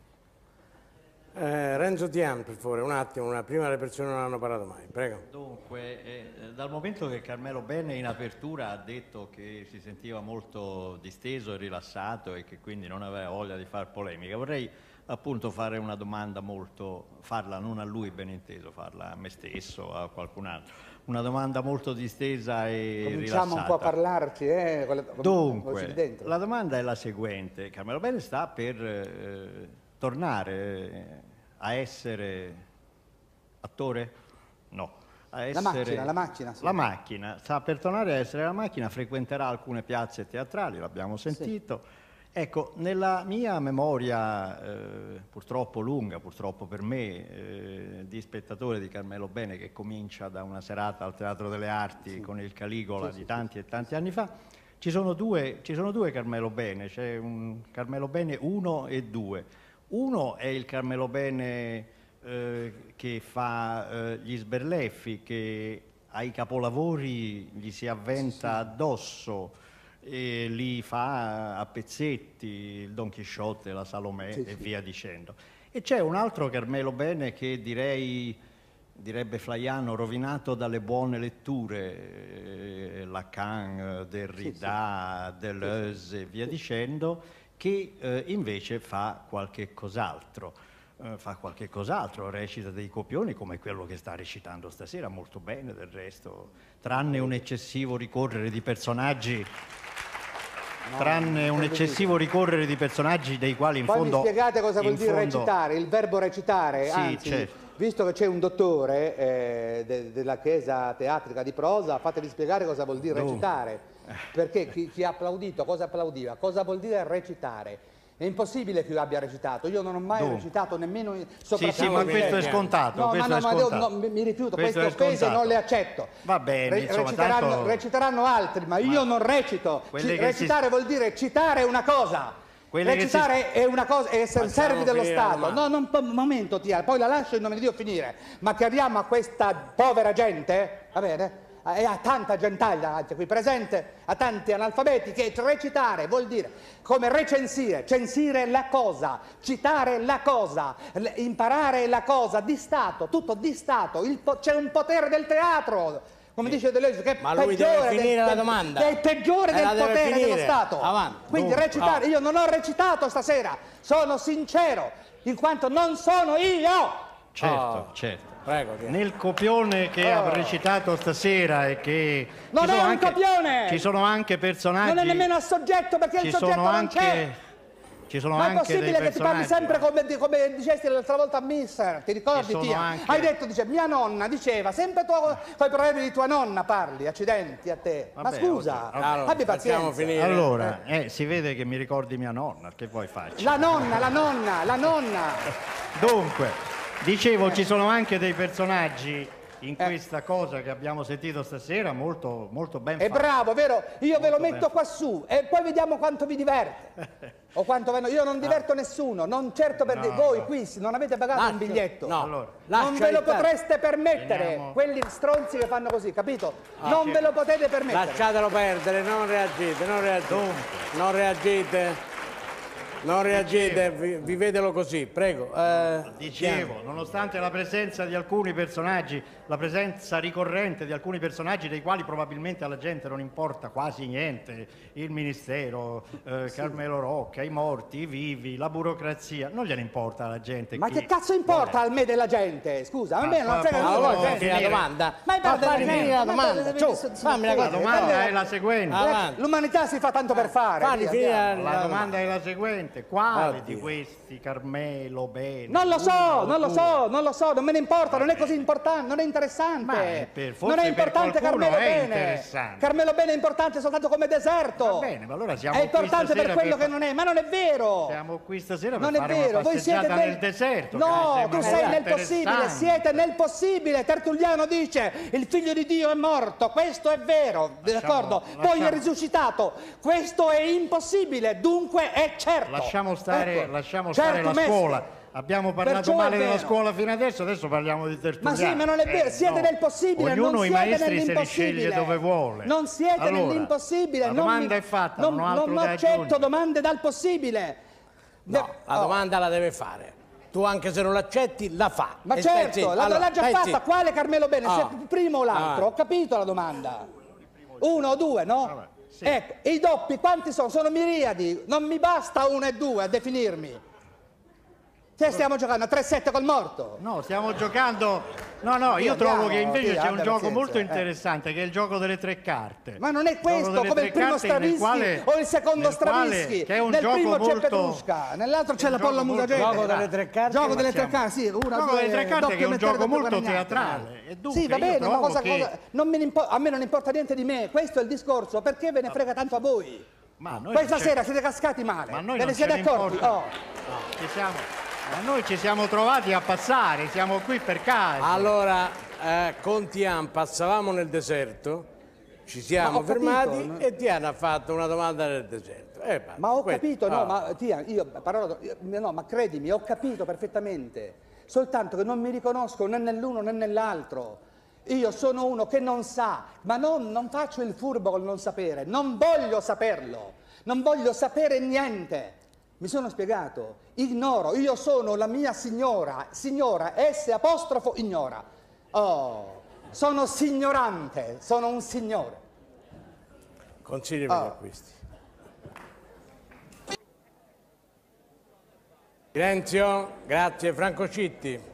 Eh, Renzo Tian, per favore, un attimo, una, prima le persone non hanno parlato mai, prego. Dunque, eh, dal momento che Carmelo Bene in apertura ha detto che si sentiva molto disteso e rilassato e che quindi non aveva voglia di fare polemica, vorrei appunto fare una domanda molto, farla non a lui ben inteso, farla a me stesso o a qualcun altro, una domanda molto distesa e Cominciamo rilassata. un po' a parlarci, eh? con le- con- con Dunque, il dentro. la domanda è la seguente. Carmelo Bene sta per eh, tornare eh, a essere attore? No. A La essere... macchina, la macchina, sì. La macchina. Sta per tornare a essere la macchina, frequenterà alcune piazze teatrali, l'abbiamo sentito, Ecco, nella mia memoria, eh, purtroppo lunga, purtroppo per me, eh, di spettatore di Carmelo Bene, che comincia da una serata al Teatro delle Arti sì. con il Caligola sì, di tanti e tanti anni fa, ci sono due, ci sono due Carmelo Bene, c'è un Carmelo Bene uno e due. Uno è il Carmelo Bene eh, che fa eh, gli sberleffi, che ai capolavori gli si avventa addosso, e li fa a pezzetti, il Don Chisciotte, la Salomè sì, e sì. via dicendo. E c'è un altro Carmelo Bene che direi, direbbe Flaiano, rovinato dalle buone letture, eh, Lacan, Derrida, sì, sì. Deleuze e via dicendo, che eh, invece fa qualche cos'altro. Uh, fa qualche cos'altro, recita dei copioni come quello che sta recitando stasera, molto bene del resto, tranne un eccessivo ricorrere di personaggi No, tranne un eccessivo ricorrere di personaggi dei quali in Poi fondo... Poi mi spiegate cosa vuol dire fondo... recitare, il verbo recitare, sì, anzi, certo. visto che c'è un dottore eh, de della Chiesa teatrica di prosa, fatevi spiegare cosa vuol dire recitare, perché chi, chi ha applaudito cosa applaudiva, cosa vuol dire recitare. È impossibile che io abbia recitato, io non ho mai Dunque. recitato nemmeno sopra. Sì, sì, ma questo è scontato. No, questo ma, no, è ma scontato. devo, no, mi rifiuto, questo queste offese non le accetto. Va bene, Re insomma, reciteranno, tanto... reciteranno altri, ma io ma non recito. Ci, recitare si... vuol dire citare una cosa. Quelle recitare si... è una cosa, è essere servi dello Stato. No, non un momento, tia, poi la lascio in nome di Dio finire. Ma chiariamo a questa povera gente, va bene? E a tanta gentaglia anche qui presente, a tanti analfabeti, che recitare vuol dire come recensire, censire la cosa, citare la cosa, imparare la cosa, di Stato, tutto di Stato, c'è un potere del teatro, come sì. dice Deleuze, che è Ma lui peggiore deve finire del, la domanda. che è peggiore eh, del potere finire. dello Stato. Avanti. Quindi Dunque, recitare, oh. io non ho recitato stasera, sono sincero, in quanto non sono io. Certo, oh. certo. Prego, nel copione che oh. ha recitato stasera e che non è un anche, copione, ci sono anche personaggi, non è nemmeno a soggetto, perché ci il soggetto sono non anche, c'è. Ci sono ma è anche possibile che ti parli sempre come, come dicesti l'altra volta a Mister, ti ricordi Tia? Anche... Hai detto, dice, mia nonna diceva, sempre tu con i problemi di tua nonna parli, accidenti a te. Vabbè, ma scusa, allora, abbi pazienza. Finire. Allora, eh, si vede che mi ricordi mia nonna, che vuoi farci? La nonna, la nonna, la nonna. Dunque... Dicevo, ci sono anche dei personaggi in questa eh. cosa che abbiamo sentito stasera molto, molto ben fatti. È bravo, vero? Io molto ve lo metto qua su e poi vediamo quanto vi diverte. O quanto venno. Io non diverto no. nessuno, non certo per no, voi no. qui non avete pagato Lascia, un biglietto. No. Allora, non ve lo potreste permettere. Veniamo. Quelli stronzi che fanno così, capito? Ah, non certo. ve lo potete permettere. Lasciatelo perdere, non reagite, non reagite. Non reagite. Non reagite, vi, vivetelo così, prego. Eh, Dicevo, piano. nonostante la presenza di alcuni personaggi, la presenza ricorrente di alcuni personaggi dei quali probabilmente alla gente non importa quasi niente, il Ministero, eh, sì. Carmelo Rocca, i morti, i vivi, la burocrazia, non gliene importa alla gente. Ma chi... che cazzo importa a me della gente? Scusa, a me non frega nulla. La domanda. Ma fammi la domanda. Fammi la domanda è la seguente. L'umanità si fa tanto per fare. Fammi finire la domanda è la seguente. Quale Oddio. di questi Carmelo Bene? Non lo so, non lo so, non lo so, non me ne importa, non è così importante, non è interessante. Per, non è importante Carmelo Bene. Carmelo Bene è importante soltanto come deserto. Va bene, ma allora siamo è importante per quello per... che non è, ma non è vero. Siamo qui stasera per non fare è vero. una Voi siete nel del... deserto. No, tu sei nel possibile, siete nel possibile. Tertulliano dice, il figlio di Dio è morto, questo è vero, d'accordo? Poi è risuscitato, questo è impossibile, dunque è certo. Lasciamo stare, ecco. lasciamo certo, stare la mestre. scuola. Abbiamo parlato male della scuola fino adesso, adesso parliamo di Tertulliano. Ma sì, ma non è vero, eh, siete no. nel possibile, Ognuno non i siete maestri se li sceglie nell'impossibile. dove vuole. Non siete allora, nell'impossibile. La non domanda mi... è fatta, non, non ho altro non da accetto aggiungere. domande dal possibile. No, la domanda oh. la deve fare. Tu anche se non l'accetti, la fa. Ma e certo, l'ha allora, già fatta. zitto. Quale Carmelo Bene? Oh. Se il primo o l'altro? Ah. Ho capito la domanda. Uno o due, no? Vabbè, sì. Ecco, i doppi quanti sono? Sono miriadi. Non mi basta uno e due a definirmi. Se stiamo giocando a tre sette col morto? No, stiamo giocando... No, no, io sì, trovo andiamo, che invece sì, c'è un gioco pazienza, molto eh. interessante, che è il gioco delle tre carte. Ma non è questo, come il primo Stravinsky quale, o il secondo Stravinsky. Che è un nel gioco primo molto... c'è Petrushka, nell'altro c'è l'Apollo Musagente. Gioco delle tre carte? Gioco delle tre carte, sì. Una, gioco due, delle tre carte che è un gioco molto guadagnate. teatrale. E dunque sì, va bene, ma cosa, che... cosa... Non me ne a me non importa niente di me. Questo è il discorso. Perché ve ne frega tanto a voi? Ma noi Questa c'è- sera siete cascati male. Ma noi Ve ne non siete ce ne accorti? importa. Oh. No, ci siamo, ma noi ci siamo trovati a passare, siamo qui per caso. Allora, eh, con Tian passavamo nel deserto, ci siamo Ma ho fermati capito, no? e Tian ha fatto una domanda nel deserto. Eh, basta, Ma ho questo. capito, no, Ah. ma Tia, io parlo, io- no, ma credimi, ho capito perfettamente. Soltanto che non mi riconosco né nell'uno né nell'altro. Io sono uno che non sa, ma non, non faccio il furbo col non sapere, non voglio saperlo, non voglio sapere niente. Mi sono spiegato, ignoro, io sono la mia signora, signora, S apostrofo ignora. Oh, sono signorante, sono un signore. Consigli per Ah. gli acquisti. Silenzio, grazie. Franco Citti.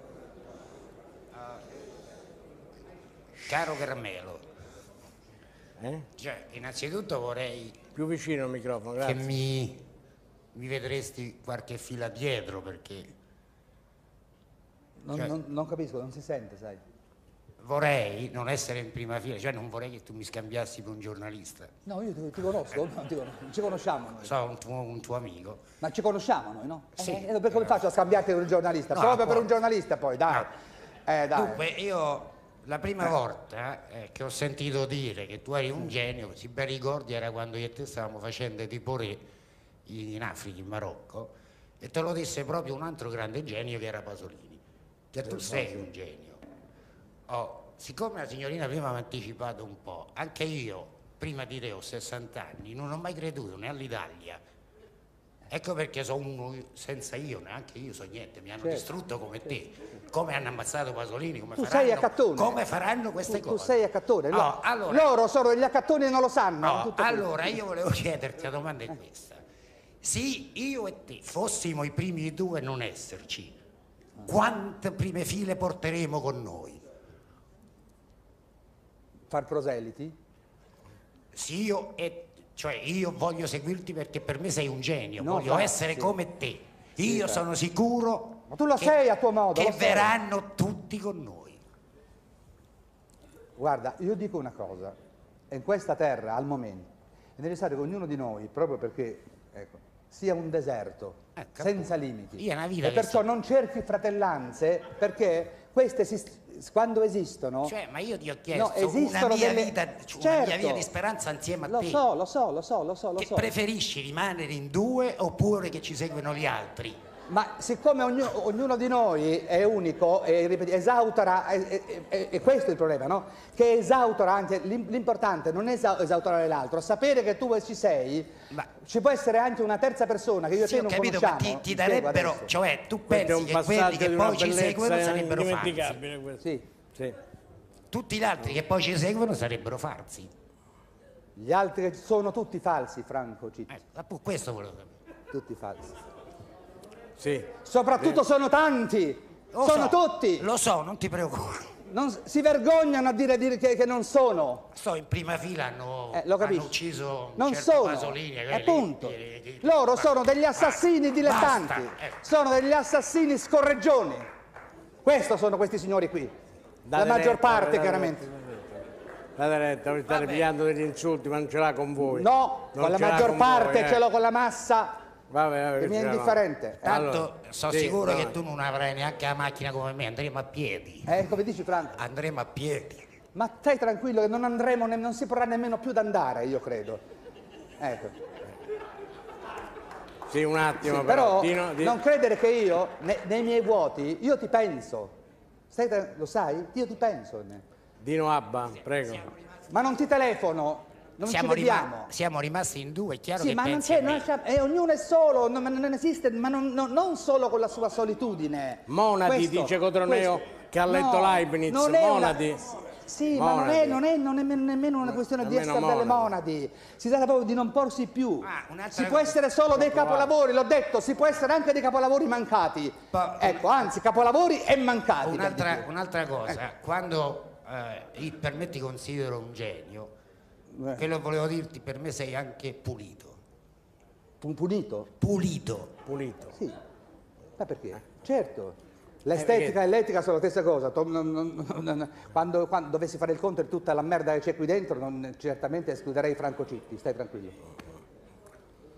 Caro Carmelo, Eh? cioè, innanzitutto vorrei Più vicino al microfono, che grazie. mi, mi vedresti qualche fila dietro, perché Non, Cioè- non- non capisco, non si sente, sai. vorrei non essere in prima fila, cioè non vorrei che tu mi scambiassi per un giornalista. No, io ti, ti conosco, non ti conosco, ci conosciamo noi. So, un tuo, un tuo amico. Ma ci conosciamo noi, no? Sì. Eh, eh, come faccio a scambiarti per un giornalista? No, Proprio per poi- un giornalista poi, dai. Eh, dai. Dunque, io la prima volta eh, che ho sentito dire che tu eri un genio, se ben ricordi, era quando io e te stavamo facendo tipo re in Africa, in Marocco, e te lo disse proprio un altro grande genio che era Pasolini, che tu sei un genio. Oh, siccome la signorina prima mi ha anticipato un po', anche io, prima di te, ho sessanta anni, non ho mai creduto né all'Italia. Ecco perché sono uno senza io, neanche io so niente, mi hanno Certo, distrutto come te, come hanno ammazzato Pasolini, come Tu faranno, sei accattone. come faranno queste Tu, tu cose. sei accattone. No, Loro, allora- loro sono degli accattoni e non lo sanno. No, tutto qui. allora io volevo chiederti, la domanda è questa. Se io e te fossimo i primi due a non esserci, quante prime file porteremo con noi? Far proseliti? Se io e cioè io voglio seguirti perché per me sei un genio, No, voglio fa- essere sì. come te. Sì, Io fa. sono sicuro Ma tu lo che, sei a tuo modo. che lo sei. verranno tutti con noi. Guarda, io dico una cosa. In questa terra, al momento, è necessario che ognuno di noi, proprio perché ecco, sia un deserto, senza limiti. Io una vita E che perciò sto- non cerchi fratellanze, perché queste esist- quando esistono... Cioè, ma io ti ho chiesto No, esistono una mia delle- vita, una mia Certo. via di speranza insieme a Lo te. so, lo so, lo so, lo so, lo Che so. preferisci rimanere in due oppure che ci seguono gli altri? Ma siccome ognu- ognuno di noi è unico e ripeti, esautora, e, e- e- e questo è il problema, no? Che esautora anche, l'im- l'importante non è esa- esautorare l'altro, sapere che tu ci sei, ci può essere anche una terza persona che io e Sì, te ho non capito, ma conosciamo. ti, ti spiego darebbero, adesso. cioè tu Questo è pensi un che quelli passaggio che di una poi ci bellezza seguono sarebbero indimenticabile, farsi. questo. Sì. Sì. Tutti gli altri che poi ci seguono sarebbero farsi. Gli altri sono tutti falsi, Franco Citti. Appunto, questo volevo sapere. Tutti falsi. Sì. Soprattutto Sì. sono tanti, Lo sono so, tutti. Lo so, non ti preoccupare. Non s- si vergognano a dire, dire che, che non sono. Sto in prima fila, hanno, Eh, lo capisci? hanno ucciso un Non certo sono, Pasolini. quelli- appunto. quelli- quelli- Loro basta, sono degli assassini basta, dilettanti, basta, eh. sono degli assassini scorreggioni. Questo sono questi signori qui. La Date maggior retta, parte, date chiaramente. retta. Date retta, voi state pigliando degli insulti, ma non ce l'ha con voi. No, Non con la ce l'ha maggior con parte voi, eh. ce l'ho con la massa. Vabbè, vabbè, che mi è ce l'ha. indifferente. Tanto Allora, sono sì, sicuro no. che tu non avrai neanche la macchina come me, andremo a piedi. Eh, come dici Franco? Andremo a piedi. Ma stai tranquillo che non andremo, ne- non si potrà nemmeno più d'andare, io credo. Ecco. Sì, un attimo, Sì, però. però Dino, di- non credere che io, ne- nei miei vuoti, io ti penso. Stai tra- lo sai? Io ti penso. ne- Dino Abba, prego. Ma non ti telefono, non siamo, ci rima- vediamo. siamo rimasti in due, è chiaro Sì, che ma non pensi c'è, a me. non c'è- eh, ognuno è solo, non, ma non esiste, ma non, non- non solo con la sua solitudine. Monadi, Questo- dice Cotroneo, questo- che ha letto no, Leibniz. non è una- Monadi. Sì, ma non è, non è- non è nemmeno una questione di nemmeno essere delle monadi. monadi, si tratta proprio di non porsi più. un'altra Si può cosa- essere solo dei Troppo capolavori, l'ho detto, si può essere anche dei capolavori mancati. Ecco, anzi, capolavori e mancati. per di Un'altra, più. un'altra cosa, quando eh, io per me ti considero un genio, Eh. quello volevo dirti, per me sei anche pulito. Un punito? Pulito. Pulito. Sì. Ma perché? Certo. L'estetica e l'etica sono la stessa cosa. To- non- non- non- Quando, quando dovessi fare il conto di tutta la merda che c'è qui dentro, non, certamente escluderei Franco Citti, stai tranquillo.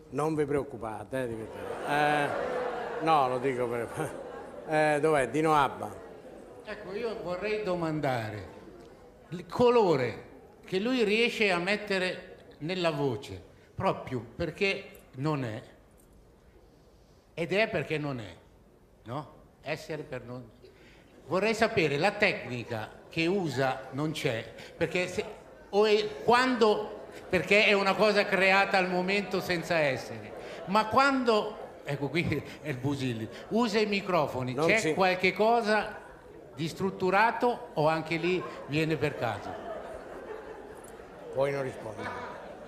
Non vi preoccupate, eh, di che- eh, no, lo dico per... Eh, dov'è? Dino Abba. Ecco, io vorrei domandare il colore che lui riesce a mettere nella voce, proprio perché non è, ed è perché non è, no? Essere per non... Vorrei sapere la tecnica che usa non c'è, perché se, o è, quando, perché è una cosa creata al momento senza essere, ma quando, ecco qui è il Busilli, usa i microfoni, Non c'è si- qualche cosa di strutturato o anche lì viene per caso? Poi non rispondere.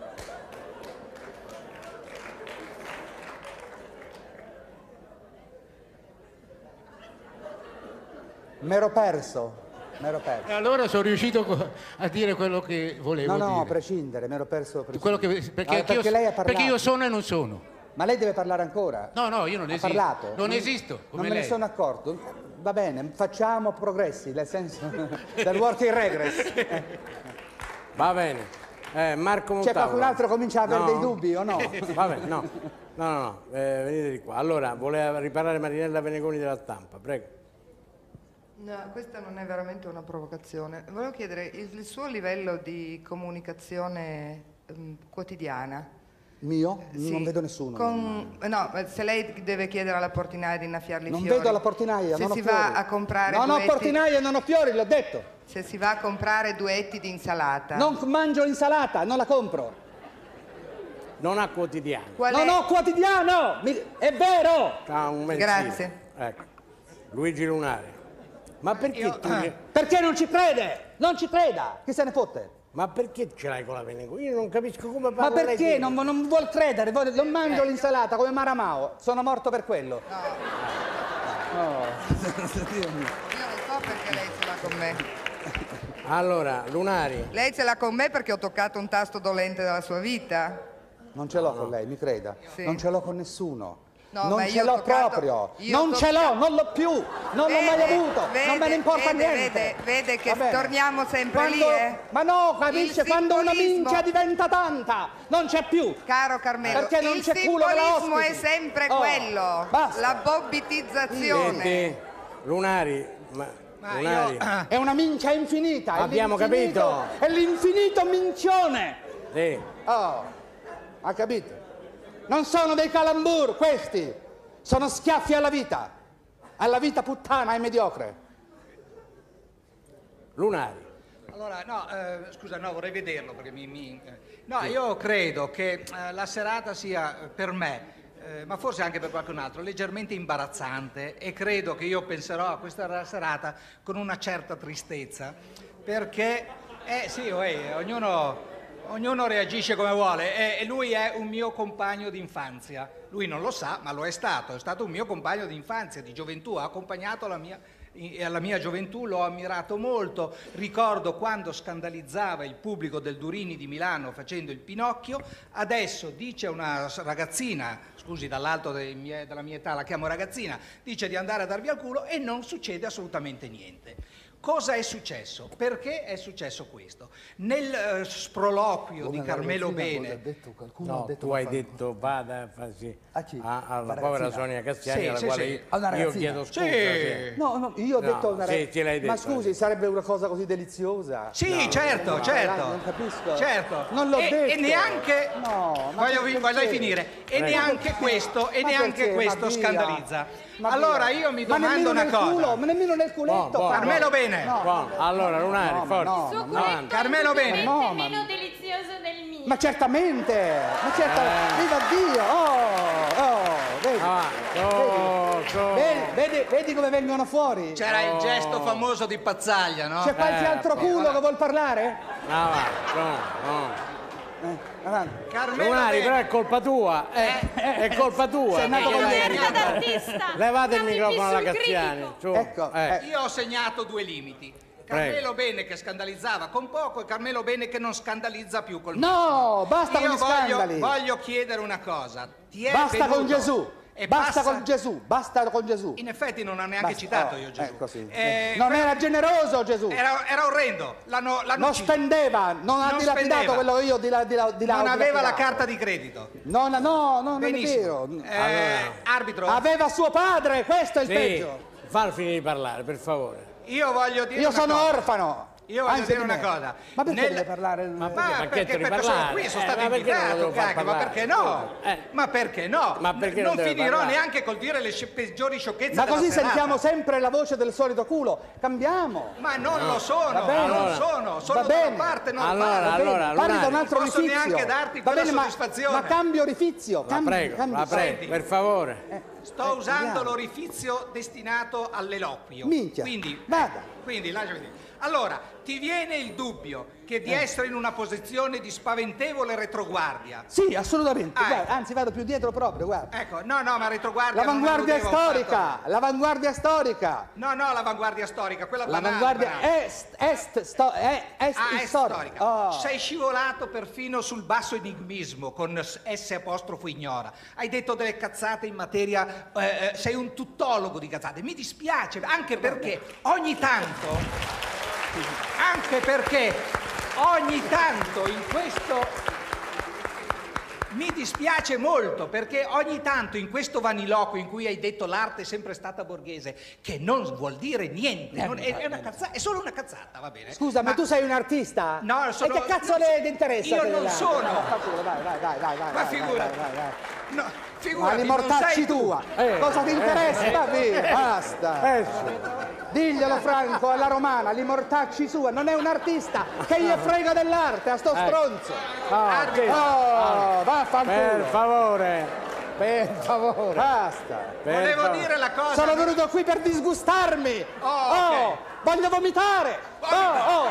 M'ero perso, m'ero perso. E allora sono riuscito co- a dire quello che volevo No, no, a dire. prescindere, m'ero perso. a prescindere. Quello che- perché Ah, anch'io- lei ha parlato. perché io sono e non sono. Ma lei deve parlare ancora? No, no, io non ha esisto. parlato? Non esisto, come Non me lei. ne sono accorto. Va bene, facciamo progressi, nel senso del work in regress. Va bene. Eh, Marco C'è Montalvo. qualcun altro che comincia a avere No. dei dubbi o no? Vabbè, no. No, no, no. Eh, venite di qua. Allora, voleva riparare Marinella Venegoni della Stampa, prego. No, questa non è veramente una provocazione. Volevo chiedere il, il suo livello di comunicazione ehm, quotidiana. Mio? Sì, Non vedo nessuno. con- no, se lei deve chiedere alla portinaia di innaffiarle i Non fiori. vedo la portinaia, se non ho si fiori. va a comprare Non ho duetti- portinaia, non ho fiori, l'ho detto. Se si va a comprare duetti di insalata. Non mangio l'insalata, non la compro. Non ha quotidiano. Qual non è- ho quotidiano! Mi- È vero! Ha un mensile. Grazie. Ecco. Luigi Lunari. Ma perché tu... Eh, Perché non ci crede? Non ci creda! Chi se ne fotte? Ma perché ce l'hai con la Venegoni? Io non capisco come Ma parla lei perché di- non, non vuol credere? Vuole- Non mangio l'insalata come Maramao. Sono morto per quello. Oh. Dio mio. Io non so perché lei ce l'ha con me. Allora, Lunari. Lei ce l'ha con me perché ho toccato un tasto dolente della sua vita. Non ce l'ho con lei, mi creda. Sì. Non ce l'ho con nessuno. No, non ma ce io ho l'ho toccato- proprio. io Non ho ce l'ho, toccato- non l'ho più. Non l'ho mai Vede, avuto. non me vede, ne importa vede, niente. Vede, vede che Va bene. torniamo sempre Quando- lì, eh? Ma no, capisce, Il quando una simbolismo- minchia diventa tanta, non c'è più. Caro Carmelo, Perché non il c'è culo che la simbolismo è ospiti. sempre Oh, quello. basta. La bobbitizzazione. Senti, Lunari, ma, Lunari. È una minchia infinita. è Abbiamo l'infinito- capito. È l'infinito mincione. Sì. Oh, ha capito? Non sono dei calambur questi. Sono schiaffi alla vita. Alla vita puttana e mediocre. Lunari. Allora, no, eh, scusa, no, vorrei vederlo perché mi... mi- eh. No, io credo che eh, la serata sia eh, per me, eh, ma forse anche per qualcun altro, leggermente imbarazzante e credo che io penserò a questa serata con una certa tristezza perché, eh sì, oh, eh, ognuno... Ognuno reagisce come vuole e, e lui è un mio compagno d'infanzia. Lui non lo sa, ma lo è stato. È stato un mio compagno d'infanzia, di gioventù. Ha accompagnato la mia, i- alla mia gioventù, l'ho ammirato molto. Ricordo quando scandalizzava il pubblico del Durini di Milano facendo il Pinocchio. Adesso dice a una ragazzina, scusi, dall'alto dei miei- della mia età la chiamo ragazzina, dice di andare a darvi al culo e non succede assolutamente niente. Cosa è successo? Perché è successo questo? Nel eh, sproloquio di Carmelo Bene, No, tu hai detto vada a farsi A chi? a- alla La povera ragazzina? Sonia Castiani, Sì, alla sì, quale sì. io, A una io ragazzina? chiedo scusa. Sì. sì. No, no, io ho No, detto una sì, ce l'hai Ma detto, scusi, sì. sarebbe una cosa così deliziosa. sì, No, certo, no, certo, non capisco. certo. Non l'ho e, detto. e neanche, No, ma voglio, perché? voglio finire, e Prego. neanche questo, e Ma neanche perché? questo Ma via. scandalizza. Ma Allora via. io mi Ma domando nemmeno una nel cosa. Culo, ma nemmeno nel culetto. Buono, Carmelo Bene. No. Buono. Allora, Lunari, No, ma forza. no, Suo ma culetto avanti. Carmelo Bene. è No, ma- meno delizioso del mio. Ma certamente, ma certamente, Eh. viva Dio! Oh, oh, vedi, Avanti. Oh, oh. vedi, vedi, vedi come vengono fuori? C'era il gesto famoso di Pazzaglia, no? C'è qualche Eh, altro poi- culo che vuol parlare? Avanti, no, no. Eh, avanti. Carmelo Lunari, Bene. però è colpa tua, eh, è colpa tua. Sei nato perché con lei- me. Merda d'artista. Levate il Dammi microfono alla sul Castiani. critico. Su. Ecco, eh. Io ho segnato due limiti. Carmelo Bene che scandalizzava con poco e Carmelo Bene che non scandalizza più col No, basta Io con gli voglio, scandali. voglio chiedere una cosa. Ti è Basta venuto- con Gesù. e Basta passa... con Gesù, basta con Gesù. In effetti non ho neanche Basta. citato Oh, io Gesù. ecco, sì. Eh, non quello- era generoso Gesù. Era, era orrendo. L'hanno, l'hanno Non ucciso. spendeva, non ha Non dilapidato spendeva. quello che io di, la- di, la- di la- Non aveva la dilapidato. carta di credito. Non, no, no, non è Benissimo. vero. Eh, arbitro. Aveva suo padre, questo è il Sì, peggio. fallo finire di parlare, per favore. Io voglio dire Io una sono cosa. orfano. Io voglio Anzi dire di una me. cosa. Ma perché Nel- deve parlare? Ma Ma perché, perché perché devi sono parlare? qui, sono Eh, stato ma perché non lo invitato, devo far cacchio, ma parlare? perché no? Eh. Ma perché no? Ma perché non non deve finirò parlare? neanche col dire le sci- peggiori sciocchezze Ma della così serata. sentiamo sempre la voce del solito culo. Cambiamo. Ma non lo sono, Va bene. non Allora, sono, sono va dalla bene. parte normale. Allora, Va bene, allora, parli da un Lunari. altro Non posso orifizio. neanche darti Va quella bene, ma- soddisfazione. Ma cambio orifizio. La Cambi, prego, cambi. la prego, Senti. per favore. Sto usando vediamo. l'orifizio destinato all'eloquio. Minchia. Quindi, Vada. quindi lasciami dire. Allora, ti viene il dubbio che di essere in una posizione di spaventevole retroguardia. Sì, assolutamente. Ah, Guarda, ecco. anzi, vado più dietro proprio, guarda. Ecco, no, no, ma retroguardia L'avanguardia non alludevo storica, affatto. l'avanguardia storica. No, no, l'avanguardia storica, quella banale. L'avanguardia banale. est, est, sto, è, est, Ah, è storica. storica. Oh. Sei scivolato perfino sul basso enigmismo con S apostrofo ignora. Hai detto delle cazzate in materia, eh, eh, sei un tuttologo di cazzate. Mi dispiace, anche perché ogni tanto, anche perché ogni tanto in questo... Mi dispiace molto perché ogni tanto in questo vaniloquio in cui hai detto l'arte è sempre stata borghese, che non vuol dire niente, non- è, è una cazza- è solo una cazzata, va bene? Scusa, ma, tu sei un artista? No, sono- E che cazzo non- le interessa? io te non dell'arte? sono. No, facciolo, vai, vai, vai, vai, vai. Ma vai, figurati. vai, vai, vai. No, Ma figurati, li non mortacci sei tu. tua. Eh, Cosa ti eh, interessa? eh, Va via, eh, basta. Esci. Diglielo Franco, alla romana, li mortacci sua. Non è un artista. Che gli frega dell'arte, a sto Eh. stronzo. Ah, sì. Oh, vaffanculo. Per favore, per favore. Basta. Per Volevo favore. dire la cosa. Sono venuto qui per disgustarmi. Oh, Oh, ok. voglio vomitare. Oh, oh.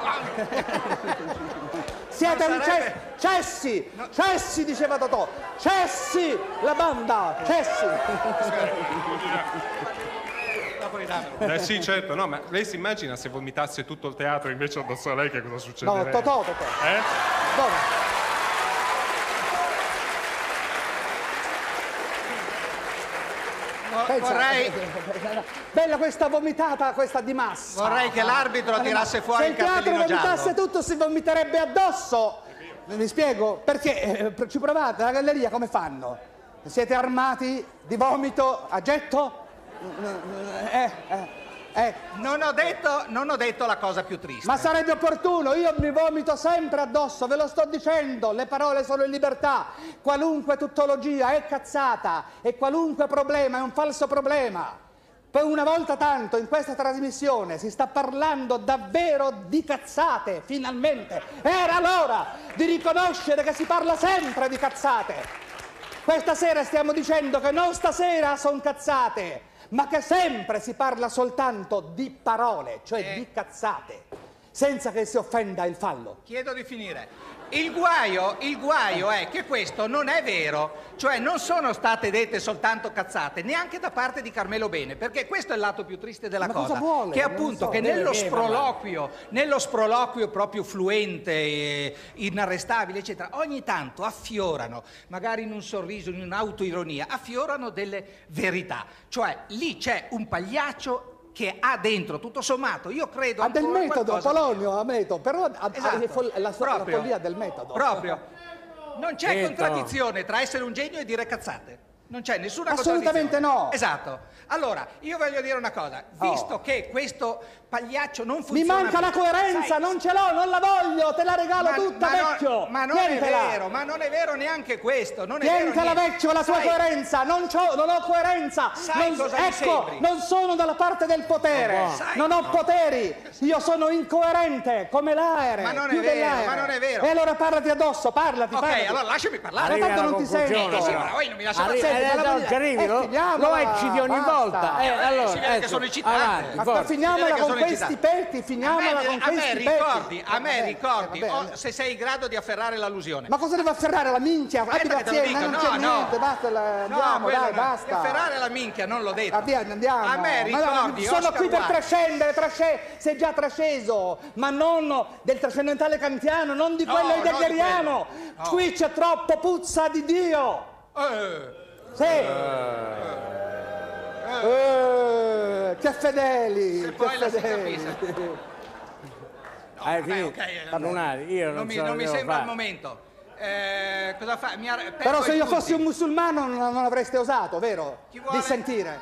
Siete Non un sarebbe- ces- cessi, cessi diceva Totò, cessi la banda, cessi. Dopo ridamelo. Eh sì, certo, no, ma lei si immagina se vomitasse tutto il teatro invece addosso a lei che cosa No, succederebbe? Totò, Totò. Eh? Dove? Vo- Pensa- Vorrei, Bella questa vomitata, questa di massa. vorrei che l'arbitro tirasse fuori Se il il teatro cartellino vomitasse giallo. tutto si vomiterebbe addosso. Mi spiego? Perché eh, ci provate, la galleria come fanno? Siete armati di vomito a getto? Eh, eh, eh. Non ho detto, non ho detto la cosa più triste. Ma sarebbe opportuno, io mi vomito sempre addosso, ve lo sto dicendo, le parole sono in libertà, qualunque tuttologia è cazzata e qualunque problema è un falso problema. Per una volta tanto in questa trasmissione si sta parlando davvero di cazzate, finalmente. Era l'ora di riconoscere che si parla sempre di cazzate. Questa sera stiamo dicendo che non stasera sono cazzate, ma che sempre si parla soltanto di parole, cioè Eh. di cazzate, senza che si offenda il fallo. Chiedo di finire. Il guaio, il guaio è che questo non è vero, cioè non sono state dette soltanto cazzate, neanche da parte di Carmelo Bene, perché questo è il lato più triste della Ma cosa, cosa vuole? che Non appunto so, che deve nello che sproloquio, nello sproloquio proprio fluente, e inarrestabile, eccetera, ogni tanto affiorano, magari in un sorriso, in un'autoironia, affiorano delle verità, cioè lì c'è un pagliaccio che ha dentro, tutto sommato, io credo... Ha del ancora metodo, qualcosa- Polonio, ha metodo, però ha, ha Esatto, le fol- la, so- la proprio. follia del metodo. Proprio. Non c'è Detto. contraddizione tra essere un genio e dire cazzate. Non c'è nessuna Assolutamente contraddizione. no. Esatto. Allora, io voglio dire una cosa. Visto Oh. che questo pagliaccio non Mi funziona... manca la più, coerenza, sai, non ce l'ho, non la voglio, te la regalo ma- tutta, ma non- vecchio. ma non è Tientela. vero, ma non è vero neanche questo. Non è vero Tientela, niente. vecchio, la tua Sai, coerenza, non, c'ho- non ho coerenza. Sai Non- cosa mi ecco, sembri? non sono dalla parte del potere, No, sai- non ho no. poteri, io sono incoerente, come l'aereo. Ma non è più vero, dell'aereo. ma non è vero. E allora parlati addosso, parlati, Ok, parlati. allora lasciami parlare. Ma Arriva tanto alla non ti conclusione, sento. Sì, però. ma voi non mi lasciate Arri- Senti, eh, ma la no, voglia- ci arrivi, eh, lo, finiamola, lo ecciti ogni basta. volta. Eh, Eh, allora, si vede che ecco, sono eccitante. avanti, Ma forza. finiamola Si vede che con sono questi eccitante. petti, finiamola a me, con a questi me petti. ricordi, a Va me bene, ricordi, va bene. oh, se sei in grado di afferrare l'allusione. Ma cosa devo afferrare la minchia? Abbi Aspetta che te lo pazienza, dico, non no, c'è no. niente, basta, la- No, andiamo, quello dai, no. basta. Afferrare la minchia, non l'ho detto. Andiamo, andiamo. A me Ma no, ricordi sono Oscar qui per Wilde. trascendere, trasce- sei già trasceso, ma non del trascendentale kantiano, non di No, quello no, di heideggeriano. quello. No. Qui c'è troppo puzza di Dio. Eh, Sì! Eh, che fedeli! Se Che poi la si fedeli! capisce. Hai vabbè, finito? ok, Lunari, io non, Non mi, so non mi che devo sembra il fare. momento. Eh, cosa fa? Mi ar- Però perdo se i io punti. fossi un musulmano non, non avreste osato, vero? Chi vuole- Di sentire.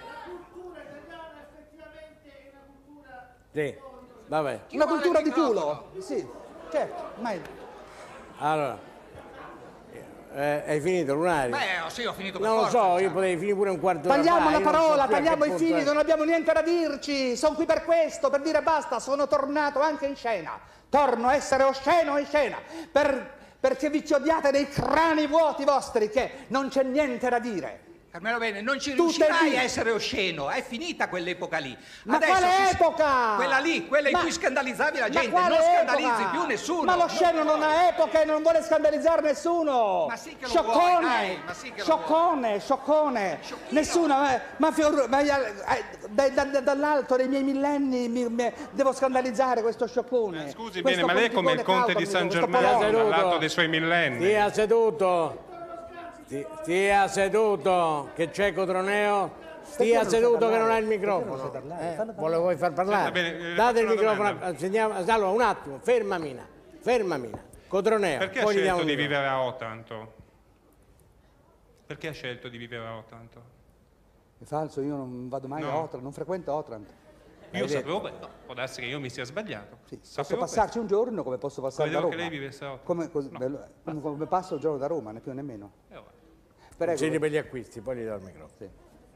Sì, vabbè. Una cultura di culo. Sì, certo. Mai. Allora, eh, hai finito, Lunari? Beh, oh, sì, ho finito per Non lo forza, so, io diciamo. potevi finire pure un quarto d'ora Tagliamo fa, la io non so parola, più a tagliamo che i punto fili, è. non abbiamo niente da dirci. Sono qui per questo, per dire basta, sono tornato anche in scena. Torno a essere osceno in scena. Per, perché vi chiodiate dei crani vuoti vostri che non c'è niente da dire. Carmelo Bene, non ci Tutte riuscirai lì. a essere osceno, è finita quell'epoca lì. Ma Adesso quale si- epoca? Quella lì, quella Ma- in cui scandalizzavi la Ma gente, quale non scandalizzi epoca? più nessuno. Ma lo sceno non ha epoca e non vuole scandalizzare nessuno. Ma sì che lo Scioccone, vuoi, dai, ma sì che lo scioccone, scioccone. Nessuno, ma, ma fior- ma- eh, da- da- da- dall'alto dei miei millenni mi- mi- devo scandalizzare questo scioccone. Scusi, Questo bene, ma lei è come il conte di politicone San caucasico, Germano, questo Seduto. all'alto dei suoi millenni. Stia seduto. Sti- Stia seduto, che c'è Cotroneo. Stia non seduto sai che non parlare? ha il Perché non microfono. sai parlare? Eh, Fallo parlare. vuole- vuoi far parlare? Senta bene, eh, Date faccio il una microfono. domanda. a- sentiamo- allora, un attimo, ferma Mina. Ferma Mina. Cotroneo. Perché ha poi gli diamo scelto il di microfono. vivere a Otranto? Perché ha scelto di vivere a Otranto? È falso, io non vado mai No. a Otranto, non frequento Otranto. Io sapevo, beh, no, può darsi che io mi sia sbagliato. Posso Sapevo passarci un giorno come posso passare da Credevo Roma. che lei vivesse a Otranto. Come, così- bello- come- come passo il giorno da Roma, né più né meno. Eh, vabbè. Prego. Consigli per gli acquisti, poi gli do il microfono. Sì.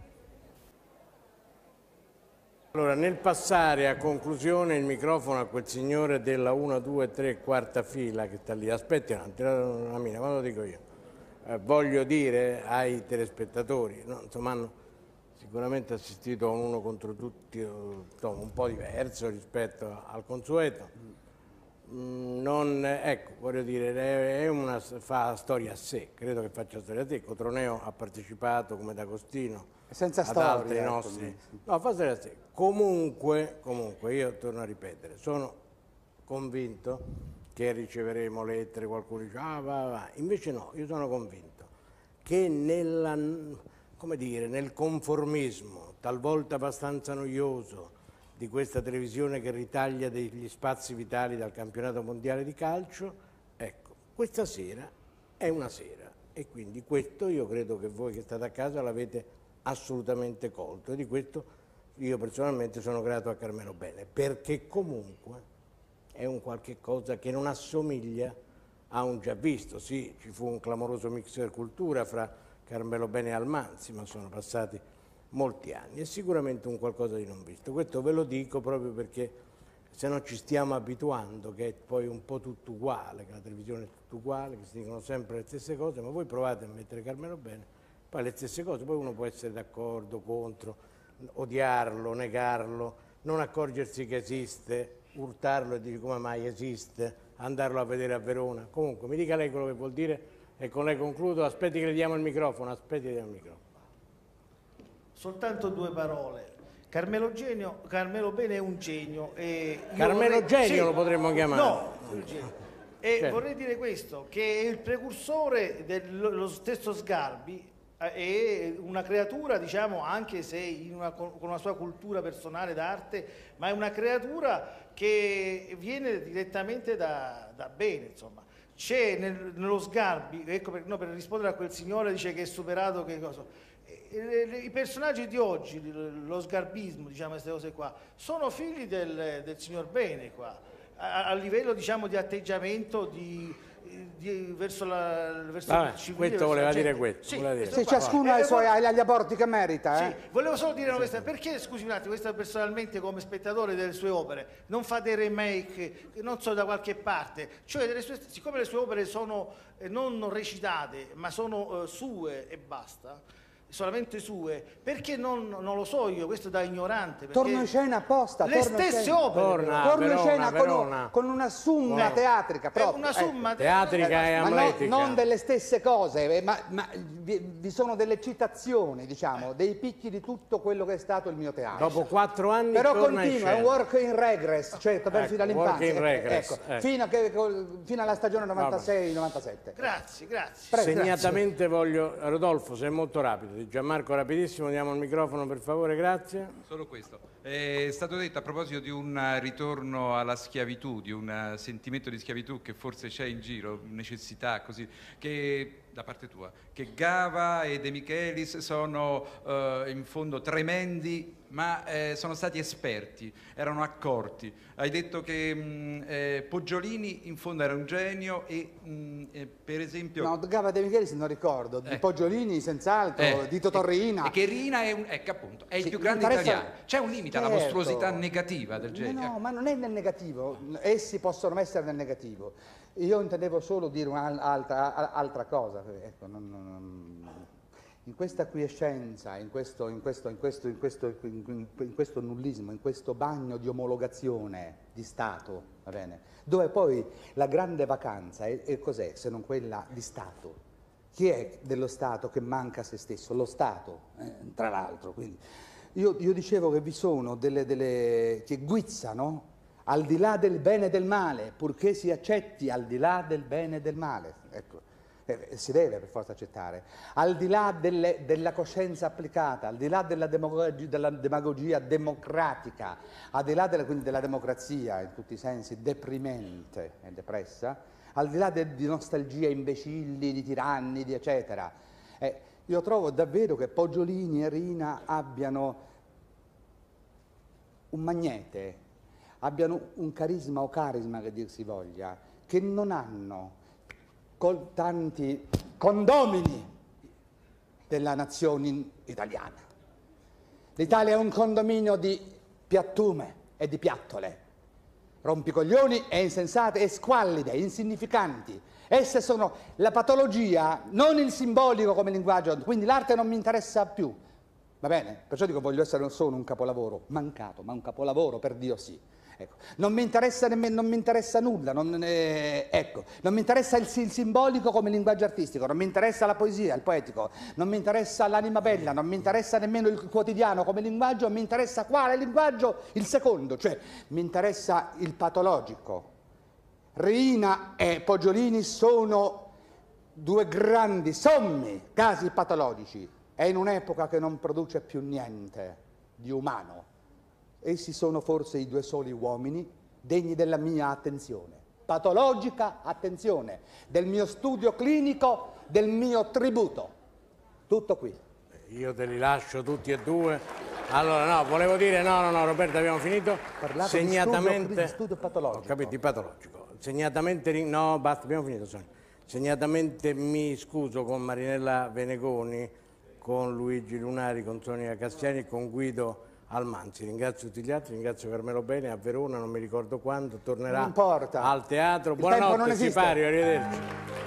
Allora, nel passare a conclusione il microfono a quel signore della uno, due, tre, quarta fila che sta lì, aspetti un attimo, una mina, quando lo dico io, eh, voglio dire ai telespettatori, no, insomma hanno sicuramente assistito a un uno contro tutti, eh, insomma, un po' diverso rispetto al consueto. Mm, Non, ecco, voglio dire, è è una, fa storia a sé, credo che faccia storia a sé. Cotroneo ha partecipato come D'Agostino Senza ad storia, altri ecco, nostri. sì. No, fa storia a sé. Comunque, comunque, io torno a ripetere, sono convinto che riceveremo lettere, qualcuno dice ah va va, invece no, io sono convinto che nella, come dire, nel conformismo, talvolta abbastanza noioso, di questa televisione che ritaglia degli spazi vitali dal campionato mondiale di calcio, ecco, questa sera è una sera e quindi questo io credo che voi che state a casa l'avete assolutamente colto e di questo io personalmente sono grato a Carmelo Bene, perché comunque è un qualche cosa che non assomiglia a un già visto. Sì, ci fu un clamoroso mixer cultura fra Carmelo Bene e Almanzi, ma sono passati molti anni, è sicuramente un qualcosa di non visto. Questo ve lo dico proprio perché se no ci stiamo abituando che è poi un po' tutto uguale, che la televisione è tutto uguale, che si dicono sempre le stesse cose, ma voi provate a mettere Carmelo Bene, poi le stesse cose, poi uno può essere d'accordo, contro, odiarlo, negarlo, non accorgersi che esiste, urtarlo e dire come mai esiste, andarlo a vedere a Verona. Comunque mi dica lei quello che vuol dire e con lei concludo, aspetti che le diamo il microfono, aspetti che le diamo il microfono. Soltanto due parole. Carmelo, Genio, Carmelo Bene è un genio. E io Carmelo vorrei- Genio sì. lo potremmo chiamare. No, un genio. E Certo. vorrei dire questo, che è il precursore dello stesso Sgarbi, eh, è una creatura, diciamo, anche se in una, con una sua cultura personale d'arte, ma è una creatura che viene direttamente da, da Bene, insomma. C'è nel- nello Sgarbi, ecco per, no, per rispondere a quel signore, dice che è superato, che cosa... I personaggi di oggi, lo sgarbismo, diciamo, queste cose qua, sono figli del, del signor Bene qua, a, a livello, diciamo, di atteggiamento di, di- verso la verso Vabbè, il civile, questo verso voleva la dire gente. questo, Sì, voleva dire questo Sì, qua. ciascuno E- ha i e suoi vol- ha gli aborti che merita, eh? Sì, volevo solo dire una cosa, perché, scusi un attimo, questo personalmente come spettatore delle sue opere, non fa dei remake, non so, da qualche parte, cioè delle sue, siccome le sue opere sono eh, non recitate, ma sono eh, sue e basta, solamente sue, perché non, non lo so io, questo da ignorante. Perché Torno in scena apposta. le torno in stesse scena. opere. Torna, Torno in Verona, scena con, Verona. con una summa Buono. teatrica proprio. una eh. summa Teatrica e Ma no- amletica. non delle stesse cose, eh, ma, ma vi, vi sono delle citazioni, diciamo, dei picchi di tutto quello che è stato il mio teatro. Dopo quattro anni però torna in continua, è un scena. work in regress, cioè ecco, Ecco, fino all'infanzia, work in regress, ecco, ecco. Fino, a che, fino alla stagione novantasei novantasette. Grazie, grazie. Prego, Segnatamente voglio, Rodolfo, sei molto rapido, Gianmarco rapidissimo, diamo il microfono per favore, grazie. Solo questo. È stato detto a proposito di un ritorno alla schiavitù, di un sentimento di schiavitù che forse c'è in giro, necessità così, che da parte tua, che Gava e De Michelis sono eh, in fondo tremendi, ma eh, sono stati esperti, erano accorti. Hai detto che mh, eh, Poggiolini in fondo era un genio e mh, eh, per esempio... No, Gava e De Michelis non ricordo, di Eh. Poggiolini senz'altro, Eh, di Totò Riina. E che Rina è, un, ecco, appunto, è il Sì, più grande mi interessa- italiano. C'è un limite alla Certo. mostruosità negativa del genio. No, ma non è nel negativo, essi possono essere nel negativo. Io intendevo solo dire un'altra altra cosa. Ecco, non, non, in questa quiescenza, in questo, in, questo, in, questo, in, questo, in, in questo nullismo, in questo bagno di omologazione di Stato, va bene? Dove poi la grande vacanza è, è cos'è se non quella di Stato? Chi è dello Stato che manca a se stesso? Lo Stato, eh, tra l'altro. Quindi io, io dicevo che vi sono delle, delle che guizzano al di là del bene e del male, purché si accetti al di là del bene e del male. Ecco, eh, si deve per forza accettare. Al di là delle, della coscienza applicata, al di là della demagogia, della demagogia democratica, al di là della, quindi della democrazia in tutti i sensi deprimente e depressa, al di là de, di nostalgie imbecilli, di tiranni, di eccetera. Eh, io trovo davvero che Poggiolini e Rina abbiano un magnete, abbiano un carisma o carisma, che dir si voglia, che non hanno col tanti condomini della nazione italiana. L'Italia è un condominio di piattume e di piattole, rompicoglioni e insensate e squallide, insignificanti. Esse sono la patologia, non il simbolico come linguaggio, quindi l'arte non mi interessa più. Va bene? Perciò dico voglio essere solo un capolavoro mancato, ma un capolavoro per Dio sì. Ecco. Non mi interessa nemmeno, non mi interessa nulla, non, eh, ecco. Non mi interessa il, il simbolico come linguaggio artistico, non mi interessa la poesia, il poetico, non mi interessa l'anima bella, non mi interessa nemmeno il quotidiano come linguaggio, mi interessa quale linguaggio? Il secondo, cioè mi interessa il patologico. Rina e Poggiolini sono due grandi, sommi casi patologici e in un'epoca che non produce più niente di umano. Essi sono forse i due soli uomini degni della mia attenzione, patologica attenzione, del mio studio clinico, del mio tributo. Tutto qui. Io te li lascio tutti e due. Allora, no, volevo dire, no, no, no, Roberto, abbiamo finito. Parlate Segnatamente... di studio, di studio patologico. Ho capito, il patologico. Segnatamente, no, basta, abbiamo finito. Sonia. Segnatamente mi scuso con Marinella Venegoni, con Luigi Lunari, con Sonia Cassiani e con Guido Almanzi. Ringrazio tutti gli altri, ringrazio Carmelo Bene, a Verona, non mi ricordo quando, tornerà Non importa. al teatro. Il tempo non Buonanotte, esiste. Sipario, arrivederci.